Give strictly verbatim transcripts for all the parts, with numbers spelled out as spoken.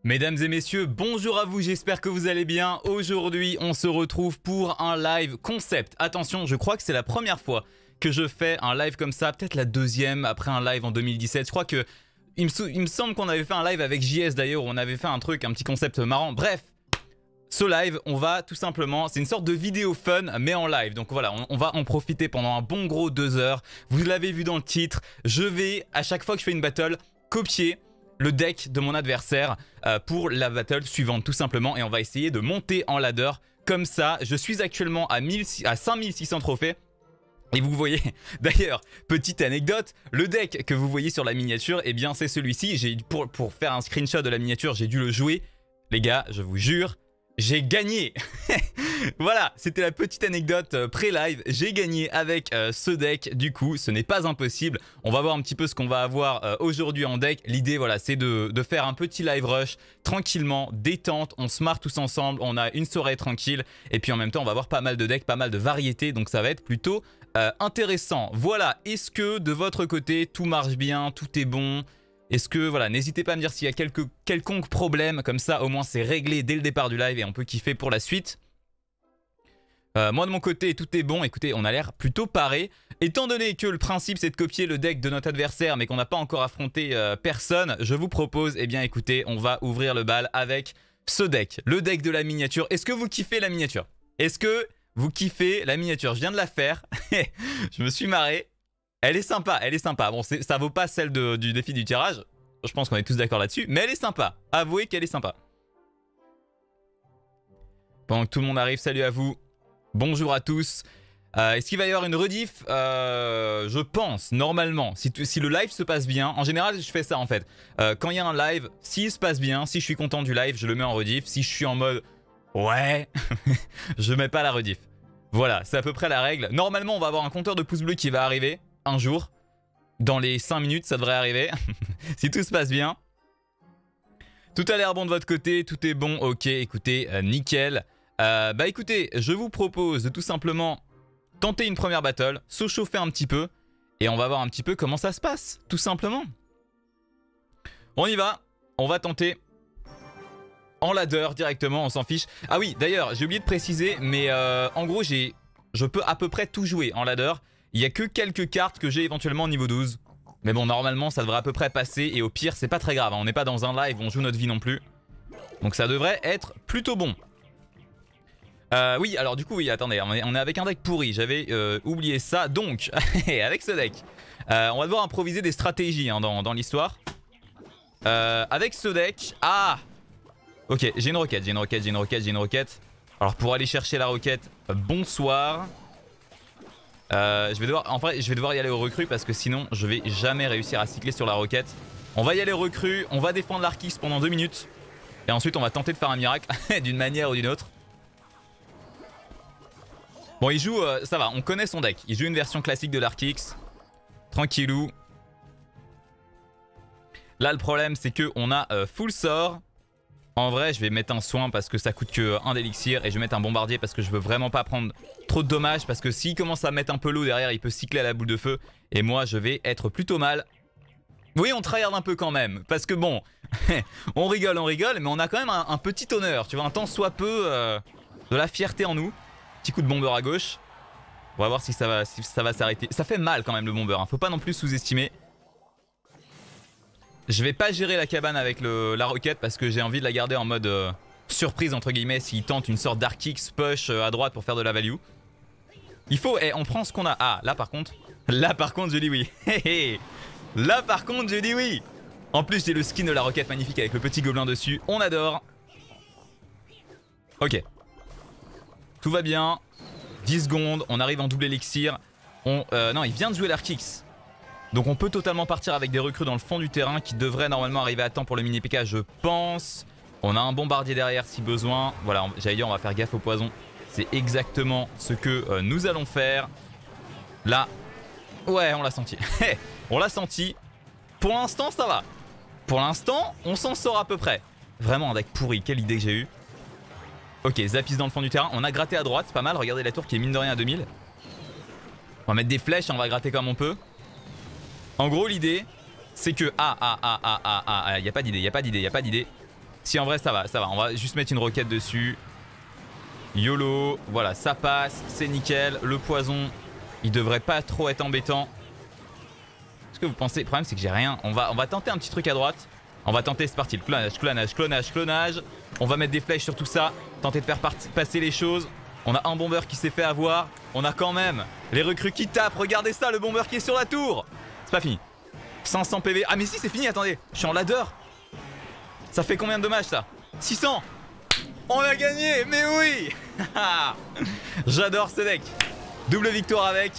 Mesdames et messieurs, bonjour à vous, j'espère que vous allez bien. Aujourd'hui, on se retrouve pour un live concept. Attention, je crois que c'est la première fois que je fais un live comme ça, peut-être la deuxième après un live en deux mille dix-sept. Je crois que il me, il me semble qu'on avait fait un live avec J S d'ailleurs, où on avait fait un truc, un petit concept marrant. Bref, ce live, on va tout simplement, c'est une sorte de vidéo fun, mais en live. Donc voilà, on, on va en profiter pendant un bon gros deux heures. Vous l'avez vu dans le titre, je vais, à chaque fois que je fais une battle, copier le deck de mon adversaire euh, pour la battle suivante tout simplement, et on va essayer de monter en ladder comme ça. Je suis actuellement à, mille, à cinq mille six cents trophées. Et vous voyez, d'ailleurs, petite anecdote, le deck que vous voyez sur la miniature, eh bien c'est celui-ci. J'ai pour, pour faire un screenshot de la miniature, j'ai dû le jouer. Les gars, je vous jure, j'ai gagné. Voilà, c'était la petite anecdote pré-live. J'ai gagné avec euh, ce deck. Du coup, ce n'est pas impossible. On va voir un petit peu ce qu'on va avoir euh, aujourd'hui en deck. L'idée, voilà, c'est de, de faire un petit live rush tranquillement, détente. On se marre tous ensemble. On a une soirée tranquille. Et puis en même temps, on va avoir pas mal de decks, pas mal de variétés. Donc ça va être plutôt euh, intéressant. Voilà, est-ce que de votre côté, tout marche bien, tout est bon ? Est-ce que, voilà, n'hésitez pas à me dire s'il y a quelque, quelconque problème, comme ça au moins c'est réglé dès le départ du live et on peut kiffer pour la suite. Euh, moi de mon côté, tout est bon, écoutez, on a l'air plutôt paré. Étant donné que le principe c'est de copier le deck de notre adversaire mais qu'on n'a pas encore affronté euh, personne, je vous propose, eh bien écoutez, on va ouvrir le bal avec ce deck, le deck de la miniature. Est-ce que vous kiffez la miniature? Est-ce que vous kiffez la miniature? Je viens de la faire, je me suis marré. Elle est sympa, elle est sympa. Bon, ça vaut pas celle de, du défi du tirage. Je pense qu'on est tous d'accord là-dessus. Mais elle est sympa. Avouez qu'elle est sympa. Pendant que tout le monde arrive, salut à vous. Bonjour à tous. Euh, Est-ce qu'il va y avoir une rediff? euh, Je pense, normalement. Si, si le live se passe bien. En général, je fais ça en fait. Euh, quand il y a un live, s'il se passe bien, si je suis content du live, je le mets en rediff. Si je suis en mode ouais, je mets pas la rediff. Voilà, c'est à peu près la règle. Normalement, on va avoir un compteur de pouces bleus qui va arriver un jour. Dans les cinq minutes, ça devrait arriver. Si tout se passe bien. Tout a l'air bon de votre côté, tout est bon. Ok, écoutez, euh, nickel. Euh, bah écoutez, je vous propose de tout simplement tenter une première battle, se chauffer un petit peu, et on va voir un petit peu comment ça se passe, tout simplement. On y va, on va tenter en ladder directement, on s'en fiche. Ah oui, d'ailleurs, j'ai oublié de préciser, mais euh, en gros, j'ai, je peux à peu près tout jouer en ladder. Il n'y a que quelques cartes que j'ai éventuellement au niveau douze. Mais bon, normalement, ça devrait à peu près passer. Et au pire, c'est pas très grave. Hein. On n'est pas dans un live où on joue notre vie non plus. Donc ça devrait être plutôt bon. Euh, oui, alors du coup, oui, attendez. On est, on est avec un deck pourri. J'avais euh, oublié ça. Donc, avec ce deck, euh, on va devoir improviser des stratégies hein, dans, dans l'histoire. Euh, avec ce deck... Ah! Ok, j'ai une roquette, j'ai une roquette, j'ai une roquette, j'ai une roquette. Alors pour aller chercher la roquette, euh, bonsoir. Euh, je vais devoir, en vrai, je vais devoir y aller au recru parce que sinon, je vais jamais réussir à cycler sur la roquette. On va y aller au recru, on va défendre l'Arkix pendant deux minutes. Et ensuite, on va tenter de faire un miracle d'une manière ou d'une autre. Bon, il joue, euh, ça va, on connaît son deck. Il joue une version classique de l'Arkix. Tranquillou. Là, le problème, c'est qu'on a euh, full sort. En vrai, je vais mettre un soin parce que ça coûte que un d'élixir. Et je vais mettre un bombardier parce que je veux vraiment pas prendre trop de dommages. Parce que s'il commence à mettre un peu l'eau derrière, il peut cycler à la boule de feu. Et moi, je vais être plutôt mal. Oui, on tryhard un peu quand même. Parce que bon, on rigole, on rigole. Mais on a quand même un, un petit honneur. Tu vois, un tant soit peu euh, de la fierté en nous. Petit coup de bomber à gauche. On va voir si ça va, si ça va s'arrêter. Ça fait mal quand même le bomber. Hein. Faut pas non plus sous-estimer. Je vais pas gérer la cabane avec le, la roquette parce que j'ai envie de la garder en mode euh, surprise entre guillemets s'il tente une sorte d'Arkix push euh, à droite pour faire de la value. Il faut, et eh, on prend ce qu'on a. Ah, là par contre, là par contre je dis oui. Là par contre je dis oui. En plus j'ai le skin de la roquette magnifique avec le petit gobelin dessus, on adore. Ok. Tout va bien. dix secondes, on arrive en double élixir. On, euh, non, il vient de jouer l'Arkix. Donc on peut totalement partir avec des recrues dans le fond du terrain qui devraient normalement arriver à temps pour le mini P K, je pense. On a un bombardier derrière si besoin. Voilà, j'allais dire on va faire gaffe au poison. C'est exactement ce que euh, nous allons faire. Là, ouais, on l'a senti. On l'a senti. Pour l'instant, ça va. Pour l'instant, on s'en sort à peu près. Vraiment un deck pourri, quelle idée que j'ai eue. Ok, Zapis dans le fond du terrain. On a gratté à droite, c'est pas mal. Regardez la tour qui est mine de rien à deux mille. On va mettre des flèches, on va gratter comme on peut. En gros, l'idée, c'est que... Ah, ah, ah, ah, ah, ah, il n'y a pas d'idée, il n'y a pas d'idée, il n'y a pas d'idée. Si en vrai ça va, ça va. On va juste mettre une roquette dessus. YOLO, voilà, ça passe, c'est nickel. Le poison, il devrait pas trop être embêtant. Est-ce que vous pensez... Le problème c'est que j'ai rien. On va, on va tenter un petit truc à droite. On va tenter, c'est parti, le clonage, clonage, clonage, clonage. On va mettre des flèches sur tout ça. Tenter de faire passer les choses. On a un bomber qui s'est fait avoir. On a quand même les recrues qui tapent. Regardez ça, le bomber qui est sur la tour. C'est pas fini. cinq cents P V. Ah mais si, c'est fini, attendez. Je suis en ladder. Ça fait combien de dommages ça? six cents. On a gagné, mais oui. J'adore ce deck. Double victoire avec.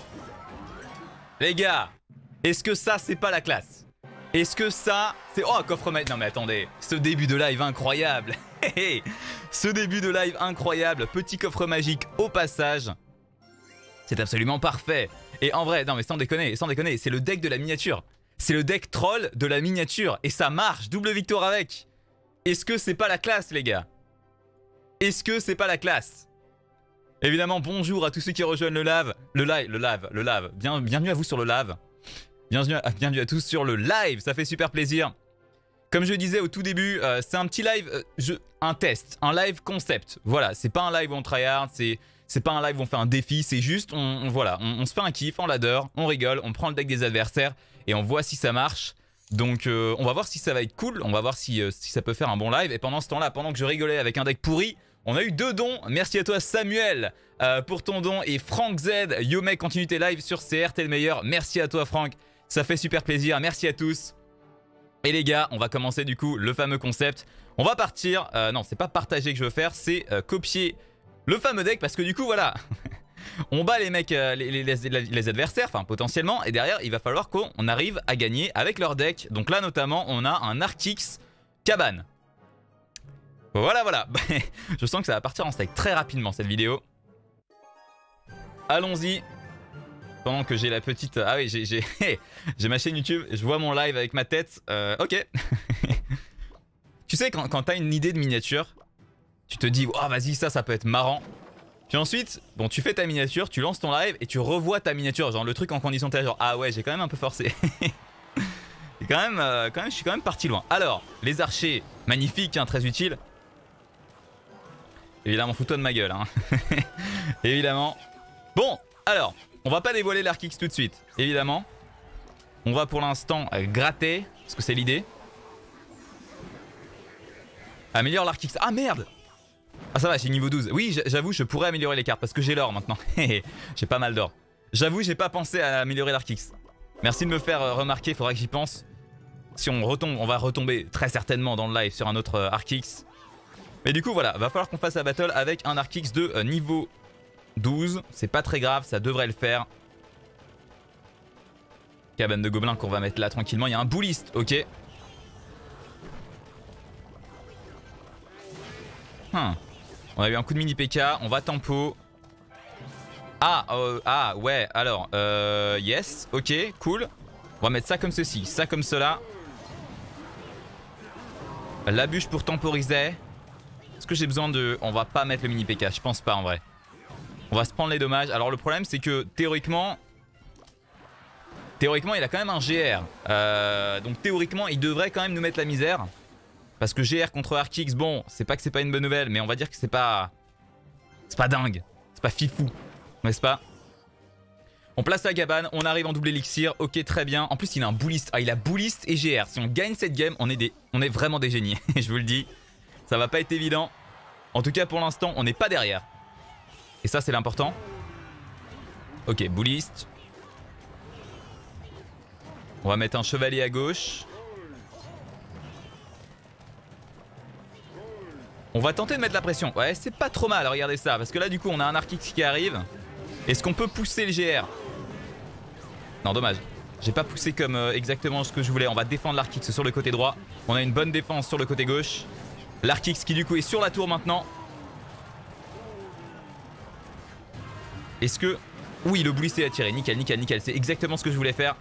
Les gars, est-ce que ça, c'est pas la classe? Est-ce que ça, c'est... Oh, coffre magique. Non mais attendez, ce début de live incroyable. Ce début de live incroyable. Petit coffre magique au passage. C'est absolument parfait. Et en vrai, non mais sans déconner, sans déconner, c'est le deck de la miniature. C'est le deck troll de la miniature. Et ça marche, double victoire avec. Est-ce que c'est pas la classe, les gars? Est-ce que c'est pas la classe? Évidemment, bonjour à tous ceux qui rejoignent le live. Le live, le live, le live. Bien, bienvenue à vous sur le live. Bienvenue à, bienvenue à tous sur le live, ça fait super plaisir. Comme je disais au tout début, euh, c'est un petit live, euh, je, un test, un live concept. Voilà, c'est pas un live où on tryhard, c'est c'est pas un live où on fait un défi, c'est juste, on, on voilà, on, on se fait un kiff en ladder, on rigole, on prend le deck des adversaires et on voit si ça marche. Donc euh, on va voir si ça va être cool, on va voir si, euh, si ça peut faire un bon live. Et pendant ce temps-là, pendant que je rigolais avec un deck pourri, on a eu deux dons. Merci à toi Samuel euh, pour ton don et Franck Z, yo mec, continue tes lives sur C R, t'es le meilleur. Merci à toi Franck, ça fait super plaisir, merci à tous. Et les gars, on va commencer du coup le fameux concept. On va partir, euh, non c'est pas partager que je veux faire, c'est euh, copier le fameux deck parce que du coup voilà, on bat les mecs, euh, les, les, les, les adversaires, enfin potentiellement, et derrière il va falloir qu'on arrive à gagner avec leur deck. Donc là notamment on a un Arcix Cabane. Voilà voilà, je sens que ça va partir en steak très rapidement cette vidéo. Allons-y. Pendant que j'ai la petite... Ah oui, j'ai ma chaîne YouTube, je vois mon live avec ma tête. Euh, ok. Tu sais, quand, quand t'as une idée de miniature, tu te dis, oh vas-y, ça, ça peut être marrant. Puis ensuite, bon, tu fais ta miniature, tu lances ton live et tu revois ta miniature. Genre le truc en condition telle, genre, ah ouais, j'ai quand même un peu forcé. quand, même, euh, quand même, je suis quand même parti loin. Alors, les archers, magnifiques, hein, très utiles. Évidemment, fous-toi de ma gueule. Hein. Évidemment. Bon, alors... On va pas dévoiler l'Arcix tout de suite, évidemment. On va pour l'instant euh, gratter, parce que c'est l'idée. Améliore l'Arcix. Ah merde! Ah ça va, j'ai niveau douze. Oui, j'avoue, je pourrais améliorer les cartes, parce que j'ai l'or maintenant. J'ai pas mal d'or. J'avoue, j'ai pas pensé à améliorer l'Arcix. Merci de me faire euh, remarquer, faudra que j'y pense. Si on retombe, on va retomber très certainement dans le live sur un autre euh, Arcix. Mais du coup, voilà, va falloir qu'on fasse la battle avec un Arcix de euh, niveau douze, c'est pas très grave, ça devrait le faire. Cabane de gobelins qu'on va mettre là tranquillement. Il y a un bouliste, ok. Hmm. On a eu un coup de mini P K, on va tempo. Ah, euh, ah ouais, alors, euh, yes, ok, cool. On va mettre ça comme ceci, ça comme cela. La bûche pour temporiser. Est-ce que j'ai besoin de... On va pas mettre le mini P K, je pense pas en vrai. On va se prendre les dommages. Alors le problème c'est que théoriquement... Théoriquement il a quand même un G R. Euh, donc théoriquement il devrait quand même nous mettre la misère. Parce que G R contre Arcix, bon, c'est pas que c'est pas une bonne nouvelle, mais on va dire que c'est pas... C'est pas dingue. C'est pas fifou. N'est-ce pas? On place la cabane, on arrive en double élixir. Ok, très bien. En plus il a un bouliste. Ah, il a bouliste et G R. Si on gagne cette game, on est, des... on est vraiment des génies. Je vous le dis. Ça va pas être évident. En tout cas pour l'instant on n'est pas derrière. Et ça c'est l'important. Ok, bouliste. On va mettre un chevalier à gauche. On va tenter de mettre la pression. Ouais, c'est pas trop mal, regardez ça. Parce que là du coup on a un Arcix qui arrive. Est-ce qu'on peut pousser le G R? Non, dommage. J'ai pas poussé comme euh, exactement ce que je voulais. On va défendre l'Arcix sur le côté droit. On a une bonne défense sur le côté gauche. L'Arcix qui du coup est sur la tour maintenant. Est-ce que... Oui, le bouliste est attiré. Nickel, nickel, nickel. C'est exactement ce que je voulais faire.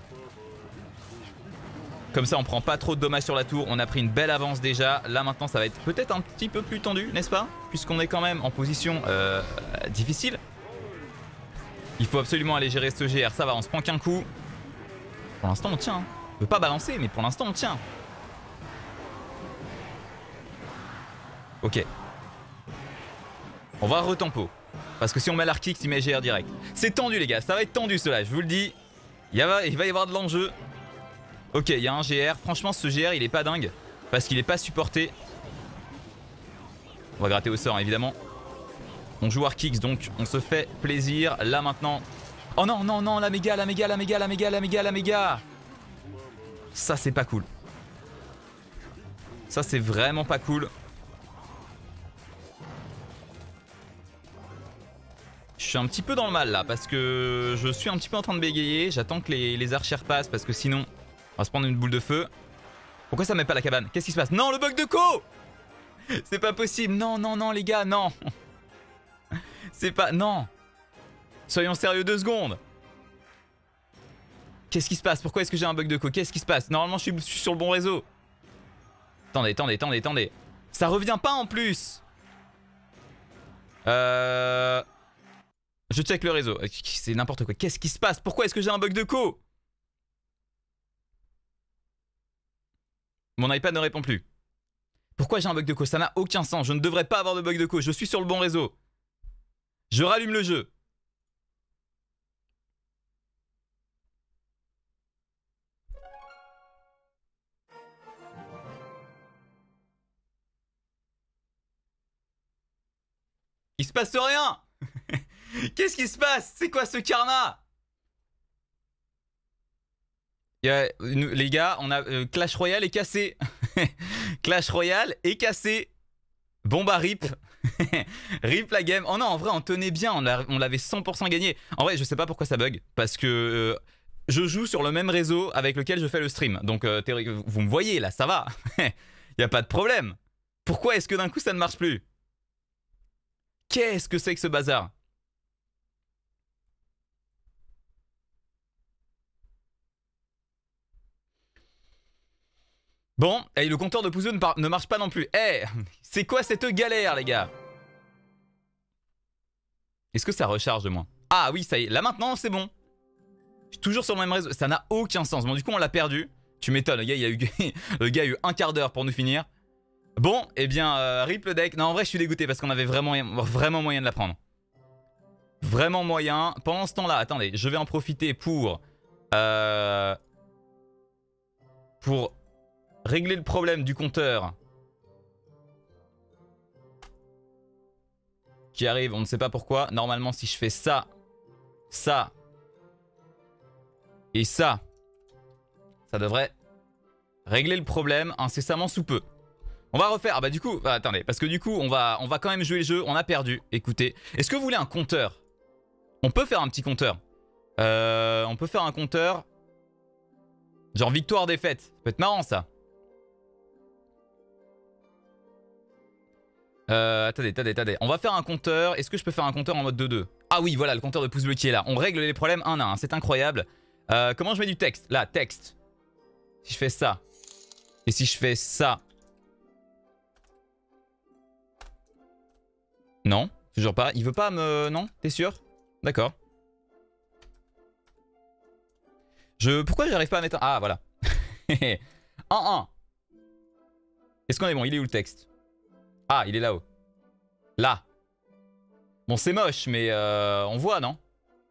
Comme ça, on prend pas trop de dommages sur la tour. On a pris une belle avance déjà. Là, maintenant, ça va être peut-être un petit peu plus tendu, n'est-ce pas? Puisqu'on est quand même en position euh, difficile. Il faut absolument aller gérer ce G R. Ça va, on se prend qu'un coup. Pour l'instant, on tient. On peut pas balancer, mais pour l'instant, on tient. Ok. On va retempo. Parce que si on met l'arc kick, il met G R direct. C'est tendu les gars, ça va être tendu cela, je vous le dis. Il, y a, il va y avoir de l'enjeu. Ok, il y a un G R. Franchement, ce G R, il est pas dingue. Parce qu'il est pas supporté. On va gratter au sort, évidemment. On joue arc kicks, donc on se fait plaisir. Là, maintenant... Oh non, non, non, la méga, la méga, la méga, la méga, la méga, la méga. Ça, c'est pas cool. Ça, c'est vraiment pas cool. Je suis un petit peu dans le mal là parce que je suis un petit peu en train de bégayer. J'attends que les, les archers passent parce que sinon on va se prendre une boule de feu. Pourquoi ça met pas la cabane? Qu'est-ce qui se passe? Non, le bug de co! C'est pas possible. Non, non, non les gars, non. C'est pas... Non. Soyons sérieux deux secondes. Qu'est-ce qui se passe? Pourquoi est-ce que j'ai un bug de co? Qu'est-ce qui se passe? Normalement je suis, je suis sur le bon réseau. Attendez, attendez, attendez, attendez. Ça revient pas en plus. Euh... Je check le réseau. C'est n'importe quoi. Qu'est-ce qui se passe? Pourquoi est-ce que j'ai un bug de co? Mon iPad ne répond plus. Pourquoi j'ai un bug de co? Ça n'a aucun sens. Je ne devrais pas avoir de bug de co. Je suis sur le bon réseau. Je rallume le jeu. Il se passe rien. Qu'est-ce qui se passe? C'est quoi ce karma? Il y a, les gars, on a euh, Clash Royale est cassé. Clash Royale est cassé. Bon bah rip. Rip la game. Oh non, en vrai on tenait bien, on l'avait cent pour cent gagné. En vrai je sais pas pourquoi ça bug. Parce que euh, je joue sur le même réseau avec lequel je fais le stream. Donc euh, vous me voyez là, ça va. Il n'y a pas de problème. Pourquoi est-ce que d'un coup ça ne marche plus? Qu'est-ce que c'est que ce bazar? Bon, et le compteur de Pouzou ne, ne marche pas non plus. Eh, hey, c'est quoi cette galère, les gars? Est-ce que ça recharge de moins? Ah oui, ça y est. Là maintenant, c'est bon. Je suis toujours sur le même réseau. Ça n'a aucun sens. Bon, du coup, on l'a perdu. Tu m'étonnes. Le gars, il a eu, le gars a eu un quart d'heure pour nous finir. Bon, eh bien, euh, rip le deck. Non, en vrai, je suis dégoûté parce qu'on avait vraiment, vraiment moyen de la prendre. Vraiment moyen. Pendant ce temps-là, attendez, je vais en profiter pour... Euh, pour... régler le problème du compteur qui arrive, on ne sait pas pourquoi. Normalement, si je fais ça, ça et ça, ça devrait régler le problème incessamment sous peu. On va refaire. Ah bah du coup, bah, attendez, parce que du coup, on va, on va quand même jouer le jeu. On a perdu. Écoutez, est-ce que vous voulez un compteur? On peut faire un petit compteur. Euh, on peut faire un compteur. Genre victoire-défaite. Ça peut être marrant ça. Euh, attendez, attendez, attendez. On va faire un compteur. Est-ce que je peux faire un compteur en mode deux deux? Ah oui, voilà, le compteur de pouce bleu qui est là. On règle les problèmes un à un. C'est incroyable. Euh, comment je mets du texte? Là, texte. Si je fais ça. Et si je fais ça. Non, toujours pas. Il veut pas me... Non? T'es sûr? D'accord. Je... Pourquoi j'arrive pas à mettre un... Ah, voilà. un un. Est-ce qu'on est bon? Il est où le texte? Ah, il est là-haut. Là. Bon, c'est moche, mais euh, on voit, non?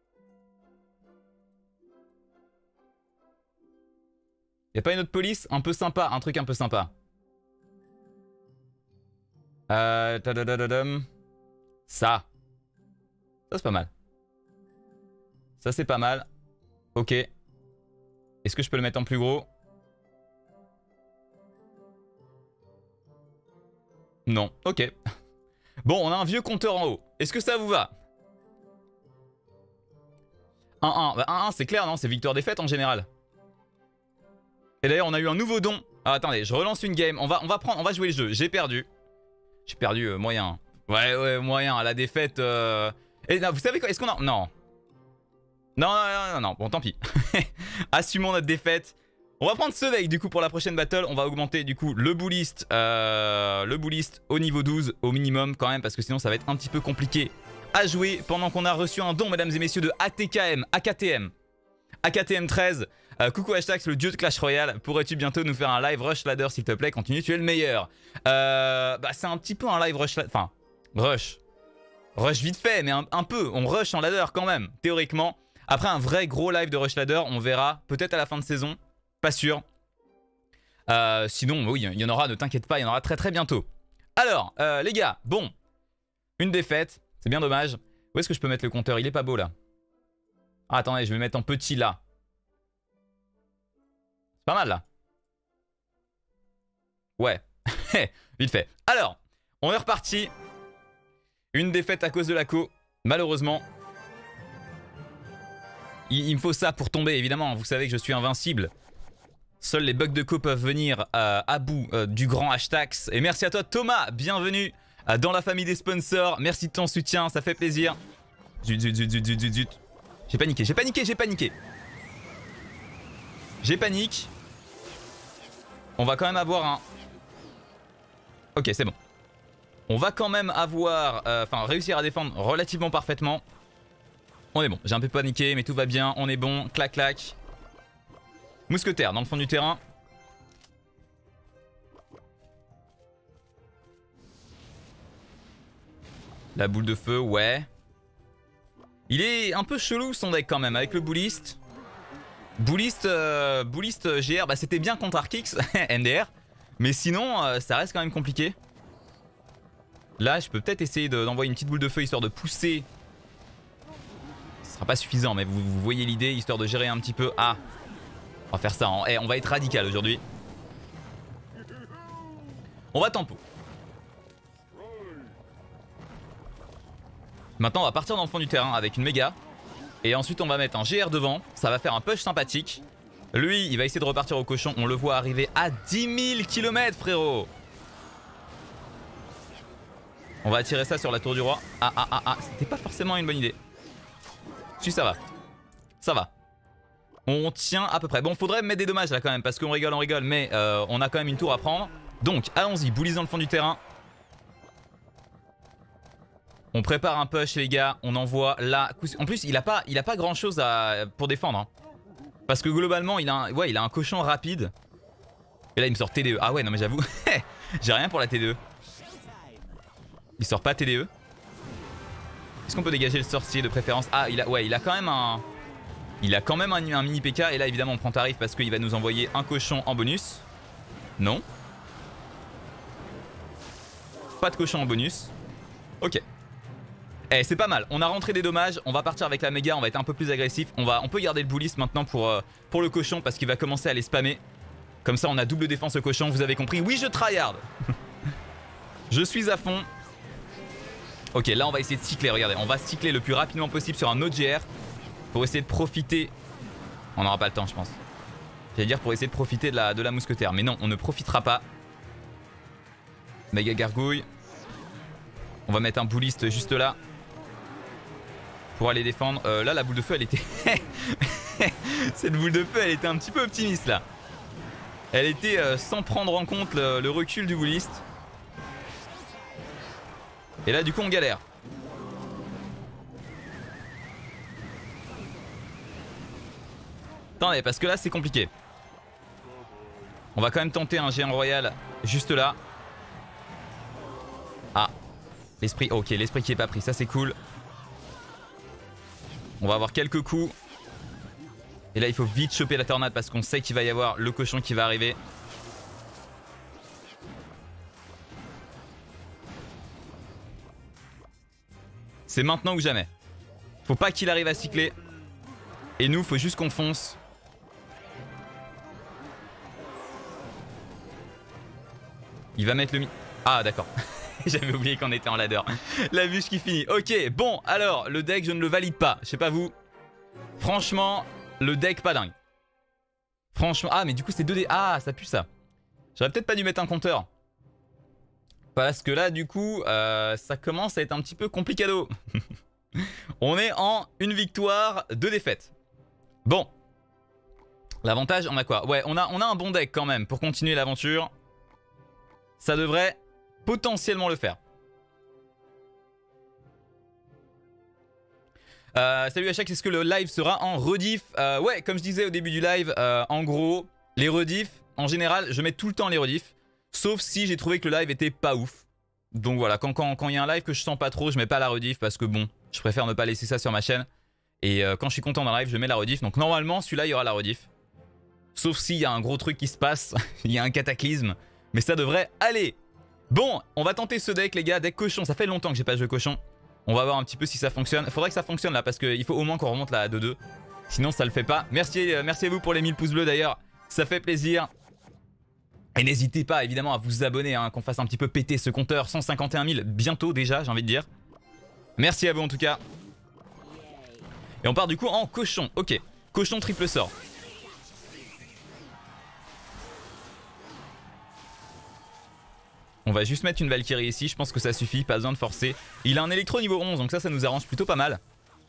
Y'a pas une autre police un peu sympa? Un truc un peu sympa. Euh... Ça. Ça, c'est pas mal. Ça, c'est pas mal. Ok. Est-ce que je peux le mettre en plus gros? Non. Ok. Bon, on a un vieux compteur en haut. Est-ce que ça vous va? un un. Bah, un un, c'est clair, non? C'est victoire-défaite en général. Et d'ailleurs, on a eu un nouveau don. Ah, attendez, je relance une game. On va, on va, prendre, on va jouer le jeu. J'ai perdu. J'ai perdu euh, moyen. Ouais, ouais, moyen. À la défaite... Euh... Et, non, vous savez quoi? Est-ce qu'on a... Non. Non, non, non, non, non. Bon, tant pis. Assumons notre défaite. On va prendre ce deck du coup pour la prochaine battle. On va augmenter du coup le bullist, euh, le bullist au niveau douze au minimum quand même. Parce que sinon ça va être un petit peu compliqué à jouer. Pendant qu'on a reçu un don, mesdames et messieurs, de A T K M, A K T M. A K T M treize. Euh, coucou Hashtax, le dieu de Clash Royale. Pourrais-tu bientôt nous faire un live Rush Ladder s'il te plaît? Continue, tu es le meilleur. Euh, bah c'est un petit peu un live Rush... Enfin, Rush. Rush vite fait, mais un, un peu. On rush en ladder quand même, théoriquement. Après un vrai gros live de Rush Ladder, on verra peut-être à la fin de saison. Pas sûr. Euh, sinon, oui, il y en aura, ne t'inquiète pas, il y en aura très très bientôt. Alors, euh, les gars, bon. Une défaite, c'est bien dommage. Où est-ce que je peux mettre le compteur? Il est pas beau là. Ah, attendez, je vais mettre en petit là. C'est pas mal là. Ouais, vite fait. Alors, on est reparti. Une défaite à cause de la co, malheureusement. Il, il me faut ça pour tomber, évidemment. Vous savez que je suis invincible. Seuls les bugs de co peuvent venir euh, à bout euh, du grand Hashtax. Et merci à toi Thomas, bienvenue euh, dans la famille des sponsors. Merci de ton soutien, ça fait plaisir. Zut, zut, zut, zut, zut, zut, zut. J'ai paniqué, j'ai paniqué, j'ai paniqué. J'ai panique. On va quand même avoir un... Ok, c'est bon. On va quand même avoir... Enfin, euh, réussir à défendre relativement parfaitement. On est bon. J'ai un peu paniqué, mais tout va bien. On est bon. Clac, clac. Mousquetaire dans le fond du terrain. La boule de feu, ouais. Il est un peu chelou son deck quand même, avec le bouliste. Bouliste, euh, bouliste G R, bah c'était bien contre Arkix, N D R. Mais sinon, euh, ça reste quand même compliqué. Là, je peux peut-être essayer d'envoyer une petite boule de feu histoire de pousser. Ce sera pas suffisant, mais vous, vous voyez l'idée, histoire de gérer un petit peu. Ah, on va faire ça. Hein. Eh, on va être radical aujourd'hui. On va tempo. Maintenant, on va partir dans le fond du terrain avec une méga. Et ensuite, on va mettre un G R devant. Ça va faire un push sympathique. Lui, il va essayer de repartir au cochon. On le voit arriver à dix mille kilomètres, frérot. On va attirer ça sur la tour du roi. Ah, ah, ah, ah. C'était pas forcément une bonne idée. Si, ça va. Ça va. On tient à peu près. Bon, faudrait mettre des dommages là quand même. Parce qu'on rigole, on rigole. Mais euh, on a quand même une tour à prendre. Donc, allons-y. Bullies dans le fond du terrain. On prépare un push, les gars. On envoie là. En plus, il a pas, il a pas grand chose à, pour défendre. Hein. Parce que globalement, il a, un, ouais, il a un cochon rapide. Et là, il me sort T D E. Ah ouais, non, mais j'avoue. J'ai rien pour la T D E. Il sort pas T D E. Est-ce qu'on peut dégager le sorcier de préférence? Ah, il a, ouais, il a quand même un... Il a quand même un, un mini P K. Et là, évidemment, on prend tarif parce qu'il va nous envoyer un cochon en bonus. Non. Pas de cochon en bonus. Ok. Eh, c'est pas mal. On a rentré des dommages. On va partir avec la méga. On va être un peu plus agressif. On, va, on peut garder le bouliste maintenant pour, euh, pour le cochon parce qu'il va commencer à les spammer. Comme ça, on a double défense au cochon. Vous avez compris. Oui, je tryhard. Je suis à fond. Ok, là, on va essayer de cycler. Regardez, on va cycler le plus rapidement possible sur un autre G R pour essayer de profiter. On n'aura pas le temps, je pense. J'allais dire pour essayer de profiter de la, de la mousquetaire. Mais non, on ne profitera pas. Méga gargouille. On va mettre un bouliste juste là. Pour aller défendre. Euh, là, la boule de feu, elle était... Cette boule de feu, elle était un petit peu optimiste, là. Elle était euh, sans prendre en compte le, le recul du bouliste. Et là, du coup, on galère. Attendez, parce que là, c'est compliqué. On va quand même tenter un géant royal juste là. Ah. L'esprit... Ok, l'esprit qui est pas pris. Ça, c'est cool. On va avoir quelques coups. Et là, il faut vite choper la tornade parce qu'on sait qu'il va y avoir le cochon qui va arriver. C'est maintenant ou jamais. Faut pas qu'il arrive à cycler. Et nous, faut juste qu'on fonce. Il va mettre le mi... Ah, d'accord. J'avais oublié qu'on était en ladder. La bûche qui finit. Ok, bon, alors, le deck, je ne le valide pas. Je sais pas vous. Franchement, le deck, pas dingue. Franchement... Ah, mais du coup, c'est deux dés. Ah, ça pue ça. J'aurais peut-être pas dû mettre un compteur. Parce que là, du coup, euh, ça commence à être un petit peu complicado. On est en une victoire, deux défaites. Bon. L'avantage, on a quoi? Ouais, on a, on a un bon deck quand même pour continuer l'aventure. Ça devrait... potentiellement le faire. Euh, salut à chaque, est-ce que le live sera en rediff? euh, Ouais, comme je disais au début du live, euh, en gros, les rediffs, en général, je mets tout le temps les rediffs. Sauf si j'ai trouvé que le live était pas ouf. Donc voilà, quand il quand, quand y a un live que je sens pas trop, je mets pas la rediff parce que bon, je préfère ne pas laisser ça sur ma chaîne. Et euh, quand je suis content d'un live, je mets la rediff. Donc normalement, celui-là, il y aura la rediff. Sauf s'il y a un gros truc qui se passe, il y a un cataclysme. Mais ça devrait aller. Bon, on va tenter ce deck, les gars. Deck cochon. Ça fait longtemps que j'ai pas joué cochon. On va voir un petit peu si ça fonctionne. Faudrait que ça fonctionne là, parce qu'il faut au moins qu'on remonte là à deux deux. Sinon, ça le fait pas. Merci, euh, merci à vous pour les mille pouces bleus d'ailleurs. Ça fait plaisir. Et n'hésitez pas évidemment à vous abonner, hein, qu'on fasse un petit peu péter ce compteur. cent cinquante et un mille bientôt déjà, j'ai envie de dire. Merci à vous en tout cas. Et on part du coup en cochon. Ok, cochon triple sort. On va juste mettre une Valkyrie ici, je pense que ça suffit, pas besoin de forcer. Il a un électro niveau onze, donc ça, ça nous arrange plutôt pas mal.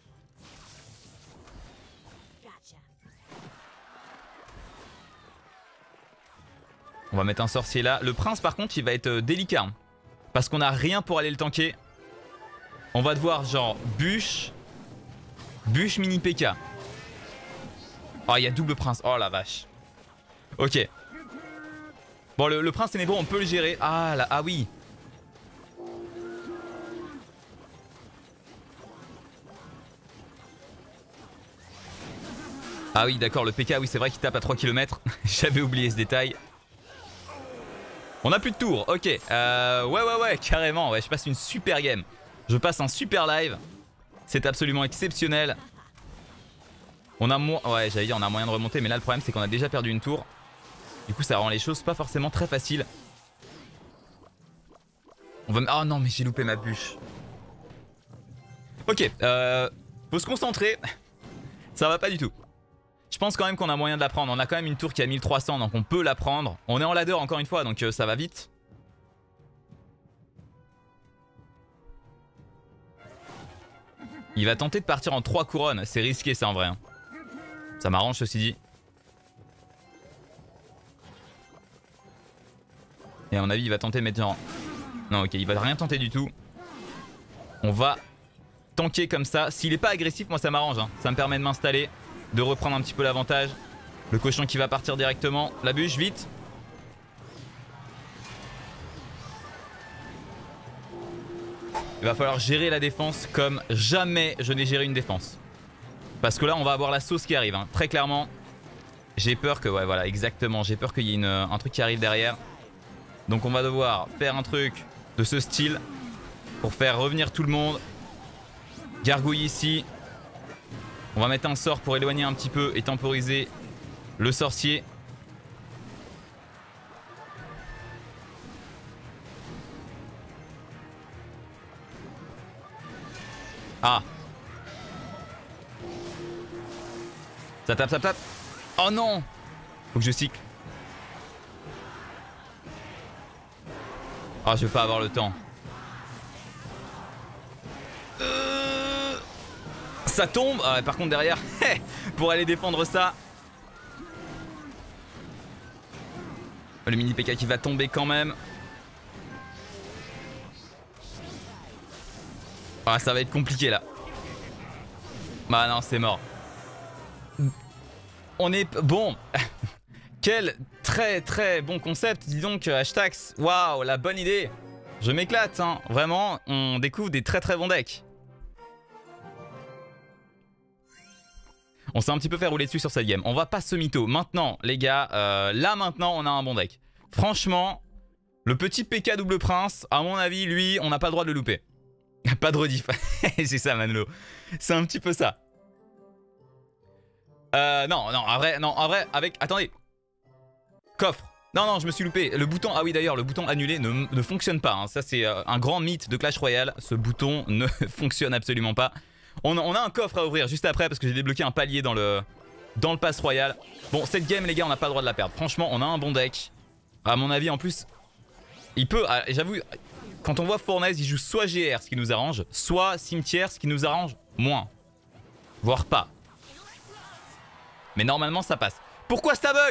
On va mettre un sorcier là. Le prince par contre, il va être délicat. Hein, parce qu'on a rien pour aller le tanker. On va devoir genre bûche. Bûche mini P K. Oh, il y a double prince. Oh la vache. Ok. Bon, le, le prince ténébreux, on peut le gérer. Ah là, ah oui. Ah oui, d'accord, le P K, oui, c'est vrai qu'il tape à trois kilomètres. J'avais oublié ce détail. On a plus de tours, ok. Euh, ouais, ouais, ouais, carrément. Ouais, je passe une super game. Je passe un super live. C'est absolument exceptionnel. On a moins. Ouais, j'allais dire, on a moyen de remonter, mais là, le problème, c'est qu'on a déjà perdu une tour. Du coup, ça rend les choses pas forcément très faciles. On va... Oh non, mais j'ai loupé ma bûche. Ok, euh, faut se concentrer. Ça va pas du tout. Je pense quand même qu'on a moyen de la prendre. On a quand même une tour qui a mille trois cents, donc on peut la prendre. On est en ladder encore une fois, donc euh, ça va vite. Il va tenter de partir en trois couronnes. C'est risqué ça en vrai. Hein. Ça m'arrange ceci dit. Et à mon avis, il va tenter de mettre genre... Non, ok, il va rien tenter du tout. On va tanker comme ça. S'il est pas agressif, moi ça m'arrange. Hein. Ça me permet de m'installer, de reprendre un petit peu l'avantage. Le cochon qui va partir directement. La bûche, vite. Il va falloir gérer la défense comme jamais je n'ai géré une défense. Parce que là, on va avoir la sauce qui arrive. Hein. Très clairement, j'ai peur que... Ouais, voilà, exactement. J'ai peur qu'il y ait une, un truc qui arrive derrière. Donc on va devoir faire un truc de ce style pour faire revenir tout le monde. Gargouille ici. On va mettre un sort pour éloigner un petit peu et temporiser le sorcier. Ah. Ça tape, ça tape. Oh non. Faut que je cycle. Ah, je vais pas avoir le temps. Euh... Ça tombe. Ah, par contre derrière, pour aller défendre ça. Le mini P K qui va tomber quand même. Ah, ça va être compliqué là. Bah non, c'est mort. On est... Bon. Quel très très bon concept, dis donc, hashtags. Waouh, la bonne idée. Je m'éclate, hein. Vraiment, on découvre des très très bons decks. On s'est un petit peu fait rouler dessus sur cette game. On va pas se mytho. Maintenant, les gars, euh, là maintenant, on a un bon deck. Franchement, le petit P K double prince, à mon avis, lui, on n'a pas le droit de le louper. Pas de rediff. C'est ça, Manlo. C'est un petit peu ça. Euh, non, non, en vrai, non, en vrai, avec... Attendez. Coffre. Non, non, je me suis loupé. Le bouton, ah oui d'ailleurs, le bouton annulé ne, ne fonctionne pas. Hein. Ça, c'est euh, un grand mythe de Clash Royale. Ce bouton ne fonctionne absolument pas. On, on a un coffre à ouvrir juste après parce que j'ai débloqué un palier dans le, dans le pass royal. Bon, cette game, les gars, on n'a pas le droit de la perdre. Franchement, on a un bon deck. À mon avis, en plus, il peut... Ah, j'avoue, quand on voit Fournaise, il joue soit G R, ce qui nous arrange, soit Cimetière, ce qui nous arrange moins. Voire pas. Mais normalement, ça passe. Pourquoi ça bug ?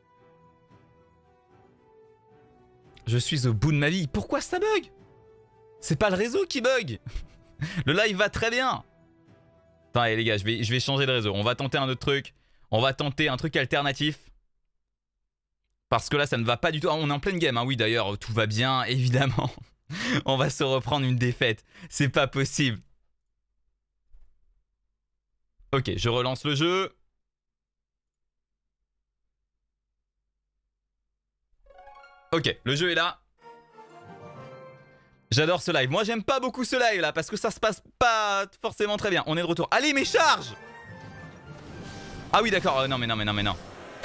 Je suis au bout de ma vie. Pourquoi ça bug? C'est pas le réseau qui bug. Le live va très bien. Attends, allez, les gars, je vais, je vais changer de réseau. On va tenter un autre truc. On va tenter un truc alternatif. Parce que là, ça ne va pas du tout. Ah, on est en pleine game, hein. Oui, d'ailleurs, tout va bien, évidemment. On va se reprendre une défaite. C'est pas possible. Ok, je relance le jeu. Ok, le jeu est là. J'adore ce live. Moi, j'aime pas beaucoup ce live là parce que ça se passe pas forcément très bien. On est de retour. Allez, mais charge! Ah oui, d'accord. Euh, non, mais non, mais non, mais non.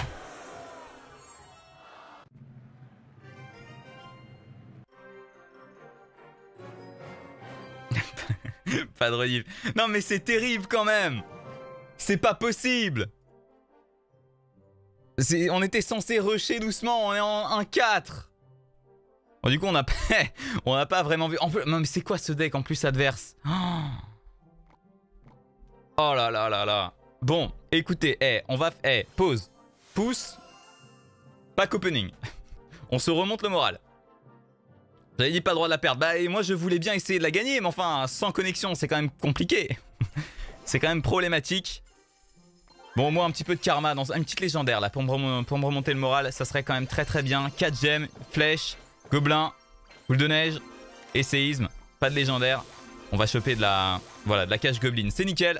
Pas de relief. Non, mais c'est terrible quand même. C'est pas possible. On était censé rusher doucement. On est en un quatre. Bon, du coup, on n'a pas... on n'a pas vraiment vu. En plus... Non, mais c'est quoi ce deck en plus adverse? Oh là là là là. Bon, écoutez, hey, on va... Hey, pause. Pouce. Pack opening. On se remonte le moral. J'avais dit pas le droit de la perdre. Bah, et moi, je voulais bien essayer de la gagner, mais enfin, sans connexion, c'est quand même compliqué. C'est quand même problématique. Bon, moi, un petit peu de karma dans une petite légendaire, là, pour me, pour me remonter le moral, ça serait quand même très très bien. quatre gemmes, flèche, gobelin, boule de neige et séisme. Pas de légendaire. On va choper de la, voilà, de la cache goblin. C'est nickel.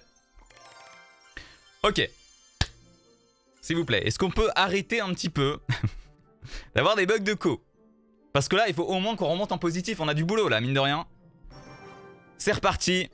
Ok. S'il vous plaît, est-ce qu'on peut arrêter un petit peu d'avoir des bugs de co? Parce que là, il faut au moins qu'on remonte en positif. On a du boulot là, mine de rien. C'est reparti.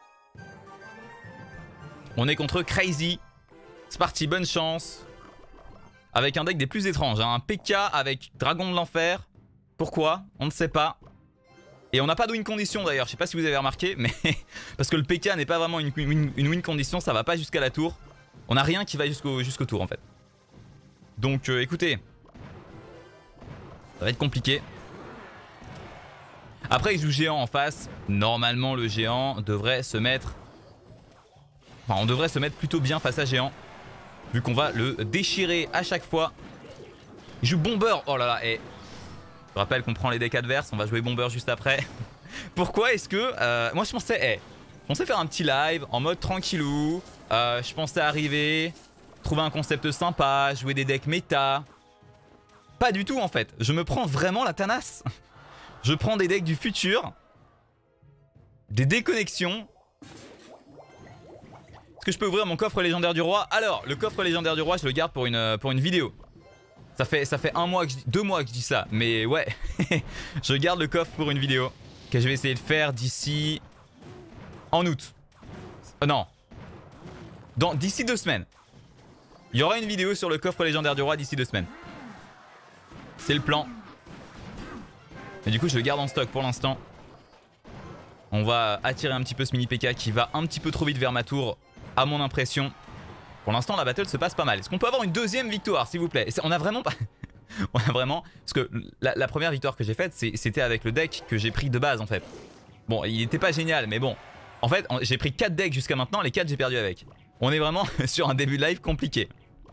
On est contre Crazy. C'est parti, bonne chance. Avec un deck des plus étranges. Hein. Un P K avec Dragon de l'Enfer. Pourquoi? On ne sait pas. Et on n'a pas de win condition d'ailleurs. Je sais pas si vous avez remarqué. Mais parce que le P K n'est pas vraiment une, une, une win condition. Ça va pas jusqu'à la tour. On n'a rien qui va jusqu'au jusqu'au tour en fait. Donc euh, écoutez. Ça va être compliqué. Après, il joue géant en face. Normalement, le géant devrait se mettre... Enfin, on devrait se mettre plutôt bien face à géant. Vu qu'on va le déchirer à chaque fois. Il joue bomber. Oh là là, et... Je rappelle qu'on prend les decks adverses. On va jouer bomber juste après. Pourquoi est-ce que... Euh, moi, je pensais... Eh, je pensais faire un petit live en mode tranquillou. Euh, je pensais arriver, trouver un concept sympa, jouer des decks méta. Pas du tout, en fait. Je me prends vraiment la tanasse. Je prends des decks du futur. Des déconnexions. Est-ce que je peux ouvrir mon coffre légendaire du roi? Alors, le coffre légendaire du roi, je le garde pour une, pour une vidéo. Ça fait, ça fait un mois, que je, deux mois que je dis ça. Mais ouais, je garde le coffre pour une vidéo que je vais essayer de faire d'ici... En août. Euh, non. D'ici deux semaines. Il y aura une vidéo sur le coffre légendaire du roi d'ici deux semaines. C'est le plan. Et du coup, je le garde en stock pour l'instant. On va attirer un petit peu ce mini P K qui va un petit peu trop vite vers ma tour, à mon impression. Pour l'instant, la battle se passe pas mal. Est-ce qu'on peut avoir une deuxième victoire, s'il vous plaît? On a vraiment pas... On a vraiment... Parce que la, la première victoire que j'ai faite, c'était avec le deck que j'ai pris de base, en fait. Bon, il était pas génial, mais bon. En fait, j'ai pris quatre decks jusqu'à maintenant. Les quatre, j'ai perdu avec. On est vraiment sur un début de live compliqué.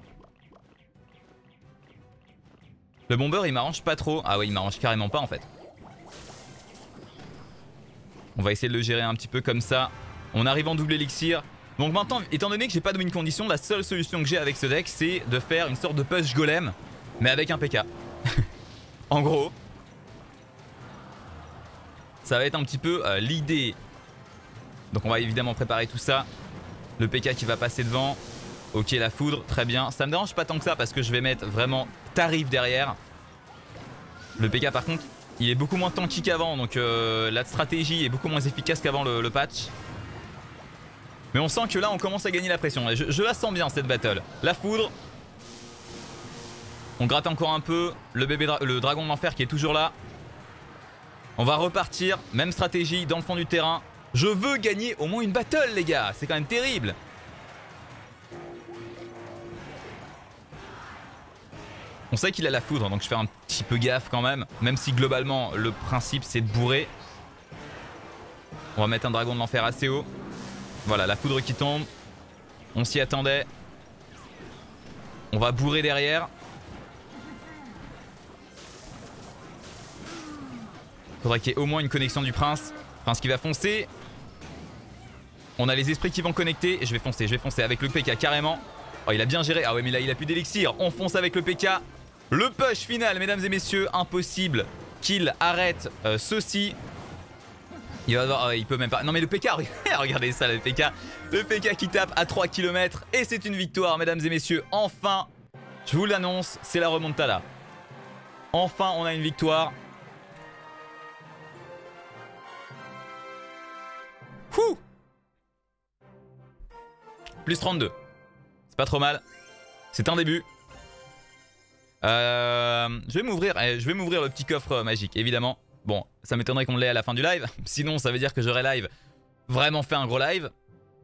Le bomber, il m'arrange pas trop. Ah ouais, il m'arrange carrément pas, en fait. On va essayer de le gérer un petit peu comme ça. On arrive en double élixir. Donc maintenant, étant donné que j'ai pas de win condition, la seule solution que j'ai avec ce deck, c'est de faire une sorte de push golem, mais avec un P K. En gros, ça va être un petit peu euh, l'idée. Donc on va évidemment préparer tout ça. Le P K qui va passer devant. Ok, la foudre, très bien. Ça me dérange pas tant que ça parce que je vais mettre vraiment tarif derrière. Le P K par contre, il est beaucoup moins tanky qu'avant, donc euh, la stratégie est beaucoup moins efficace qu'avant le, le patch. Mais on sent que là on commence à gagner la pression. Et je, je la sens bien cette battle. La foudre. On gratte encore un peu. Le bébé dra le dragon de l'enfer qui est toujours là. On va repartir. Même stratégie dans le fond du terrain. Je veux gagner au moins une battle les gars. C'est quand même terrible. On sait qu'il a la foudre, donc je fais un petit peu gaffe quand même. Même si globalement le principe c'est de bourrer. On va mettre un dragon de l'enfer assez haut. Voilà, la foudre qui tombe. On s'y attendait. On va bourrer derrière. Faudrait qu'il y ait au moins une connexion du prince. Prince qui va foncer. On a les esprits qui vont connecter. Et je vais foncer, je vais foncer avec le P K carrément. Oh, il a bien géré. Ah ouais, mais là, il a plus d'élixir. On fonce avec le P K. Le push final, mesdames et messieurs. Impossible qu'il arrête euh, ceci. Il va avoir, oh, il peut même pas. Non, mais le P K, regardez ça, le P K. Le P K qui tape à trois kilomètres. Et c'est une victoire, mesdames et messieurs. Enfin, je vous l'annonce, c'est la remontada. Enfin, on a une victoire. Ouh. Plus trente-deux. C'est pas trop mal. C'est un début. Euh, je vais m'ouvrir je vais m'ouvrir le petit coffre magique, évidemment. Bon, ça m'étonnerait qu'on l'ait à la fin du live. Sinon, ça veut dire que j'aurais live vraiment fait un gros live.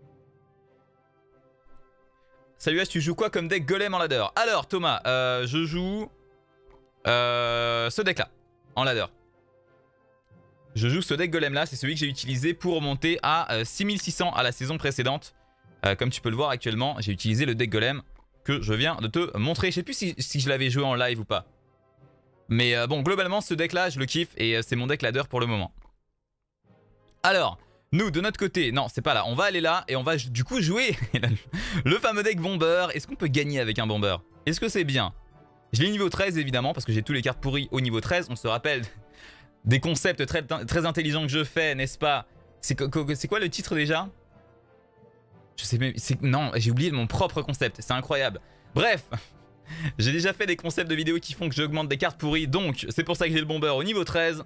Salut As, tu joues quoi comme deck golem en ladder? Alors Thomas, euh, je joue euh, ce deck là, en ladder. Je joue ce deck golem là, c'est celui que j'ai utilisé pour monter à euh, six mille six cents à la saison précédente. Euh, comme tu peux le voir actuellement, j'ai utilisé le deck golem que je viens de te montrer. Je sais plus si, si je l'avais joué en live ou pas. Mais euh, bon, globalement, ce deck là, je le kiffe et euh, c'est mon deck ladder pour le moment. Alors, nous, de notre côté, non, c'est pas là. On va aller là et on va du coup jouer le fameux deck bomber. Est-ce qu'on peut gagner avec un bomber? Est-ce que c'est bien? Je l'ai niveau treize évidemment parce que j'ai tous les cartes pourries au niveau treize. On se rappelle des concepts très, très intelligents que je fais, n'est-ce pas? C'est quoi le titre déjà? Je sais même... Non, j'ai oublié mon propre concept. C'est incroyable. Bref, j'ai déjà fait des concepts de vidéos qui font que j'augmente des cartes pourries. Donc, c'est pour ça que j'ai le bomber au niveau treize.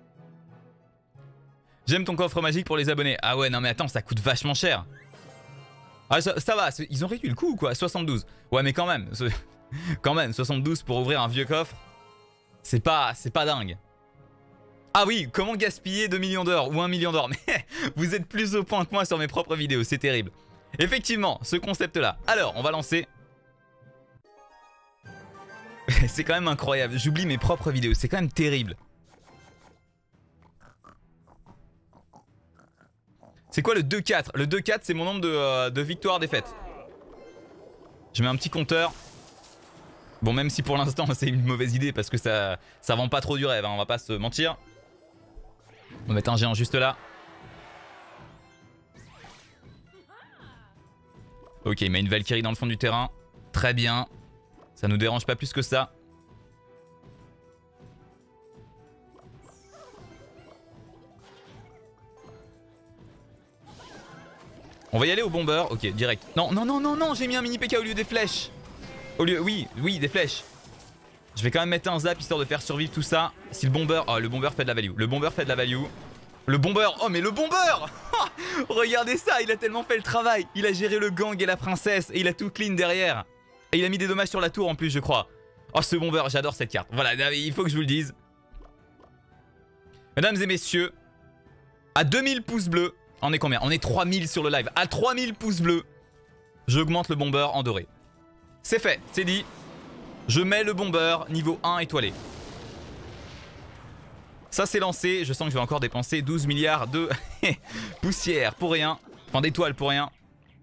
J'aime ton coffre magique pour les abonnés. Ah ouais, non mais attends, ça coûte vachement cher. Ah, ça, ça va, ils ont réduit le coût ou quoi? soixante-douze. Ouais, mais quand même, quand même, soixante-douze pour ouvrir un vieux coffre, c'est pas, c'est pas dingue. Ah oui, comment gaspiller deux millions d'or ou un million d'or? Mais vous êtes plus au point que moi sur mes propres vidéos, c'est terrible. Effectivement, ce concept-là. Alors, on va lancer. C'est quand même incroyable. J'oublie mes propres vidéos, c'est quand même terrible. C'est quoi le deux quatre? Le deux quatre, c'est mon nombre de, euh, de victoires défaites. Je mets un petit compteur. Bon, même si pour l'instant, c'est une mauvaise idée parce que ça, ça vend pas trop du rêve, hein, on va pas se mentir. On va mettre un géant juste là. Ok, il met une Valkyrie dans le fond du terrain. Très bien. Ça nous dérange pas plus que ça. On va y aller au bomber. Ok, direct. Non, non, non, non, non, j'ai mis un mini P K au lieu des flèches. Au lieu, oui, oui, des flèches. Je vais quand même mettre un zap histoire de faire survivre tout ça. Si le bomber... Oh, le bomber fait de la value. Le bomber fait de la value. Le bomber... Oh, mais le bomber. Regardez ça, il a tellement fait le travail. Il a géré le gang et la princesse. Et il a tout clean derrière. Et il a mis des dommages sur la tour en plus, je crois. Oh, ce bomber, j'adore cette carte. Voilà, il faut que je vous le dise. Mesdames et messieurs, à deux mille pouces bleus... On est combien? On est trois mille sur le live. À trois mille pouces bleus, j'augmente le bomber en doré. C'est fait, c'est dit. Je mets le bomber niveau un étoilé. Ça c'est lancé. Je sens que je vais encore dépenser douze milliards de poussière pour rien. Enfin d'étoiles pour rien.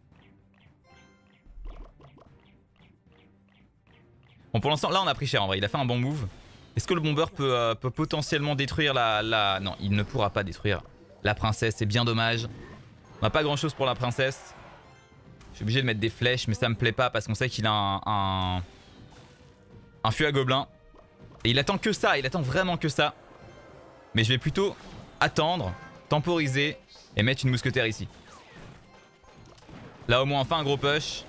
Bon, pour l'instant, là on a pris cher en vrai. Il a fait un bon move. Est-ce que le bomber peut, euh, peut potentiellement détruire la, la... Non, il ne pourra pas détruire la princesse. C'est bien dommage. On n'a pas grand chose pour la princesse. Je suis obligé de mettre des flèches, mais ça me plaît pas parce qu'on sait qu'il a un, un, un fût à gobelin. Et il attend que ça, il attend vraiment que ça. Mais je vais plutôt attendre, temporiser et mettre une mousquetaire ici. Là au moins enfin un gros push.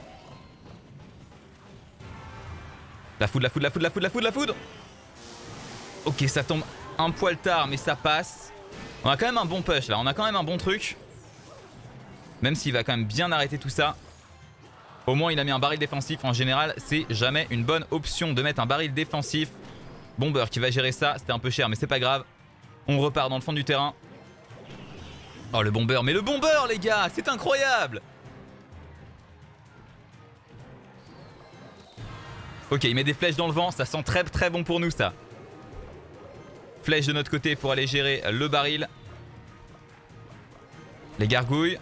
La foudre, la foudre, la foudre, la foudre, la foudre, la foudre. Ok, ça tombe un poil tard, mais ça passe. On a quand même un bon push là, on a quand même un bon truc. Même s'il va quand même bien arrêter tout ça. Au moins il a mis un baril défensif. En général c'est jamais une bonne option de mettre un baril défensif. Bomber qui va gérer ça. C'était un peu cher mais c'est pas grave. On repart dans le fond du terrain. Oh le bomber. Mais le bomber les gars, c'est incroyable. Ok, il met des flèches dans le vent. Ça sent très très bon pour nous ça. Flèche de notre côté pour aller gérer le baril. Les gargouilles.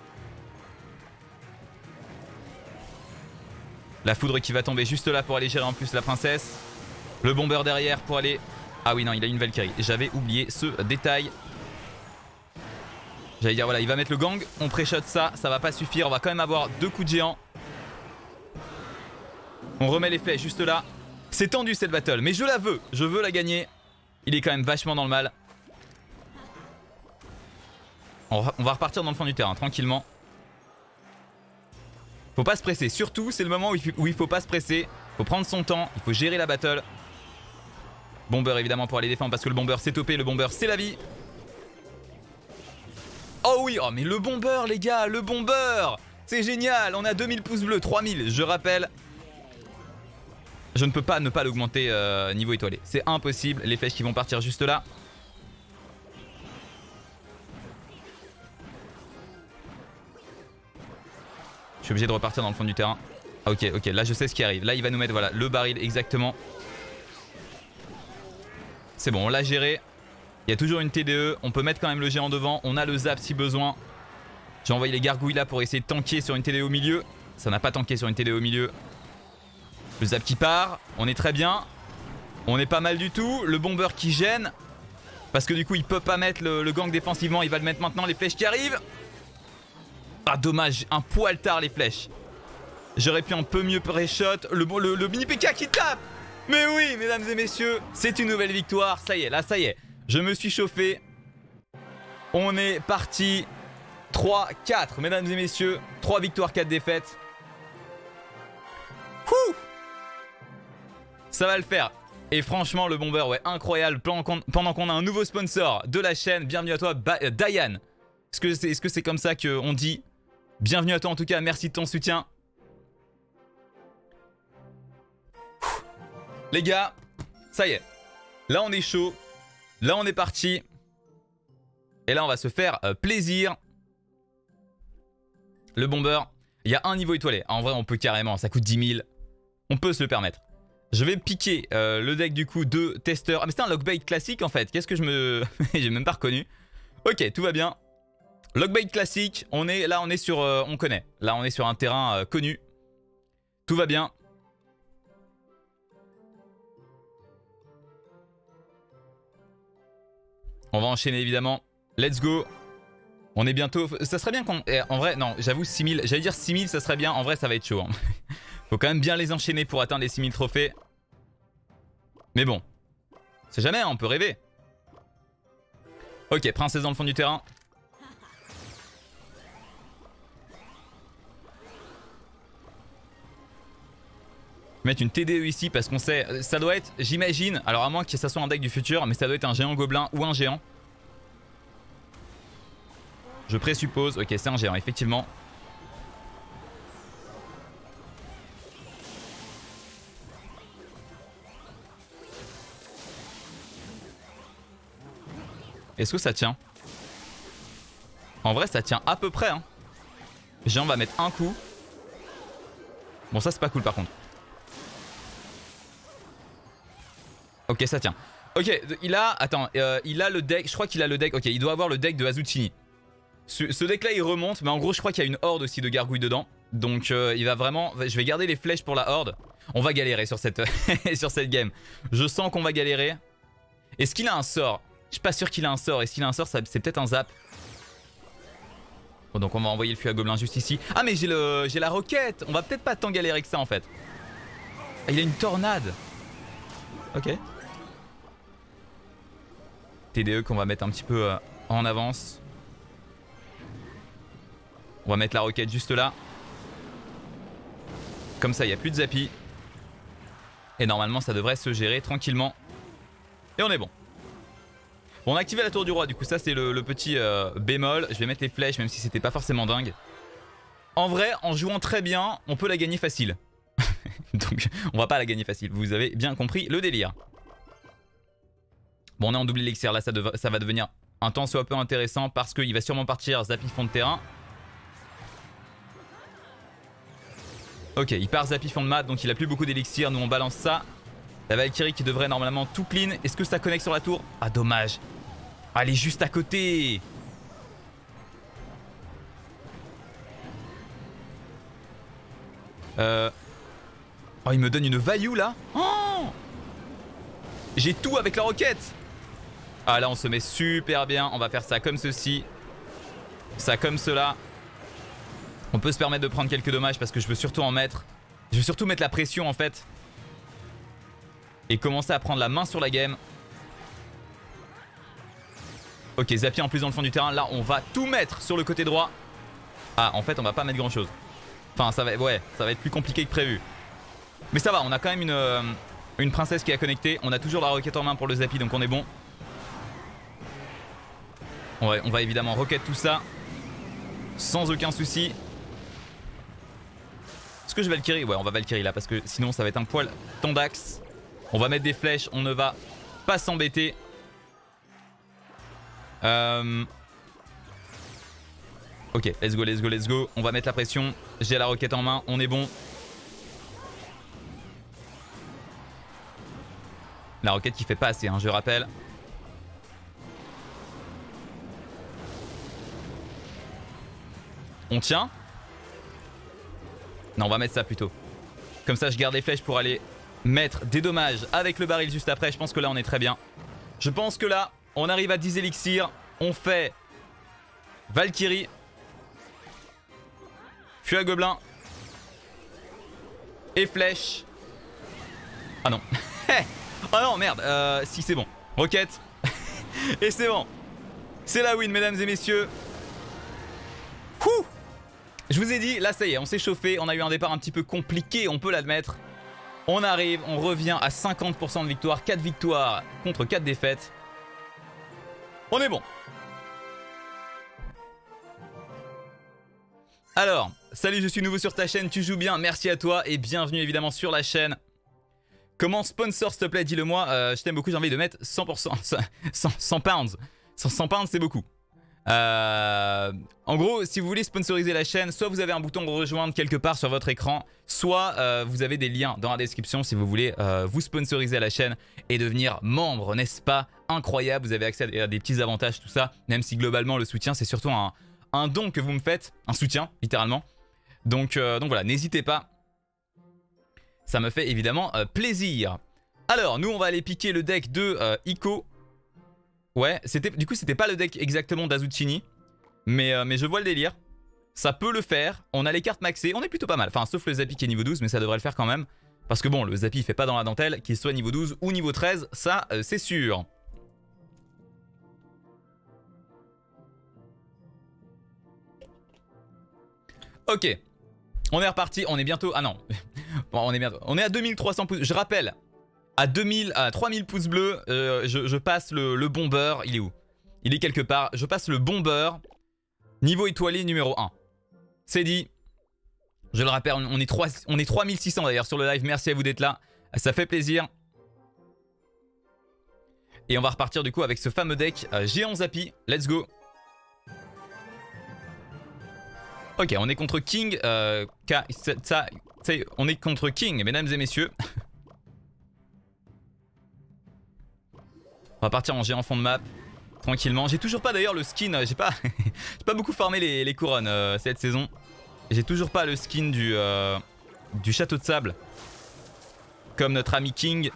La foudre qui va tomber juste là pour aller gérer en plus la princesse. Le bomber derrière pour aller... Ah oui non, il a une Valkyrie. J'avais oublié ce détail. J'allais dire, voilà, il va mettre le gang. On pré-shot ça, ça va pas suffire. On va quand même avoir deux coups de géant. On remet les flèches juste là. C'est tendu cette battle, mais je la veux. Je veux la gagner. Il est quand même vachement dans le mal. On va repartir dans le fond du terrain, tranquillement. Faut pas se presser. Surtout, c'est le moment où il faut pas se presser. Faut prendre son temps. Il faut gérer la battle. Bomber, évidemment, pour aller défendre parce que le bomber, c'est O P. Le bomber, c'est la vie. Oh oui, oh mais le bomber, les gars, le bomber. C'est génial. On a deux mille pouces bleus, trois mille, je rappelle. Je ne peux pas ne pas l'augmenter euh, niveau étoilé. C'est impossible. Les flèches qui vont partir juste là. Je suis obligé de repartir dans le fond du terrain. Ah, ok, ok, là je sais ce qui arrive. Là il va nous mettre voilà, le baril exactement. C'est bon, on l'a géré. Il y a toujours une T D E. On peut mettre quand même le géant devant. On a le zap si besoin. J'ai envoyé les gargouilles là pour essayer de tanker sur une T D E au milieu. Ça n'a pas tanké sur une T D E au milieu. Le zap qui part. On est très bien. On est pas mal du tout. Le bomber qui gêne. Parce que du coup il peut pas mettre le, le gang défensivement. Il va le mettre maintenant. Les flèches qui arrivent. Ah dommage, un poil tard les flèches. J'aurais pu un peu mieux pré-shot. Le, le, le mini P K qui tape. Mais oui, mesdames et messieurs, c'est une nouvelle victoire. Ça y est, là ça y est. Je me suis chauffé. On est parti. trois quatre, mesdames et messieurs. trois victoires, quatre défaites. Ouh, ça va le faire. Et franchement, le bomber, ouais, incroyable. Pendant qu'on a un nouveau sponsor de la chaîne. Bienvenue à toi, ba Diane. Est-ce que c'est est-ce que c'est comme ça qu'on dit? Bienvenue à toi en tout cas, merci de ton soutien. Ouh. Les gars, ça y est. Là on est chaud. Là on est parti. Et là on va se faire euh, plaisir. Le bomber, il y a un niveau étoilé. En vrai on peut carrément, ça coûte dix mille. On peut se le permettre. Je vais piquer euh, le deck du coup de testeur. Ah mais c'est un lockbait classique en fait. Qu'est-ce que je me... J'ai même pas reconnu. Ok, tout va bien. Lockbait classique, on est là, on est sur, euh, on connaît. Là, on est sur un terrain euh, connu. Tout va bien. On va enchaîner évidemment. Let's go. On est bientôt. Ça serait bien qu'on. Eh, en vrai, non, j'avoue six mille. J'allais dire six mille, ça serait bien. En vrai, ça va être chaud. Hein. Faut quand même bien les enchaîner pour atteindre les six mille trophées. Mais bon, c'est jamais, hein, on peut rêver. Ok, princesse dans le fond du terrain. Mettre une T D E ici parce qu'on sait, ça doit être, j'imagine, alors à moins que ça soit un deck du futur, mais ça doit être un géant gobelin ou un géant. Je présuppose, ok c'est un géant effectivement. Est-ce que ça tient? En vrai ça tient à peu près hein. Géant va mettre un coup. Bon ça c'est pas cool par contre. Ok, ça tient. Ok, il a... Attends, euh, il a le deck... Je crois qu'il a le deck... Ok, il doit avoir le deck de Azucini. Ce, ce deck-là, il remonte. Mais en gros, je crois qu'il y a une horde aussi de gargouilles dedans. Donc, euh, il va vraiment... Je vais garder les flèches pour la horde. On va galérer sur cette, sur cette game. Je sens qu'on va galérer. Est-ce qu'il a un sort? Je suis pas sûr qu'il a un sort. Est-ce qu'il a un sort? C'est peut-être un zap. Bon, donc, on va envoyer le fût à gobelin juste ici. Ah, mais j'ai le... j'ai la roquette. On va peut-être pas tant galérer que ça, en fait. Ah, il a une tornade. Ok. T D E qu'on va mettre un petit peu euh, en avance. On va mettre la roquette juste là. Comme ça, il n'y a plus de zappy. Et normalement, ça devrait se gérer tranquillement. Et on est bon. Bon, on a activé la tour du roi. Du coup, ça, c'est le, le petit euh, bémol. Je vais mettre les flèches, même si c'était pas forcément dingue. En vrai, en jouant très bien, on peut la gagner facile. Donc, on va pas la gagner facile. Vous avez bien compris le délire. Bon, on est en double élixir, là ça, ça va devenir un temps soit peu intéressant parce qu'il va sûrement partir Zappy fond de terrain. Ok, il part Zappy fond de mat, donc il a plus beaucoup d'élixir, nous on balance ça. La Valkyrie qui devrait normalement tout clean. Est-ce que ça connecte sur la tour? Ah dommage. Ah, elle est juste à côté. Euh... Oh, il me donne une value là. Oh, j'ai tout avec la roquette. Ah là on se met super bien. On va faire ça comme ceci. ça comme cela. On peut se permettre de prendre quelques dommages parce que je veux surtout en mettre. Je veux surtout mettre la pression en fait. Et commencer à prendre la main sur la game. Ok, Zappy en plus dans le fond du terrain. Là, on va tout mettre sur le côté droit. Ah, en fait, on va pas mettre grand chose. Enfin, ça va, ouais, ça va être plus compliqué que prévu. Mais ça va, on a quand même une, euh, une princesse qui a connecté. On a toujours la roquette en main pour le Zappy, donc on est bon. On va, on va évidemment roquette tout ça. Sans aucun souci. Est-ce que je Valkyrie? Ouais, on va Valkyrie là, parce que sinon ça va être un poil tendax. On va mettre des flèches, on ne va pas s'embêter. Euh... Ok, let's go, let's go, let's go. On va mettre la pression. J'ai la roquette en main, on est bon. La roquette qui fait pas assez, hein, je rappelle. On tient. Non, on va mettre ça plutôt. Comme ça, je garde les flèches pour aller mettre des dommages avec le baril juste après. Je pense que là, on est très bien. Je pense que là, on arrive à dix élixirs. On fait Valkyrie. Fût à gobelin. Et flèche. Ah non. Ah non, merde. Euh, si, c'est bon. Roquette. Et c'est bon. C'est la win, mesdames et messieurs. Ouh. Je vous ai dit, là ça y est, on s'est chauffé, on a eu un départ un petit peu compliqué, on peut l'admettre. On arrive, on revient à cinquante pour cent de victoire, quatre victoires contre quatre défaites. On est bon. Alors, salut, je suis nouveau sur ta chaîne, tu joues bien, merci à toi et bienvenue évidemment sur la chaîne. Comment sponsor s'il te plaît, dis-le moi, euh, je t'aime beaucoup, j'ai envie de mettre cent pour cent, cent, cent pounds. cent pounds c'est beaucoup. Euh, en gros, si vous voulez sponsoriser la chaîne, soit vous avez un bouton rejoindre quelque part sur votre écran, soit euh, vous avez des liens dans la description si vous voulez euh, vous sponsoriser à la chaîne et devenir membre, n'est-ce pas? Incroyable, vous avez accès à des petits avantages, tout ça, même si globalement le soutien c'est surtout un, un don que vous me faites, un soutien littéralement. Donc, euh, donc voilà, n'hésitez pas, ça me fait évidemment euh, plaisir. Alors, nous on va aller piquer le deck de euh, Ico. Ouais, c'était du coup c'était pas le deck exactement d'Azucini, mais, euh, mais je vois le délire. Ça peut le faire, on a les cartes maxées, on est plutôt pas mal. Enfin, sauf le Zappy qui est niveau douze, mais ça devrait le faire quand même. Parce que bon, le Zappy il fait pas dans la dentelle, qu'il soit niveau douze ou niveau treize, ça euh, c'est sûr. Ok, on est reparti, on est bientôt... Ah non, bon, on est bientôt... On est à deux mille trois cents pouces, je rappelle... À, deux mille, à trois mille pouces bleus, euh, je, je passe le, le bomber. Il est où? Il est quelque part. Je passe le bomber. Niveau étoilé numéro un. C'est dit. Je le rappelle, on est, trois, on est trois mille six cents d'ailleurs sur le live. Merci à vous d'être là. Ça fait plaisir. Et on va repartir du coup avec ce fameux deck euh, Géant Zappy. Let's go. Ok, on est contre King. Euh, ça, ça, on est contre King, mesdames et messieurs. On va partir en géant fond de map, tranquillement. J'ai toujours pas d'ailleurs le skin, j'ai pas, j'ai pas beaucoup farmé les, les couronnes euh, cette saison. J'ai toujours pas le skin du, euh, du château de sable. Comme notre ami King.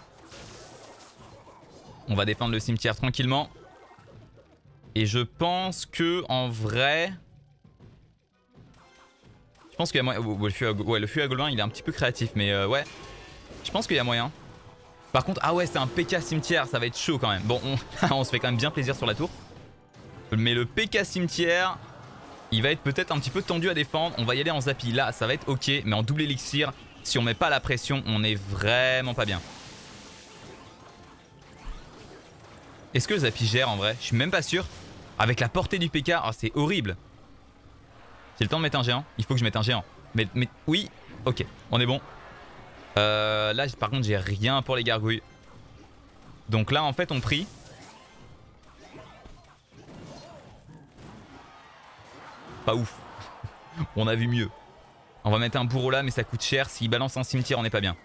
On va défendre le cimetière tranquillement. Et je pense que en vrai... Je pense qu'il y a moyen... Ouais, le fût à, ouais, le fût à gobelin il est un petit peu créatif, mais euh, ouais. Je pense qu'il y a moyen. Par contre, ah ouais, c'est un P K cimetière, ça va être chaud quand même. Bon, on, on se fait quand même bien plaisir sur la tour. Mais le P K cimetière, il va être peut-être un petit peu tendu à défendre. On va y aller en Zappy. Là, ça va être ok, mais en double élixir, si on met pas la pression, on est vraiment pas bien. Est-ce que le Zappy gère en vrai? Je suis même pas sûr. Avec la portée du P K, oh, c'est horrible. J'ai le temps de mettre un géant? Il faut que je mette un géant. Mais, mais oui, ok, on est bon. Euh, là par contre j'ai rien pour les gargouilles. Donc là en fait on prie. Pas ouf. On a vu mieux. On va mettre un bourreau là mais ça coûte cher. S'il balance un cimetière on n'est pas bien.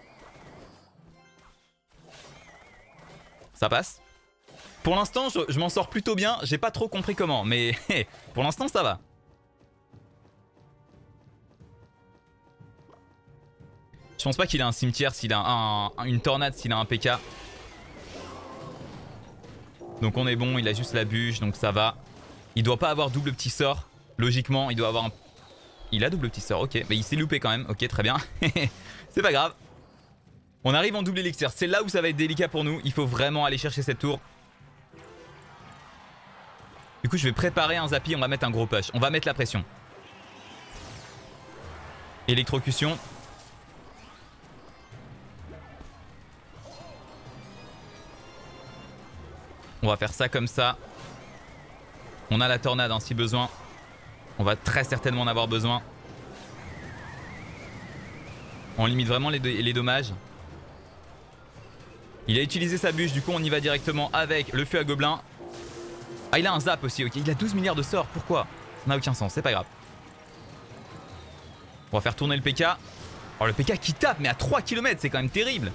Ça passe. Pour l'instant je, je m'en sors plutôt bien. J'ai pas trop compris comment, mais pour l'instant ça va. Je pense pas qu'il a un cimetière s'il a un, un, une tornade, s'il a un P K. Donc on est bon, il a juste la bûche, donc ça va. Il doit pas avoir double petit sort. Logiquement, il doit avoir un... Il a double petit sort, ok. Mais il s'est loupé quand même, ok, très bien. C'est pas grave. On arrive en double élixir. C'est là où ça va être délicat pour nous. Il faut vraiment aller chercher cette tour. Du coup, je vais préparer un Zappy. On va mettre un gros push. On va mettre la pression. Électrocution. On va faire ça comme ça. On a la tornade hein, si besoin. On va très certainement en avoir besoin. On limite vraiment les, les dommages. Il a utilisé sa bûche, du coup on y va directement avec le feu à gobelin. Ah il a un zap aussi, ok. Il a douze milliards de sorts, pourquoi? Ça n'a aucun sens, c'est pas grave. On va faire tourner le P K. Oh le P K qui tape mais à trois kilomètres, c'est quand même terrible.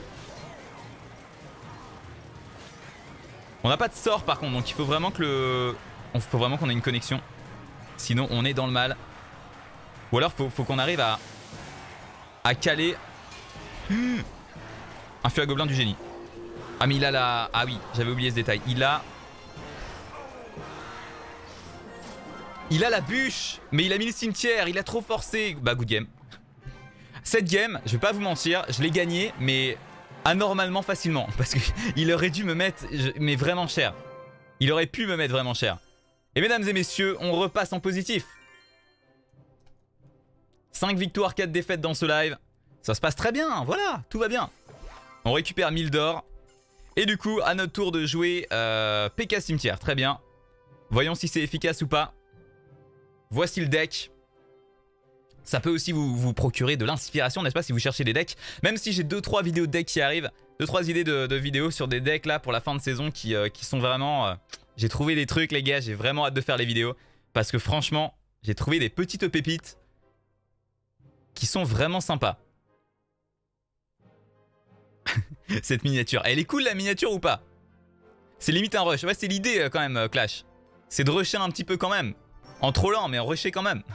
On n'a pas de sort par contre, donc il faut vraiment que le... Il faut vraiment qu'on ait une connexion. Sinon on est dans le mal. Ou alors faut, faut qu'on arrive à... À caler... Un feu à gobelin du génie. Ah mais il a la... Ah oui, j'avais oublié ce détail. Il a... Il a la bûche. Mais il a mis le cimetière, il a trop forcé. Bah good game. Cette game, je vais pas vous mentir, je l'ai gagné mais anormalement facilement. Parce qu'il aurait dû me mettre mais vraiment cher. Il aurait pu me mettre vraiment cher. Et mesdames et messieurs, on repasse en positif. cinq victoires, quatre défaites dans ce live. Ça se passe très bien, voilà, tout va bien. On récupère mille d'or. Et du coup, à notre tour de jouer euh, P K cimetière, très bien. Voyons si c'est efficace ou pas. Voici le deck. Ça peut aussi vous, vous procurer de l'inspiration, n'est-ce pas, si vous cherchez des decks. Même si j'ai deux trois vidéos de decks qui arrivent. deux trois idées de, de vidéos sur des decks là pour la fin de saison qui, euh, qui sont vraiment... Euh, j'ai trouvé des trucs les gars, j'ai vraiment hâte de faire les vidéos. Parce que franchement, j'ai trouvé des petites pépites qui sont vraiment sympas. Cette miniature, elle est cool la miniature ou pas? C'est limite un rush, ouais c'est l'idée euh, quand même euh, Clash. C'est de rusher un petit peu quand même. En trollant mais en rusher quand même.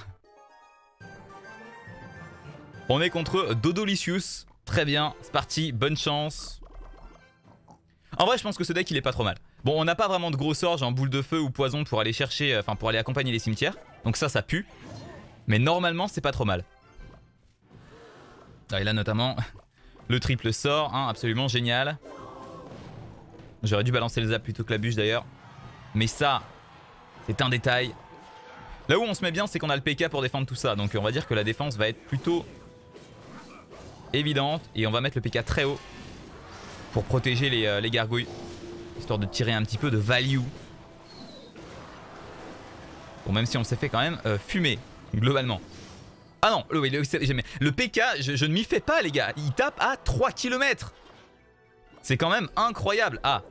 On est contre Dodolicious. Très bien, c'est parti, bonne chance. En vrai je pense que ce deck il est pas trop mal. Bon on n'a pas vraiment de gros sorts genre boule de feu ou poison pour aller chercher, enfin pour aller accompagner les cimetières. Donc ça ça pue. Mais normalement c'est pas trop mal. Et là notamment le triple sort, hein, absolument génial. J'aurais dû balancer le zap plutôt que la bûche d'ailleurs. Mais ça, c'est un détail. Là où on se met bien c'est qu'on a le P K pour défendre tout ça. Donc on va dire que la défense va être plutôt évidente. Et on va mettre le P K très haut pour protéger les, euh, les gargouilles. Histoire de tirer un petit peu de value. Bon même si on s'est fait quand même euh, fumer globalement. Ah non, le, le, le P K, je, je ne m'y fais pas les gars. Il tape à trois kilomètres. C'est quand même incroyable. Ah.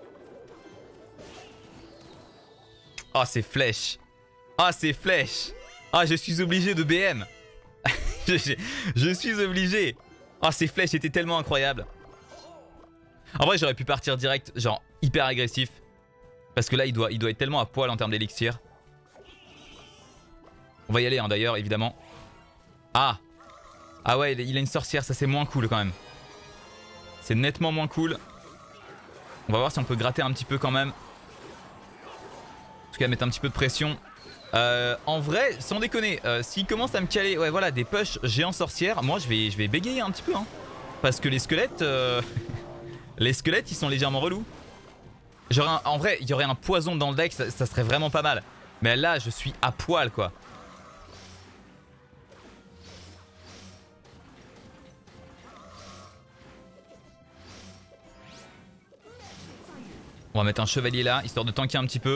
Ah, c'est flèche. Ah, c'est flèche. Ah, je suis obligé de B M. je, je, je suis obligé. Ah, ces flèches étaient tellement incroyables. En vrai, j'aurais pu partir direct, genre hyper agressif. Parce que là, il doit, il doit être tellement à poil en termes d'élixir. On va y aller hein, d'ailleurs, évidemment. Ah. Ah ouais, il a une sorcière, ça c'est moins cool quand même. C'est nettement moins cool. On va voir si on peut gratter un petit peu quand même. En tout cas, mettre un petit peu de pression. Euh, en vrai, sans déconner, euh, s'il commence à me caler ouais, voilà, des push géants sorcières, moi je vais, je vais bégayer un petit peu. Hein, parce que les squelettes, euh, les squelettes ils sont légèrement relous. Un, en vrai, il y aurait un poison dans le deck, ça, ça serait vraiment pas mal. Mais là, je suis à poil quoi. On va mettre un chevalier là, histoire de tanker un petit peu.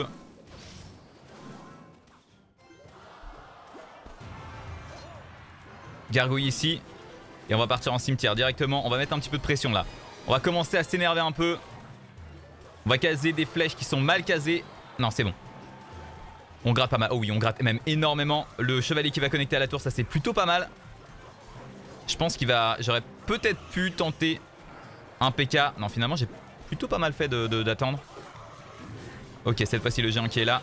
Gargouille ici. Et on va partir en cimetière directement. On va mettre un petit peu de pression là. On va commencer à s'énerver un peu. On va caser des flèches qui sont mal casées. Non, c'est bon. On gratte pas mal. Oh oui, on gratte même énormément. Le chevalier qui va connecter à la tour, ça c'est plutôt pas mal. Je pense qu'il va... J'aurais peut-être pu tenter un P K. Non, finalement, j'ai plutôt pas mal fait d'attendre. Ok, cette fois-ci, le géant qui est là.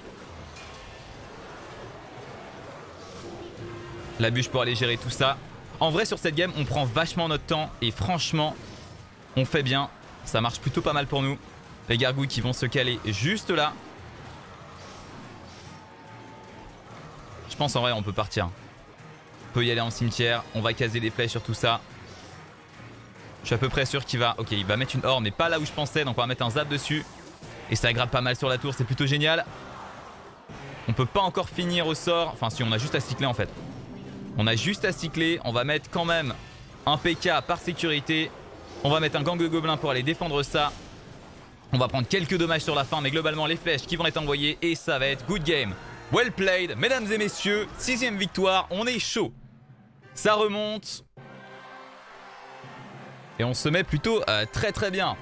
La bûche pour aller gérer tout ça. En vrai, sur cette game, on prend vachement notre temps. Et franchement, on fait bien. Ça marche plutôt pas mal pour nous. Les gargouilles qui vont se caler juste là. Je pense en vrai on peut partir. On peut y aller en cimetière. On va caser des flèches sur tout ça. Je suis à peu près sûr qu'il va... Ok, il va mettre une horde mais pas là où je pensais. Donc on va mettre un zap dessus. Et ça aggrappe pas mal sur la tour. C'est plutôt génial. On peut pas encore finir au sort. Enfin si, on a juste à cycler en fait. On a juste à cycler. On va mettre quand même un P K par sécurité. On va mettre un gang de gobelins pour aller défendre ça. On va prendre quelques dommages sur la fin. Mais globalement les flèches qui vont être envoyées. Et ça va être good game. Well played. Mesdames et messieurs. Sixième victoire. On est chaud. Ça remonte. Et on se met plutôt euh, très très bien.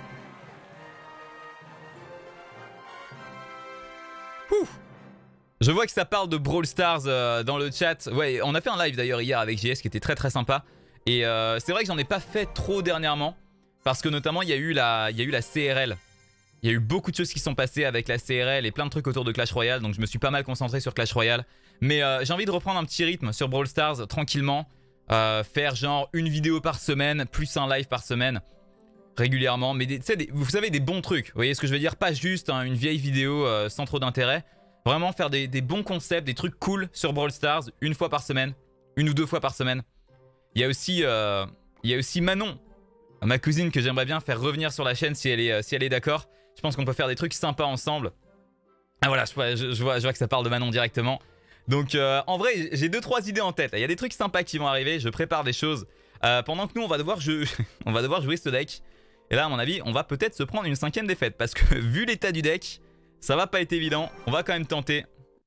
Ouh. Je vois que ça parle de Brawl Stars euh, dans le chat. Ouais, on a fait un live d'ailleurs hier avec J S qui était très très sympa. Et euh, c'est vrai que j'en ai pas fait trop dernièrement. Parce que notamment il y a eu la, il y a eu la C R L. Il y a eu beaucoup de choses qui sont passées avec la C R L et plein de trucs autour de Clash Royale. Donc je me suis pas mal concentré sur Clash Royale. Mais euh, j'ai envie de reprendre un petit rythme sur Brawl Stars tranquillement. Euh, faire genre une vidéo par semaine, plus un live par semaine. Régulièrement. Mais des, des, vous savez, des bons trucs. Vous voyez ce que je veux dire? Pas juste hein, une vieille vidéo euh, sans trop d'intérêt. Vraiment faire des, des bons concepts, des trucs cool sur Brawl Stars. Une fois par semaine. Une ou deux fois par semaine. Il y a aussi, euh, il y a aussi Manon. Ma cousine que j'aimerais bien faire revenir sur la chaîne si elle est, euh, si elle est d'accord. Je pense qu'on peut faire des trucs sympas ensemble. Ah voilà, je, je, je, vois, je vois que ça parle de Manon directement. Donc euh, en vrai, j'ai deux trois idées en tête. Il y a des trucs sympas qui vont arriver. Je prépare des choses. Euh, pendant que nous, on va, devoir je... on va devoir jouer ce deck. Et là, à mon avis, on va peut-être se prendre une cinquième défaite. Parce que vu l'état du deck, ça va pas être évident. On va quand même tenter.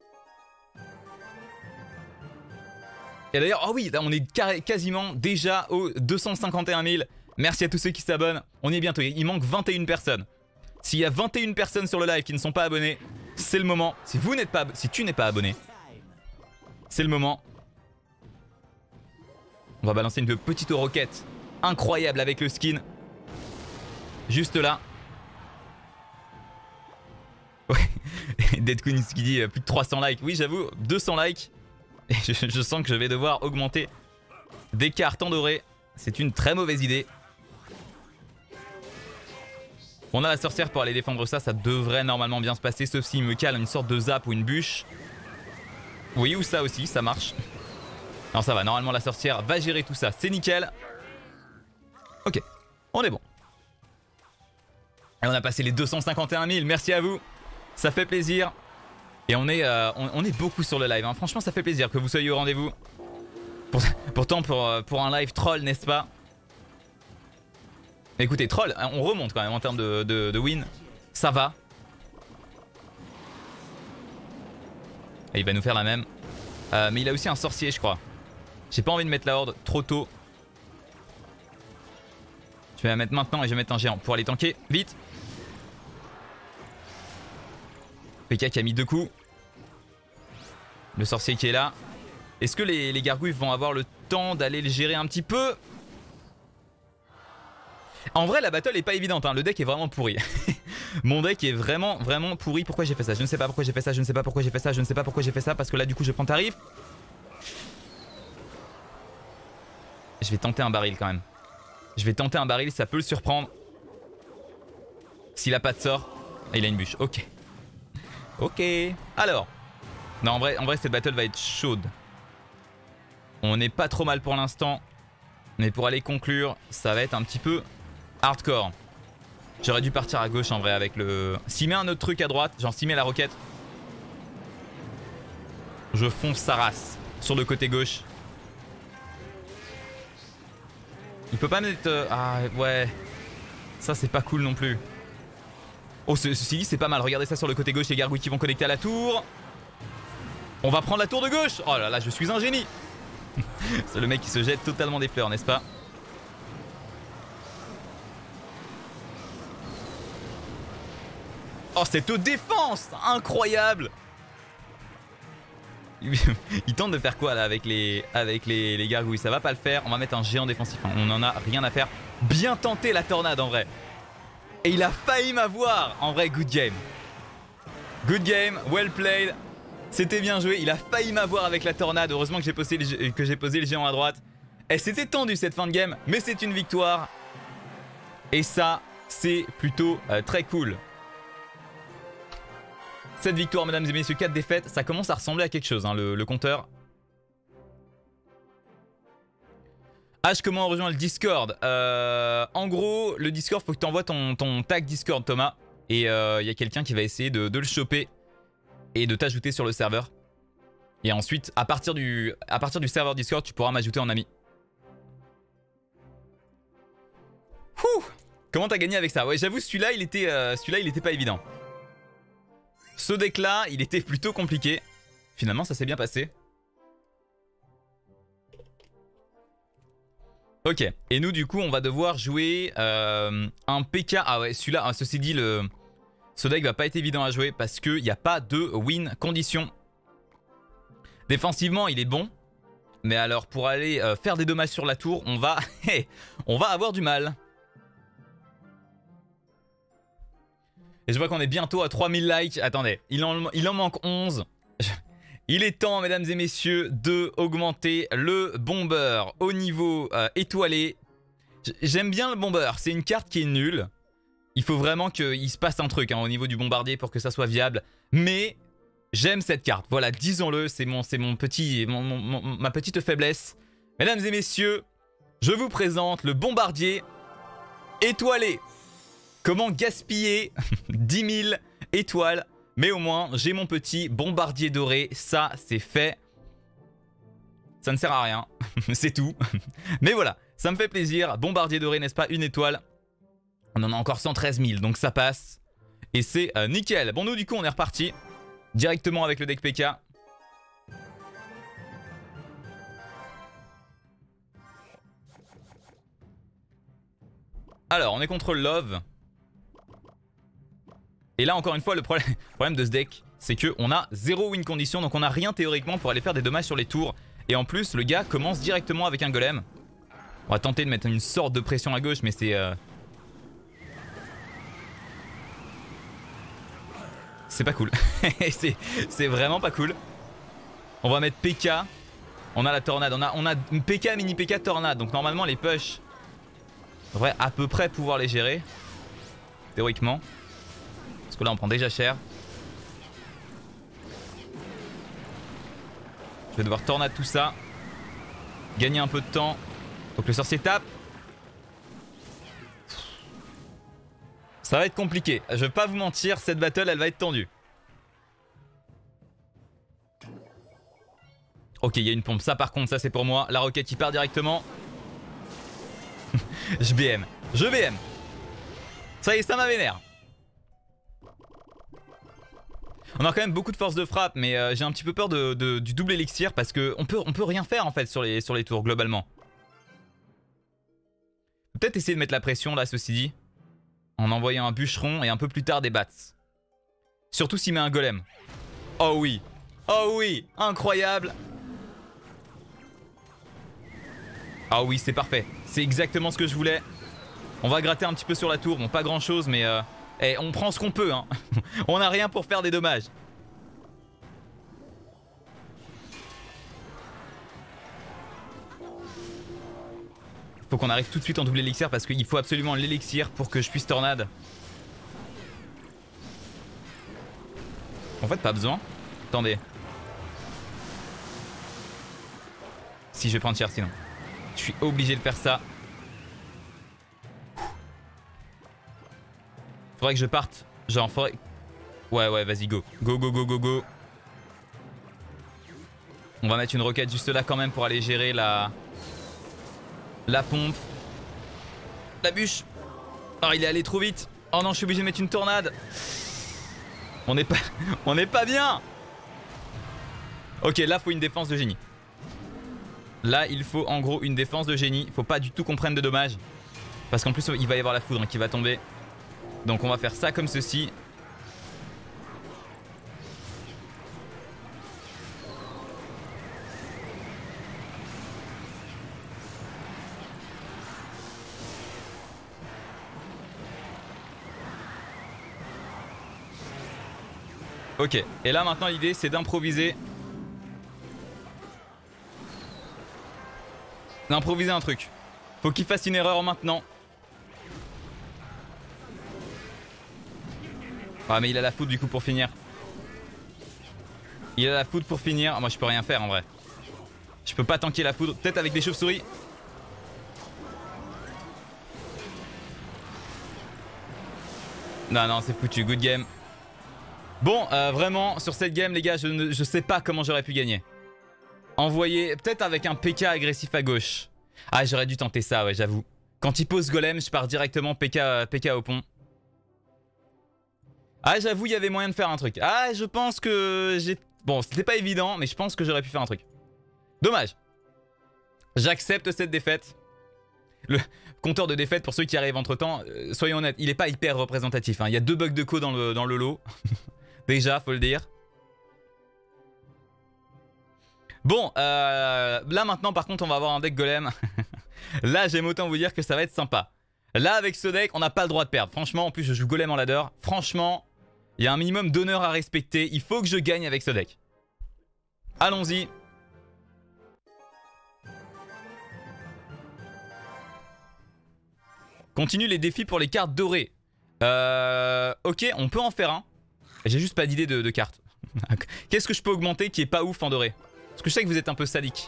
Et d'ailleurs, oh oui, là, on est quasiment déjà aux deux cent cinquante et un mille. Merci à tous ceux qui s'abonnent. On y est bientôt. Il manque vingt et une personnes. S'il y a vingt et une personnes sur le live qui ne sont pas abonnées, c'est le moment. Si vous n'êtes pas, si tu n'es pas abonné, c'est le moment. On va balancer une petite roquette incroyable avec le skin. Juste là. Ouais. Dead Queen qui dit plus de trois cents likes. Oui, j'avoue, deux cents likes. Et je, je sens que je vais devoir augmenter des cartes en doré. C'est une très mauvaise idée. On a la sorcière pour aller défendre ça. Ça devrait normalement bien se passer. Sauf s'il me cale une sorte de zap ou une bûche. Oui, ou ça aussi, ça marche. Non, ça va. Normalement, la sorcière va gérer tout ça. C'est nickel. Ok, on est bon. Et on a passé les deux cent cinquante et un mille. Merci à vous. Ça fait plaisir. Et on est, euh, on, on est beaucoup sur le live. Hein. Franchement, ça fait plaisir que vous soyez au rendez-vous. Pour, pourtant, pour, pour un live troll, n'est-ce pas? Écoutez, troll, on remonte quand même en termes de, de, de win. Ça va. Et il va nous faire la même. Euh, mais il a aussi un sorcier, je crois. J'ai pas envie de mettre la horde trop tôt. Je vais la mettre maintenant et je vais mettre un géant pour aller tanker. Vite. P K qui a mis deux coups. Le sorcier qui est là. Est-ce que les, les gargouilles vont avoir le temps d'aller le gérer un petit peu? En vrai, la battle est pas évidente, hein. Le deck est vraiment pourri. Mon deck est vraiment, vraiment pourri. Pourquoi j'ai fait ça? Je ne sais pas pourquoi j'ai fait ça, je ne sais pas pourquoi j'ai fait ça, je ne sais pas pourquoi j'ai fait ça. Parce que là, du coup, je prends tarif. Je vais tenter un baril quand même. Je vais tenter un baril, ça peut le surprendre. S'il a pas de sort. Et il a une bûche, ok. Ok. Alors. Non, en vrai, en vrai, cette battle va être chaude. On n'est pas trop mal pour l'instant. Mais pour aller conclure, ça va être un petit peu hardcore. J'aurais dû partir à gauche en vrai avec le... S'il met un autre truc à droite, genre s'il met la roquette, je fonce sa race sur le côté gauche. Il peut pas mettre... Euh... Ah ouais. Ça c'est pas cool non plus. Oh, ceci dit c'est pas mal. Regardez ça sur le côté gauche, les gargouilles qui vont connecter à la tour. On va prendre la tour de gauche. Oh là là, je suis un génie. C'est le mec qui se jette totalement des fleurs, n'est-ce pas? Oh, cette défense incroyable. Il tente de faire quoi là avec les, avec les, les gargouilles? Ça va pas le faire. On va mettre un géant défensif. On en a rien à faire. Bien tenté la tornade en vrai. Et il a failli m'avoir. En vrai, good game. Good game, well played. C'était bien joué. Il a failli m'avoir avec la tornade. Heureusement que j'ai posé, posé le géant à droite. Elle s'était tendue cette fin de game. Mais c'est une victoire. Et ça, c'est plutôt euh, très cool. Cette victoire, mesdames et messieurs, quatre défaites, ça commence à ressembler à quelque chose, hein, le, le compteur. H, comment on rejoint le Discord? euh, En gros, le Discord, faut que tu envoies ton, ton tag Discord, Thomas. Et il euh, y a quelqu'un qui va essayer de, de le choper et de t'ajouter sur le serveur. Et ensuite, à partir du, à partir du serveur Discord, tu pourras m'ajouter en ami. Ouh, comment t'as gagné avec ça? Ouais, j'avoue, celui-là, il était, euh, celui-là, il était pas évident. Ce deck-là, il était plutôt compliqué. Finalement, ça s'est bien passé. Ok, et nous du coup on va devoir jouer euh, un P K. Ah ouais, celui-là, hein, ceci dit, le... ce deck va pas être évident à jouer parce qu'il n'y a pas de win condition. Défensivement il est bon, mais alors pour aller euh, faire des dommages sur la tour, on va, on va avoir du mal. Et je vois qu'on est bientôt à trois mille likes. Attendez, il en, il en manque onze. Il est temps, mesdames et messieurs, de augmenter le bomber au niveau euh, étoilé. J'aime bien le bomber, c'est une carte qui est nulle. Il faut vraiment qu'il se passe un truc hein, au niveau du bombardier pour que ça soit viable. Mais j'aime cette carte, voilà, disons-le, c'est mon, c'est mon petit, mon, mon, mon, ma petite faiblesse. Mesdames et messieurs, je vous présente le bombardier étoilé. Comment gaspiller dix mille étoiles? Mais au moins, j'ai mon petit bombardier doré. Ça, c'est fait. Ça ne sert à rien. C'est tout. Mais voilà, ça me fait plaisir. Bombardier doré, n'est-ce pas? Une étoile. On en a encore cent treize mille, donc ça passe. Et c'est euh, nickel. Bon, nous, du coup, on est reparti. Directement avec le deck P K. Alors, on est contre Love. Et là encore une fois le problème, problème de ce deck c'est qu'on a zéro win condition, donc on n'a rien théoriquement pour aller faire des dommages sur les tours. Et en plus le gars commence directement avec un golem. On va tenter de mettre une sorte de pression à gauche mais c'est... Euh... C'est pas cool. C'est vraiment pas cool. On va mettre P K. On a la tornade, on a, on a P K, mini P K, tornade. Donc normalement les push devraient à peu près pouvoir les gérer. Théoriquement. Parce que là on prend déjà cher. Je vais devoir tornade tout ça. Gagner un peu de temps. Donc le sorcier tape. Ça va être compliqué. Je vais pas vous mentir, cette battle elle va être tendue. Ok, il y a une pompe. Ça par contre, ça c'est pour moi. La roquette qui part directement. Je B M. Je B M. Ça y est, ça m'a vénère. On a quand même beaucoup de force de frappe, mais euh, j'ai un petit peu peur de, de, du double élixir parce qu'on peut, on peut rien faire en fait sur les, sur les tours globalement. Peut-être essayer de mettre la pression là, ceci dit, en envoyant un bûcheron et un peu plus tard des bats. Surtout s'il met un golem. Oh oui, oh oui, incroyable. Ah oui, c'est parfait, c'est exactement ce que je voulais. On va gratter un petit peu sur la tour, bon pas grand chose mais... Euh... Et on prend ce qu'on peut, hein. On n'a rien pour faire des dommages. Faut qu'on arrive tout de suite en double élixir parce qu'il faut absolument l'élixir pour que je puisse tornade. En fait, pas besoin. Attendez. Si, je vais prendre cher sinon. Je suis obligé de faire ça. Faudrait que je parte. Genre, faudrait... Ouais, ouais, vas-y, go. Go, go, go, go, go. On va mettre une roquette juste là quand même pour aller gérer la... La pompe. La bûche. Oh, il est allé trop vite. Oh non, je suis obligé de mettre une tornade. On n'est pas... On n'est pas bien. Ok, là, faut une défense de génie. Là, il faut en gros une défense de génie. Faut pas du tout qu'on prenne de dommages. Parce qu'en plus, il va y avoir la foudre hein, qui va tomber. Donc on va faire ça comme ceci. Ok, et là maintenant l'idée c'est d'improviser. D'improviser un truc. Faut qu'il fasse une erreur maintenant. Ah mais il a la foudre du coup pour finir. Il a la foudre pour finir. Moi je peux rien faire en vrai. Je peux pas tanker la foudre. Peut-être avec des chauves-souris. Non, non, c'est foutu. Good game. Bon, euh, vraiment, sur cette game, les gars, je ne je sais pas comment j'aurais pu gagner. Envoyer, peut-être avec un P K agressif à gauche. Ah, j'aurais dû tenter ça, ouais, j'avoue. Quand il pose golem, je pars directement P K, P K au pont. Ah, j'avoue, il y avait moyen de faire un truc. Ah, je pense que j'ai... Bon, c'était pas évident, mais je pense que j'aurais pu faire un truc. Dommage. J'accepte cette défaite. Le compteur de défaite, pour ceux qui arrivent entre temps, euh, soyons honnêtes, il est pas hyper représentatif. Hein. Il y a deux bugs de co dans le, dans le lot. Déjà, faut le dire. Bon, euh, là maintenant, par contre, on va avoir un deck golem. Là, j'aime autant vous dire que ça va être sympa. Là, avec ce deck, on n'a pas le droit de perdre. Franchement, en plus, je joue golem en ladder. Franchement, il y a un minimum d'honneur à respecter. Il faut que je gagne avec ce deck. Allons-y. Continue les défis pour les cartes dorées. Euh, ok, on peut en faire un. J'ai juste pas d'idée de, de carte. Qu'est-ce que je peux augmenter qui est pas ouf en doré? Parce que je sais que vous êtes un peu sadique.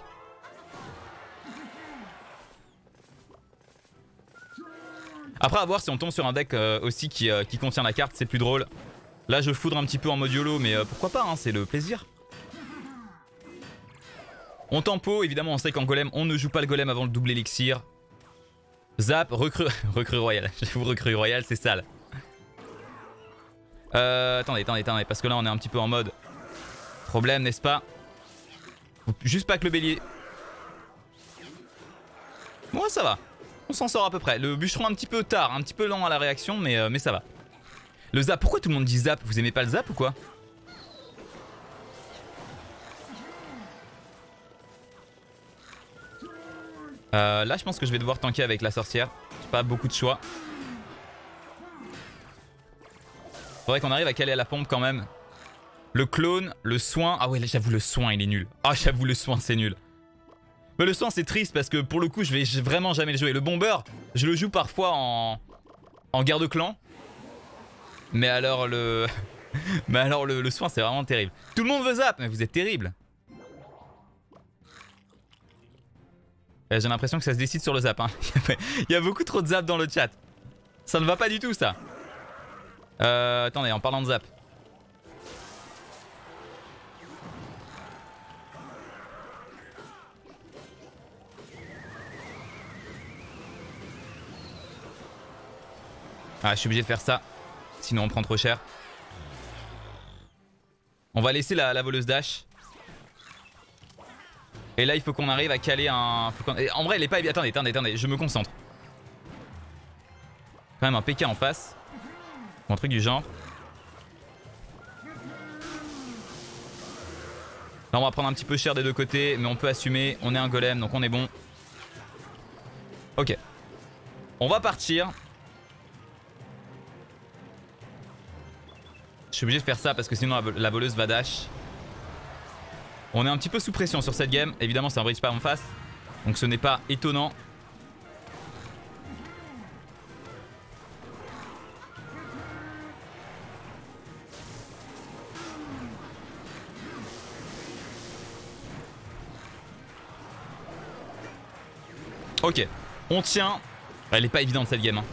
Après, à voir si on tombe sur un deck euh, aussi qui, euh, qui contient la carte, c'est plus drôle. Là, je foudre un petit peu en mode YOLO, mais euh, pourquoi pas, hein, c'est le plaisir. On tempo, évidemment, on sait qu'en golem, on ne joue pas le golem avant le double élixir. Zap, recrue, recrue royale. J'avoue, recrue royale, c'est sale. Euh, attendez, attendez, attendez, parce que là, on est un petit peu en mode problème, n'est-ce pas? Faut juste pas que le bélier... Bon, ça va. On s'en sort à peu près. Le bûcheron un petit peu tard, un petit peu lent à la réaction, mais, euh, mais ça va. Le zap, pourquoi tout le monde dit zap? Vous aimez pas le zap ou quoi? euh, Là, je pense que je vais devoir tanker avec la sorcière. J'ai pas beaucoup de choix. Faudrait qu'on arrive à caler à la pompe quand même. Le clone, le soin... Ah ouais, là, j'avoue, le soin, il est nul. Ah, j'avoue, le soin, c'est nul. Mais le soin, c'est triste parce que pour le coup, je vais vraiment jamais le jouer. Le bomber, je le joue parfois en, en guerre de clan. Mais alors, le... Mais alors, le, le soin, c'est vraiment terrible. Tout le monde veut zap, mais vous êtes terrible. J'ai l'impression que ça se décide sur le zap. Hein. Il y a beaucoup trop de zap dans le chat. Ça ne va pas du tout, ça. Euh, attendez, en parlant de zap. Ah, je suis obligé de faire ça. Sinon, on prend trop cher. On va laisser la, la voleuse dash. Et là, il faut qu'on arrive à caler un... Faut en vrai, elle est pas... Attendez, attendez, attendez, je me concentre. Quand même un P K en face. Ou un truc du genre. Là, on va prendre un petit peu cher des deux côtés, mais on peut assumer. On est un golem, donc on est bon. Ok. On va partir. Je suis obligé de faire ça parce que sinon la, la voleuse va dash. On est un petit peu sous pression sur cette game. Évidemment, c'est un bridge spam en face. Donc ce n'est pas étonnant. Ok, on tient. Elle est pas évidente cette game. Hein.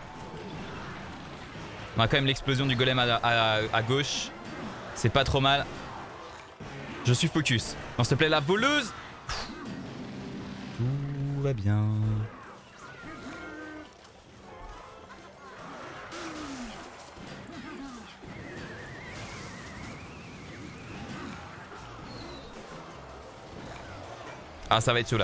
On a quand même l'explosion du golem à, à, à gauche. C'est pas trop mal. Je suis focus. Non, s'il te plaît, la voleuse. Tout va bien. Ah, ça va être chaud là.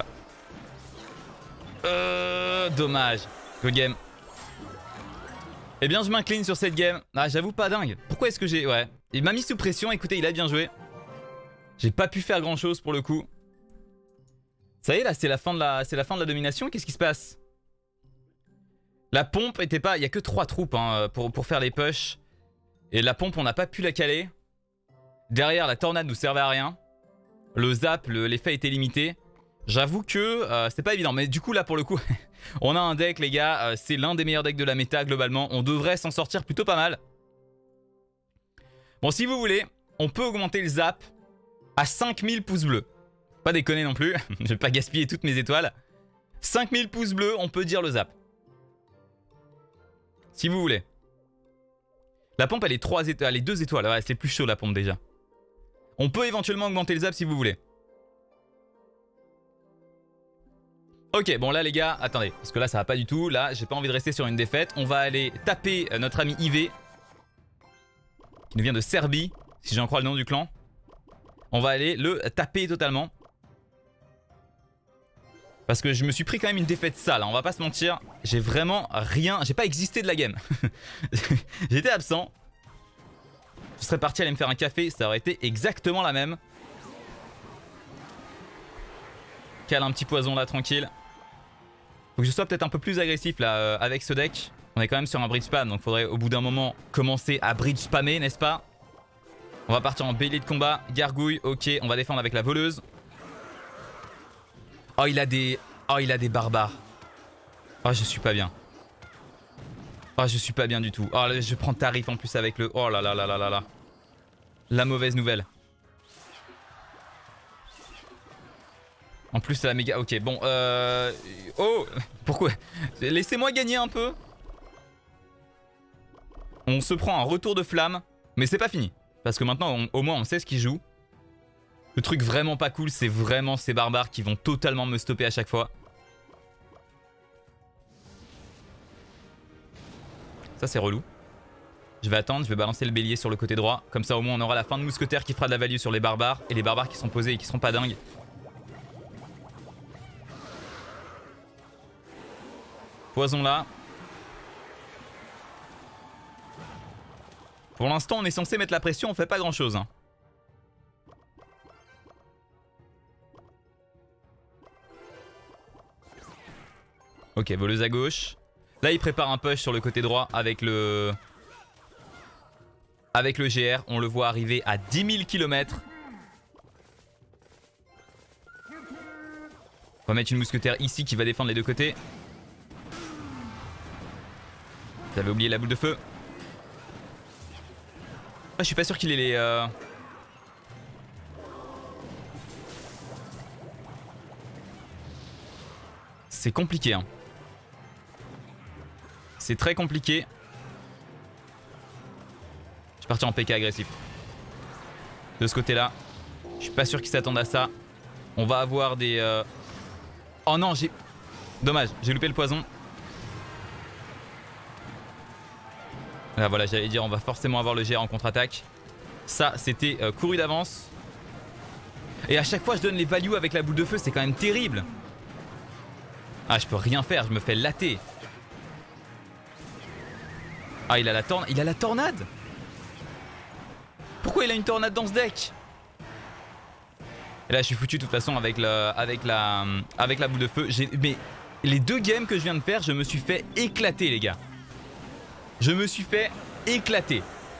Euh, dommage. Good game. Eh bien, je m'incline sur cette game. Ah, j'avoue, pas dingue. Pourquoi est-ce que j'ai... Ouais. Il m'a mis sous pression. Écoutez, il a bien joué. J'ai pas pu faire grand chose pour le coup. Ça y est, là, c'est la fin de la, c'est la fin de la domination. Qu'est-ce qui se passe? La pompe était pas... Il y a que trois troupes hein, pour, pour faire les pushs. Et la pompe, on n'a pas pu la caler. Derrière, la tornade nous servait à rien. Le zap, l'effet était limité. J'avoue que euh, c'était pas évident. Mais du coup, là, pour le coup, on a un deck, les gars. Euh, c'est l'un des meilleurs decks de la méta, globalement. On devrait s'en sortir plutôt pas mal. Bon, si vous voulez, on peut augmenter le zap à cinq mille pouces bleus. Pas déconner non plus. Je vais pas gaspiller toutes mes étoiles. cinq mille pouces bleus, on peut dire le zap. Si vous voulez. La pompe elle est trois étoiles, elle est deux étoiles, ouais, c'est plus chaud la pompe déjà. On peut éventuellement augmenter le zap si vous voulez. Ok, bon là les gars, attendez, parce que là ça va pas du tout. Là, j'ai pas envie de rester sur une défaite. On va aller taper notre ami I V, qui nous vient de Serbie, si j'en crois le nom du clan. On va aller le taper totalement. Parce que je me suis pris quand même une défaite sale, hein, on va pas se mentir. J'ai vraiment rien, j'ai pas existé de la game. J'étais absent. Je serais parti aller me faire un café, ça aurait été exactement la même. Cale un petit poison là, tranquille. Faut que je sois peut-être un peu plus agressif là euh, avec ce deck. On est quand même sur un bridge spam, donc faudrait au bout d'un moment commencer à bridge spammer, n'est-ce pas? On va partir en bélier de combat, gargouille, ok, on va défendre avec la voleuse. Oh il a des... Oh il a des barbares. Oh je suis pas bien. Oh je suis pas bien du tout. Oh là, je prends tarif en plus avec le... Oh là là là là là là. La mauvaise nouvelle. En plus c'est la méga... Ok bon euh... Oh pourquoi? Laissez-moi gagner un peu. On se prend un retour de flamme. Mais c'est pas fini. Parce que maintenant on, au moins on sait ce qu'il joue. Le truc vraiment pas cool c'est vraiment ces barbares qui vont totalement me stopper à chaque fois. Ça c'est relou. Je vais attendre, je vais balancer le bélier sur le côté droit. Comme ça au moins on aura la fin de mousquetaire qui fera de la value sur les barbares. Et les barbares qui sont posés et qui seront pas dingues. Poison là. Pour l'instant on est censé mettre la pression, on fait pas grand chose hein. Ok, voleuse à gauche. Là il prépare un push sur le côté droit avec le... Avec le G R, on le voit arriver à dix mille kilomètres. On va mettre une mousquetaire ici qui va défendre les deux côtés. J'avais oublié la boule de feu. Ah, je suis pas sûr qu'il ait les... Euh... C'est compliqué hein. C'est très compliqué. Je suis parti en P K agressif. De ce côté là. Je suis pas sûr qu'ils s'attendent à ça. On va avoir des... Euh... Oh non j'ai... Dommage, j'ai loupé le poison. Là voilà, j'allais dire on va forcément avoir le G R en contre-attaque. Ça c'était euh, couru d'avance. Et à chaque fois je donne les values avec la boule de feu, c'est quand même terrible. Ah je peux rien faire, je me fais latter. Ah il a la tornade, il a la tornade. Pourquoi il a une tornade dans ce deck? Et là je suis foutu de toute façon avec, le, avec, la, avec la boule de feu. Mais les deux games que je viens de faire, je me suis fait éclater les gars. Je me suis fait éclater.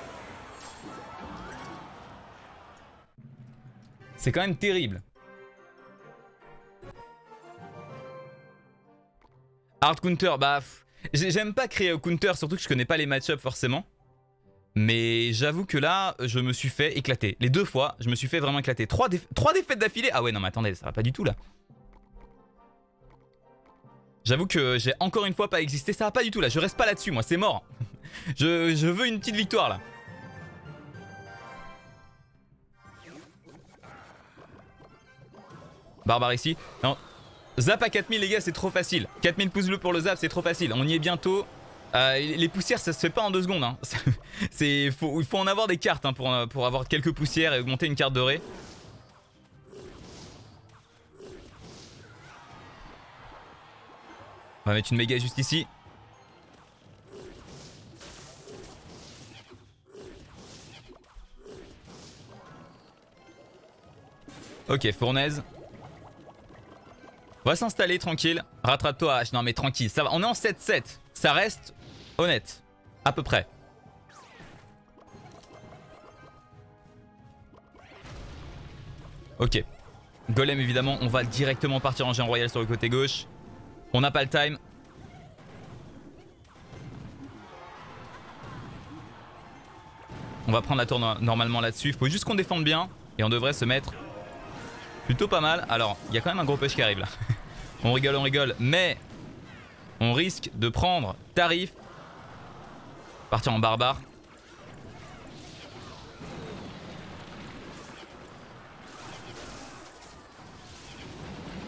C'est quand même terrible. Hard counter, bah j'aime pas créer au counter, surtout que je connais pas les match-up forcément. Mais j'avoue que là, je me suis fait éclater. Les deux fois, je me suis fait vraiment éclater. Trois, déf trois défaites d'affilée. Ah ouais, non mais attendez, ça va pas du tout là. J'avoue que j'ai encore une fois pas existé, ça va pas du tout là, je reste pas là-dessus moi, c'est mort. je, je veux une petite victoire là. Barbare ici. Non. Zap à quatre mille les gars, c'est trop facile. quatre mille pouces bleus pour le zap, c'est trop facile. On y est bientôt. Euh, les poussières, ça se fait pas en deux secondes. Hein. C'est, faut, il faut en avoir des cartes hein, pour, pour avoir quelques poussières et augmenter une carte dorée. On va mettre une méga juste ici. Ok, fournaise. On va s'installer tranquille. Rattrape-toi H. Non mais tranquille, ça va. On est en sept sept. Ça reste honnête. À peu près. Ok. Golem évidemment, on va directement partir en géant royal sur le côté gauche. On n'a pas le time. On va prendre la tour normalement là-dessus. Il faut juste qu'on défende bien. Et on devrait se mettre plutôt pas mal. Alors, il y a quand même un gros push qui arrive là. On rigole, on rigole. Mais on risque de prendre tarif. Partir en barbare.